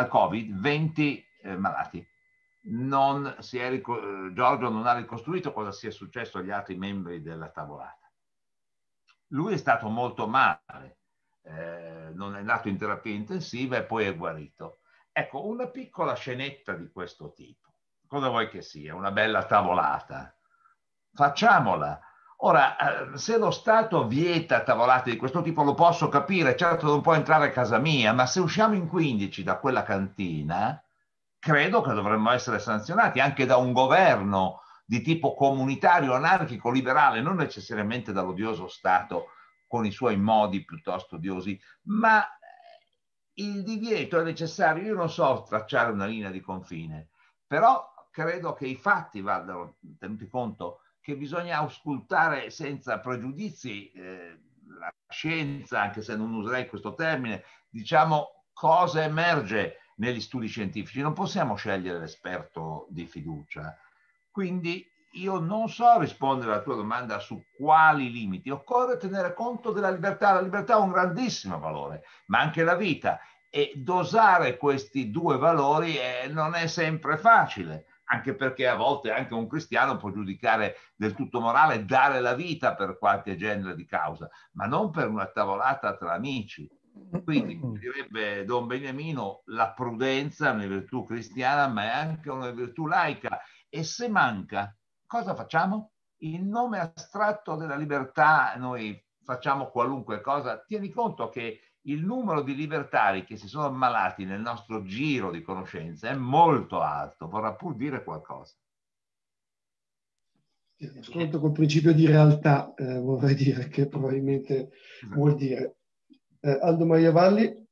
venti eh, malati. Non si è, Giorgio non ha ricostruito cosa sia successo agli altri membri della tavolata. Lui è stato molto male, eh, non è andato in terapia intensiva e poi è guarito. Ecco, una piccola scenetta di questo tipo, cosa vuoi che sia? Una bella tavolata. Facciamola. Ora, se lo Stato vieta tavolate di questo tipo lo posso capire, certo non può entrare a casa mia, ma se usciamo in quindici da quella cantina, credo che dovremmo essere sanzionati anche da un governo di tipo comunitario, anarchico, liberale, non necessariamente dall'odioso Stato con i suoi modi piuttosto odiosi, ma il divieto è necessario. Io non so tracciare una linea di confine, però credo che i fatti vadano tenuti conto, che bisogna auscultare senza pregiudizi eh, la scienza, anche se non userei questo termine, diciamo cosa emerge negli studi scientifici. Non possiamo scegliere l'esperto di fiducia. Quindi io non so rispondere alla tua domanda su quali limiti. Occorre tenere conto della libertà. La libertà ha un grandissimo valore, ma anche la vita. E dosare questi due valori eh, non è sempre facile, anche perché a volte anche un cristiano può giudicare del tutto morale dare la vita per qualche genere di causa, ma non per una tavolata tra amici. Quindi, direbbe Don Beniamino, la prudenza è una virtù cristiana, ma è anche una virtù laica. E se manca, cosa facciamo? In nome astratto della libertà noi facciamo qualunque cosa. Tieni conto che il numero di libertari che si sono ammalati nel nostro giro di conoscenze è molto alto, vorrà pur dire qualcosa. Ascolto col principio di realtà, eh, vorrei dire che probabilmente esatto. Vuol dire. Eh, Aldo Maria Valli,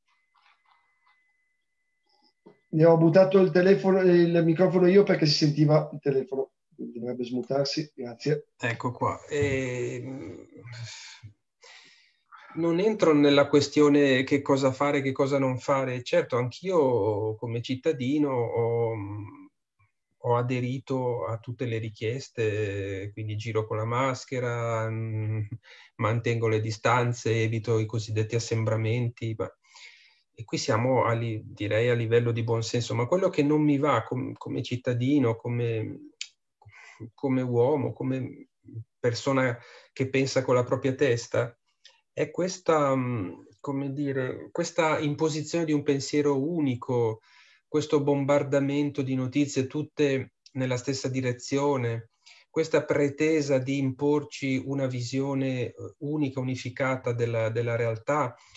ne ho buttato il telefono, il microfono io perché si sentiva il telefono, dovrebbe smutarsi, grazie. Ecco qua. E... non entro nella questione che cosa fare, che cosa non fare. Certo, anch'io come cittadino ho, ho aderito a tutte le richieste, quindi giro con la maschera, mh, mantengo le distanze, evito i cosiddetti assembramenti. Ma... e qui siamo, a li, direi, a livello di buonsenso. Ma quello che non mi va com, come cittadino, come, come uomo, come persona che pensa con la propria testa, è questa, come dire, questa imposizione di un pensiero unico, questo bombardamento di notizie tutte nella stessa direzione, questa pretesa di imporci una visione unica, unificata della, della realtà,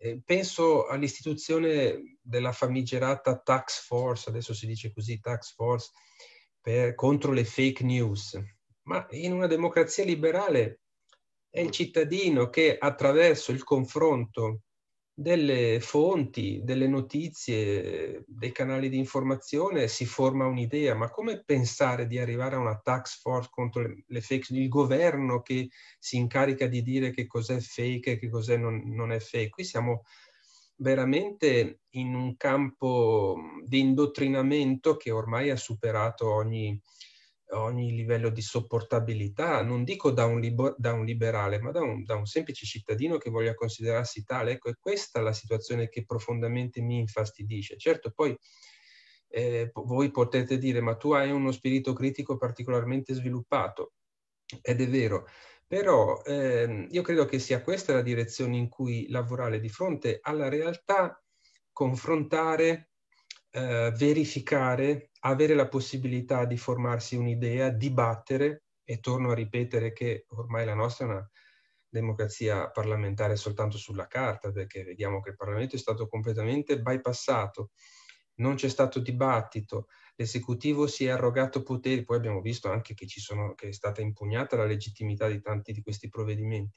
Eh, penso all'istituzione della famigerata task force, adesso si dice così, task force, per, contro le fake news. Ma in una democrazia liberale è il cittadino che attraverso il confronto delle fonti, delle notizie, dei canali di informazione si forma un'idea. Ma come pensare di arrivare a una task force contro le, le fake news? Il governo che si incarica di dire che cos'è fake e che cos'è non, non è fake. Qui siamo veramente in un campo di indottrinamento che ormai ha superato ogni, ogni livello di sopportabilità, non dico da un, libo, da un liberale, ma da un, da un semplice cittadino che voglia considerarsi tale. Ecco, è questa la situazione che profondamente mi infastidisce. Certo, poi eh, voi potete dire, ma tu hai uno spirito critico particolarmente sviluppato, ed è vero, però ehm, io credo che sia questa la direzione in cui lavorare di fronte alla realtà, confrontare, eh, verificare, avere la possibilità di formarsi un'idea, dibattere, e torno a ripetere che ormai la nostra è una democrazia parlamentare soltanto sulla carta, perché vediamo che il Parlamento è stato completamente bypassato, non c'è stato dibattito, l'esecutivo si è arrogato poteri, poi abbiamo visto anche che, ci sono, che è stata impugnata la legittimità di tanti di questi provvedimenti.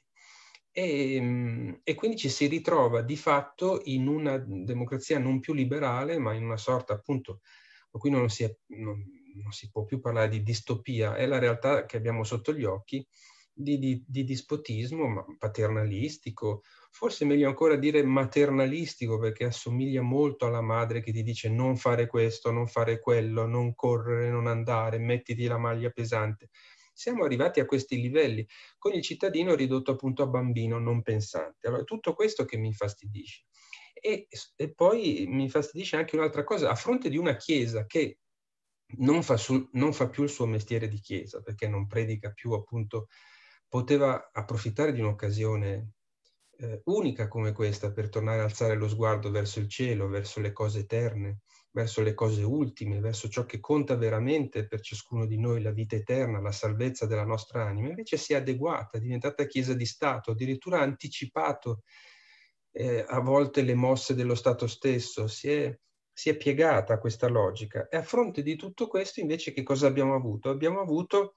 E, e quindi ci si ritrova di fatto in una democrazia non più liberale, ma in una sorta, appunto, qui non si, è, non, non si può più parlare di distopia, è la realtà che abbiamo sotto gli occhi, di, di, di dispotismo ma paternalistico, forse meglio ancora dire maternalistico, perché assomiglia molto alla madre che ti dice non fare questo, non fare quello, non correre, non andare, mettiti la maglia pesante. Siamo arrivati a questi livelli, con il cittadino ridotto appunto a bambino non pensante. Allora, tutto questo che mi infastidisce. E, e poi mi infastidisce anche un'altra cosa, a fronte di una Chiesa che non fa, sul, non fa più il suo mestiere di Chiesa, perché non predica più, appunto, poteva approfittare di un'occasione eh, unica come questa per tornare a alzare lo sguardo verso il cielo, verso le cose eterne, verso le cose ultime, verso ciò che conta veramente per ciascuno di noi, la vita eterna, la salvezza della nostra anima. Invece si è adeguata, è diventata Chiesa di Stato, addirittura ha anticipato eh, a volte le mosse dello Stato stesso, si è, si è piegata a questa logica. E a fronte di tutto questo invece che cosa abbiamo avuto? Abbiamo avuto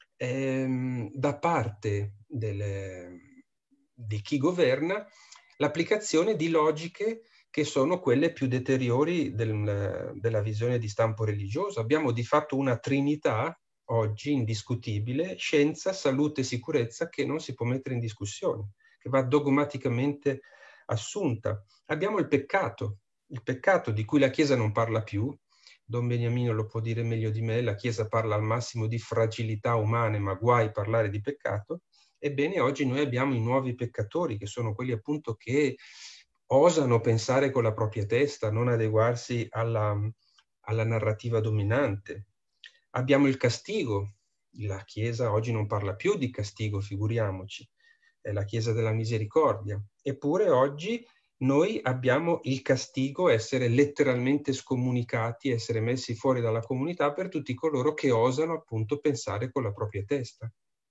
ehm, da parte delle, di chi governa l'applicazione di logiche che sono quelle più deteriori del, della visione di stampo religioso. Abbiamo di fatto una trinità oggi indiscutibile, scienza, salute e sicurezza, che non si può mettere in discussione, che va dogmaticamente assunta. Abbiamo il peccato, il peccato di cui la Chiesa non parla più. Don Beniamino lo può dire meglio di me, la Chiesa parla al massimo di fragilità umane, ma guai parlare di peccato. Ebbene, oggi noi abbiamo i nuovi peccatori, che sono quelli appunto che osano pensare con la propria testa, non adeguarsi alla, alla narrativa dominante. Abbiamo il castigo. La Chiesa oggi non parla più di castigo, figuriamoci. È la Chiesa della misericordia. Eppure oggi noi abbiamo il castigo, essere letteralmente scomunicati, essere messi fuori dalla comunità per tutti coloro che osano appunto pensare con la propria testa,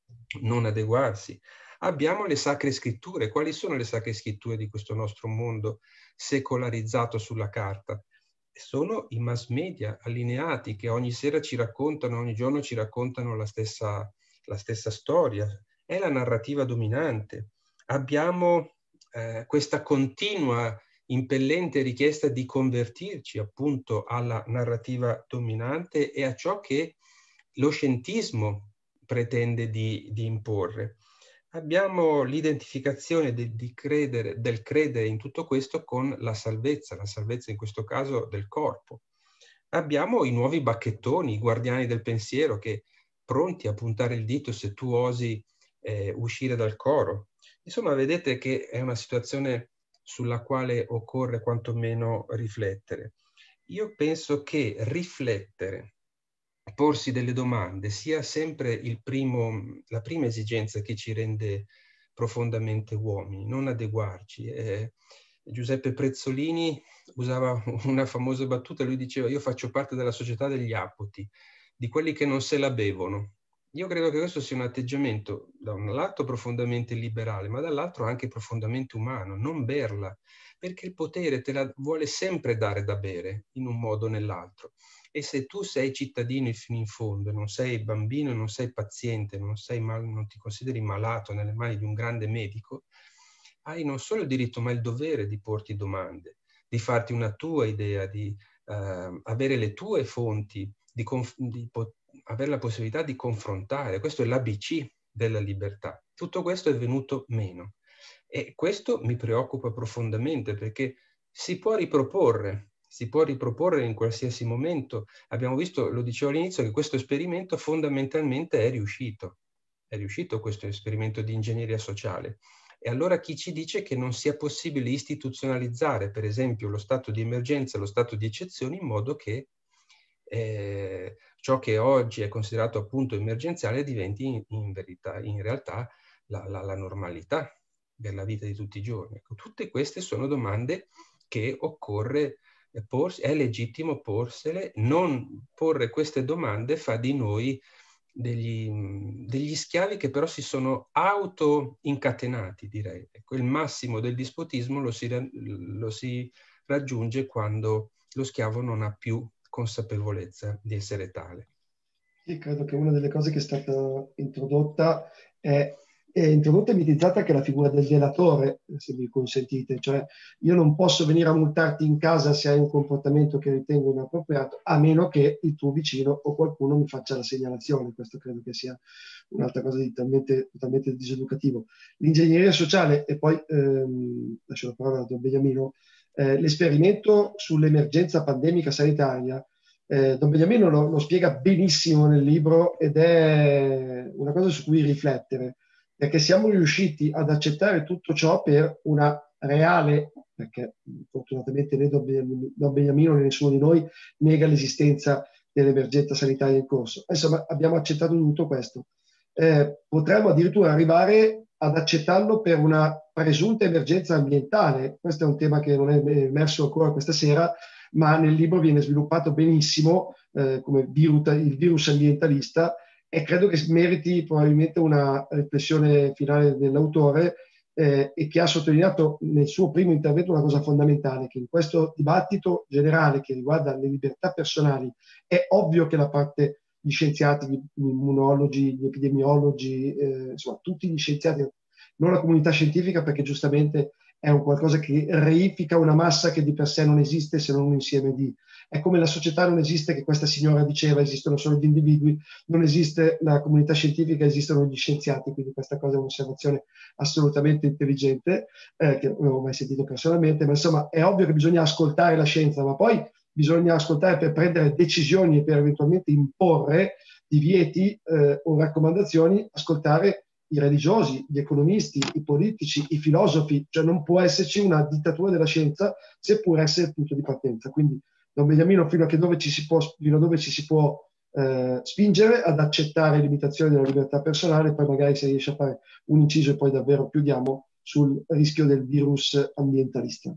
non adeguarsi. Abbiamo le sacre scritture. Quali sono le sacre scritture di questo nostro mondo secolarizzato sulla carta? Sono i mass media allineati che ogni sera ci raccontano, ogni giorno ci raccontano la stessa, la stessa storia. È la narrativa dominante. Abbiamo eh, questa continua impellente richiesta di convertirci appunto alla narrativa dominante e a ciò che lo scientismo pretende di, di imporre. Abbiamo l'identificazione de, di credere, del credere in tutto questo con la salvezza, la salvezza in questo caso del corpo. Abbiamo i nuovi bacchettoni, i guardiani del pensiero, che pronti a puntare il dito se tu osi eh, uscire dal coro. Insomma, vedete che è una situazione sulla quale occorre quantomeno riflettere. Io penso che riflettere, porsi delle domande, sia sempre il primo, la prima esigenza che ci rende profondamente uomini, non adeguarci. Eh, Giuseppe Prezzolini usava una famosa battuta, lui diceva: io faccio parte della società degli apoti, di quelli che non se la bevono, io credo che questo sia un atteggiamento da un lato profondamente liberale, ma dall'altro anche profondamente umano, non berla, perché il potere te la vuole sempre dare da bere in un modo o nell'altro. E se tu sei cittadino fino in fondo, non sei bambino, non sei paziente, non, sei mal, non ti consideri malato nelle mani di un grande medico, hai non solo il diritto ma il dovere di porti domande, di farti una tua idea, di uh, avere le tue fonti, di, di avere la possibilità di confrontare. Questo è l'A B C della libertà. Tutto questo è venuto meno. E questo mi preoccupa profondamente, perché si può riproporre, si può riproporre in qualsiasi momento. Abbiamo visto, lo dicevo all'inizio, che questo esperimento fondamentalmente è riuscito. È riuscito questo esperimento di ingegneria sociale. E allora chi ci dice che non sia possibile istituzionalizzare, per esempio, lo stato di emergenza, lo stato di eccezione, in modo che eh, ciò che oggi è considerato appunto emergenziale diventi in, in verità, in realtà, la, la, la normalità della vita di tutti i giorni. Ecco, tutte queste sono domande che occorre porsi, è legittimo porsele. Non porre queste domande fa di noi degli, degli schiavi che però si sono auto-incatenati, direi. Ecco, il massimo del dispotismo lo si, lo si raggiunge quando lo schiavo non ha più consapevolezza di essere tale. Io credo che una delle cose che è stata introdotta è, è introdotta e mitizzata anche la figura del delatore, se mi consentite. Cioè, io non posso venire a multarti in casa se hai un comportamento che ritengo inappropriato, a meno che il tuo vicino o qualcuno mi faccia la segnalazione. Questo credo che sia un'altra cosa di talmente, totalmente diseducativo. L'ingegneria sociale, e poi ehm, lascio la parola a Don Beniamino, eh, l'esperimento sull'emergenza pandemica sanitaria. Eh, Don Beniamino lo, lo spiega benissimo nel libro ed è una cosa su cui riflettere, perché siamo riusciti ad accettare tutto ciò per una reale, perché fortunatamente né Don Beniamino, Don Beniamino né nessuno di noi nega l'esistenza dell'emergenza sanitaria in corso. Insomma, abbiamo accettato tutto questo. Eh, potremmo addirittura arrivare ad accettarlo per una presunta emergenza ambientale. Questo è un tema che non è emerso ancora questa sera, ma nel libro viene sviluppato benissimo eh, come virus, il virus ambientalista, e credo che meriti probabilmente una riflessione finale dell'autore, eh, e che ha sottolineato nel suo primo intervento una cosa fondamentale, che in questo dibattito generale che riguarda le libertà personali è ovvio che la parte gli scienziati, gli immunologi, gli epidemiologi, eh, insomma tutti gli scienziati, non la comunità scientifica, perché giustamente è un qualcosa che reifica una massa che di per sé non esiste se non un insieme di. È come la società non esiste, che questa signora diceva, esistono solo gli individui, non esiste la comunità scientifica, esistono gli scienziati, quindi questa cosa è un'osservazione assolutamente intelligente, eh, che non avevo mai sentito personalmente, ma insomma è ovvio che bisogna ascoltare la scienza, ma poi bisogna ascoltare per prendere decisioni e per eventualmente imporre divieti eh, o raccomandazioni, ascoltare i religiosi, gli economisti, i politici, i filosofi, cioè non può esserci una dittatura della scienza seppur essere il punto di partenza. Quindi Don Beniamino, fino a che dove ci si può, fino a dove ci si può eh, spingere ad accettare limitazioni della libertà personale, poi magari se riesce a fare un inciso e poi davvero chiudiamo sul rischio del virus ambientalista.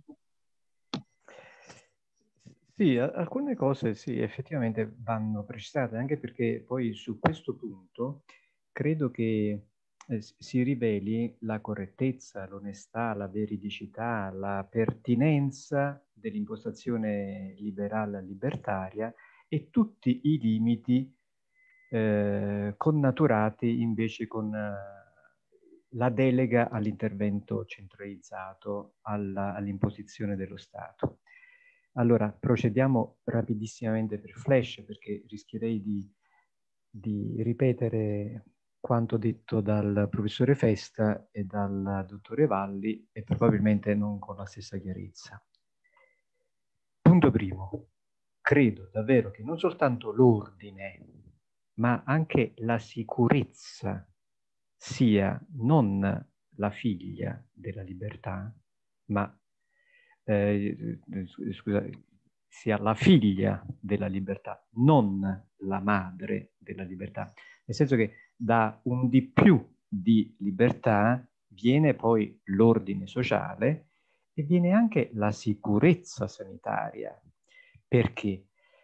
Sì, alcune cose sì, effettivamente vanno precisate, anche perché poi su questo punto credo che eh, si riveli la correttezza, l'onestà, la veridicità, la pertinenza dell'impostazione liberale libertaria e tutti i limiti eh, connaturati invece con eh, la delega all'intervento centralizzato, alla, all'imposizione dello Stato. Allora, procediamo rapidissimamente per flash, perché rischierei di, di ripetere quanto detto dal professore Festa e dal dottore Valli, e probabilmente non con la stessa chiarezza. Punto primo. Credo davvero che non soltanto l'ordine, ma anche la sicurezza sia non la figlia della libertà, ma eh, scusa, sia la figlia della libertà, non la madre della libertà. Nel senso che da un di più di libertà viene poi l'ordine sociale e viene anche la sicurezza sanitaria. Perché?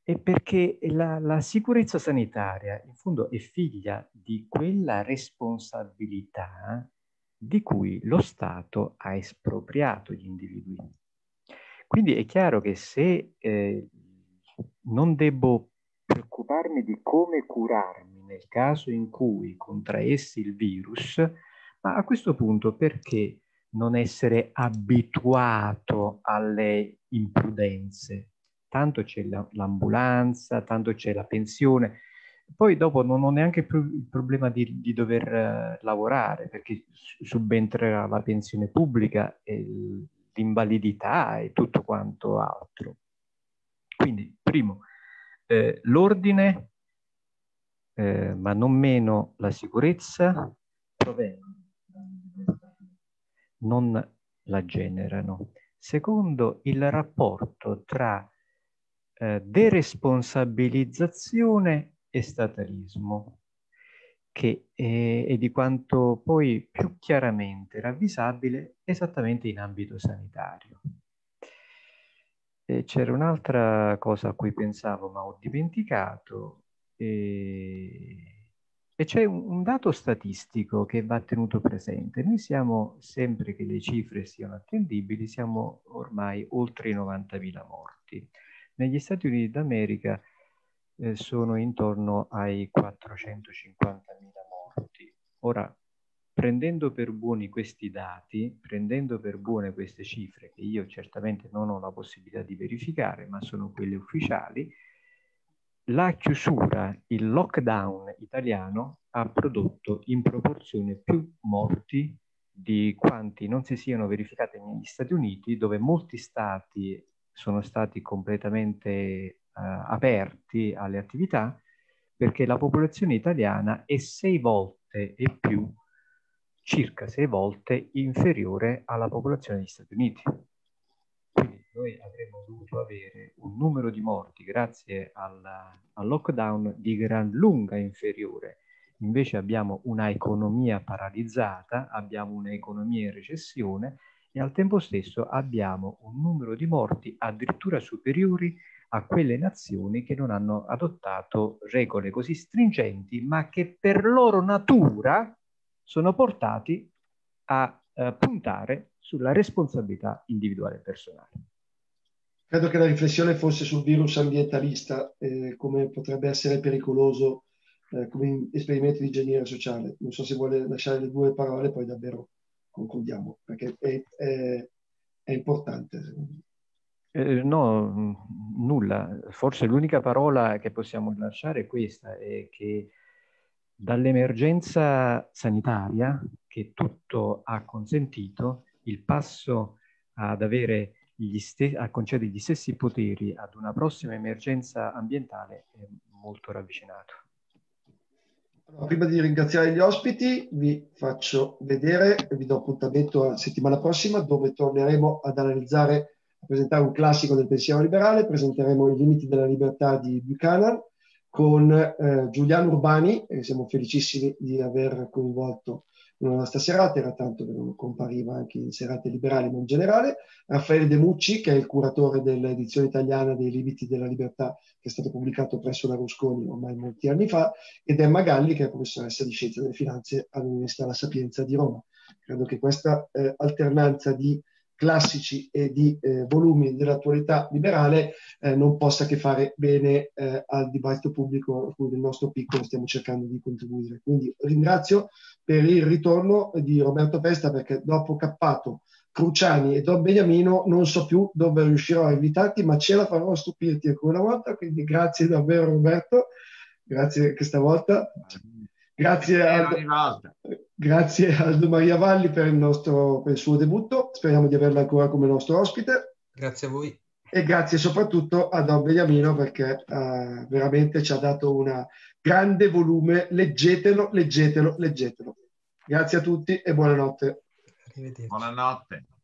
è perché la, la sicurezza sanitaria, in fondo, è figlia di quella responsabilità di cui lo Stato ha espropriato gli individui. Quindi è chiaro che se eh, non devo preoccuparmi di come curarmi nel caso in cui contraessi il virus, ma a questo punto perché non essere abituato alle imprudenze? Tanto c'è l'ambulanza, tanto c'è la pensione, poi dopo non ho neanche più il problema di, di dover uh, lavorare, perché subentrerà la pensione pubblica e l'invalidità e tutto quanto altro. Quindi, primo, eh, l'ordine, eh, ma non meno la sicurezza, provengono, non la generano. Secondo, il rapporto tra eh, deresponsabilizzazione e statalismo, che è, è di quanto poi più chiaramente ravvisabile esattamente in ambito sanitario. C'era un'altra cosa a cui pensavo ma ho dimenticato, e, e c'è un, un dato statistico che va tenuto presente. Noi siamo, sempre che le cifre siano attendibili, siamo ormai oltre i novantamila morti. Negli Stati Uniti d'America eh, sono intorno ai quattrocentocinquantamila morti. Ora, prendendo per buoni questi dati, prendendo per buone queste cifre, che io certamente non ho la possibilità di verificare, ma sono quelle ufficiali, la chiusura, il lockdown italiano ha prodotto in proporzione più morti di quanti non si siano verificati negli Stati Uniti, dove molti stati sono stati completamente uh, aperti alle attività, perché la popolazione italiana è sei volte e più, circa sei volte inferiore alla popolazione degli Stati Uniti. Quindi noi avremmo dovuto avere un numero di morti grazie al, al lockdown di gran lunga inferiore. Invece abbiamo una economia paralizzata, abbiamo un'economia in recessione e al tempo stesso abbiamo un numero di morti addirittura superiori a quelle nazioni che non hanno adottato regole così stringenti, ma che per loro natura sono portati a eh, puntare sulla responsabilità individuale e personale. Credo che la riflessione fosse sul virus ambientalista, eh, come potrebbe essere pericoloso eh, come esperimento di ingegneria sociale. Non so se vuole lasciare le due parole, poi davvero concludiamo, perché è, è, è importante. Eh, no, nulla. Forse l'unica parola che possiamo lasciare è questa, è che dall'emergenza sanitaria, che tutto ha consentito, il passo ad avere gli stessi, a concedere gli stessi poteri ad una prossima emergenza ambientale è molto ravvicinato. Allora, prima di ringraziare gli ospiti, vi faccio vedere e vi do appuntamento a settimana prossima, dove torneremo ad analizzare, a presentare un classico del pensiero liberale. Presenteremo I limiti della libertà di Buchanan con eh, Giuliano Urbani, e siamo felicissimi di aver coinvolto nella nostra serata, era tanto che non compariva anche in serate liberali, ma in generale. Raffaele De Mucci, che è il curatore dell'edizione italiana dei Limiti della Libertà, che è stato pubblicato presso la Rusconi ormai molti anni fa, ed Emma Galli, che è professoressa di Scienze delle Finanze all'Università La Sapienza di Roma. Credo che questa eh, alternanza di classici e di eh, volumi dell'attualità liberale eh, non possa che fare bene eh, al dibattito pubblico a cui nel nostro piccolo stiamo cercando di contribuire. Quindi ringrazio per il ritorno di Roberto Pesta, perché dopo Cappato, Cruciani e Don Beniamino non so più dove riuscirò a invitarti, ma ce la farò a stupirti ancora una volta, quindi grazie davvero Roberto, grazie questa volta. Grazie a, grazie a Aldo Maria Valli per il, nostro, per il suo debutto, speriamo di averla ancora come nostro ospite. Grazie a voi. E grazie soprattutto a Don Beniamino, perché uh, veramente ci ha dato un grande volume. Leggetelo, leggetelo, leggetelo. Grazie a tutti e buonanotte. Buonanotte.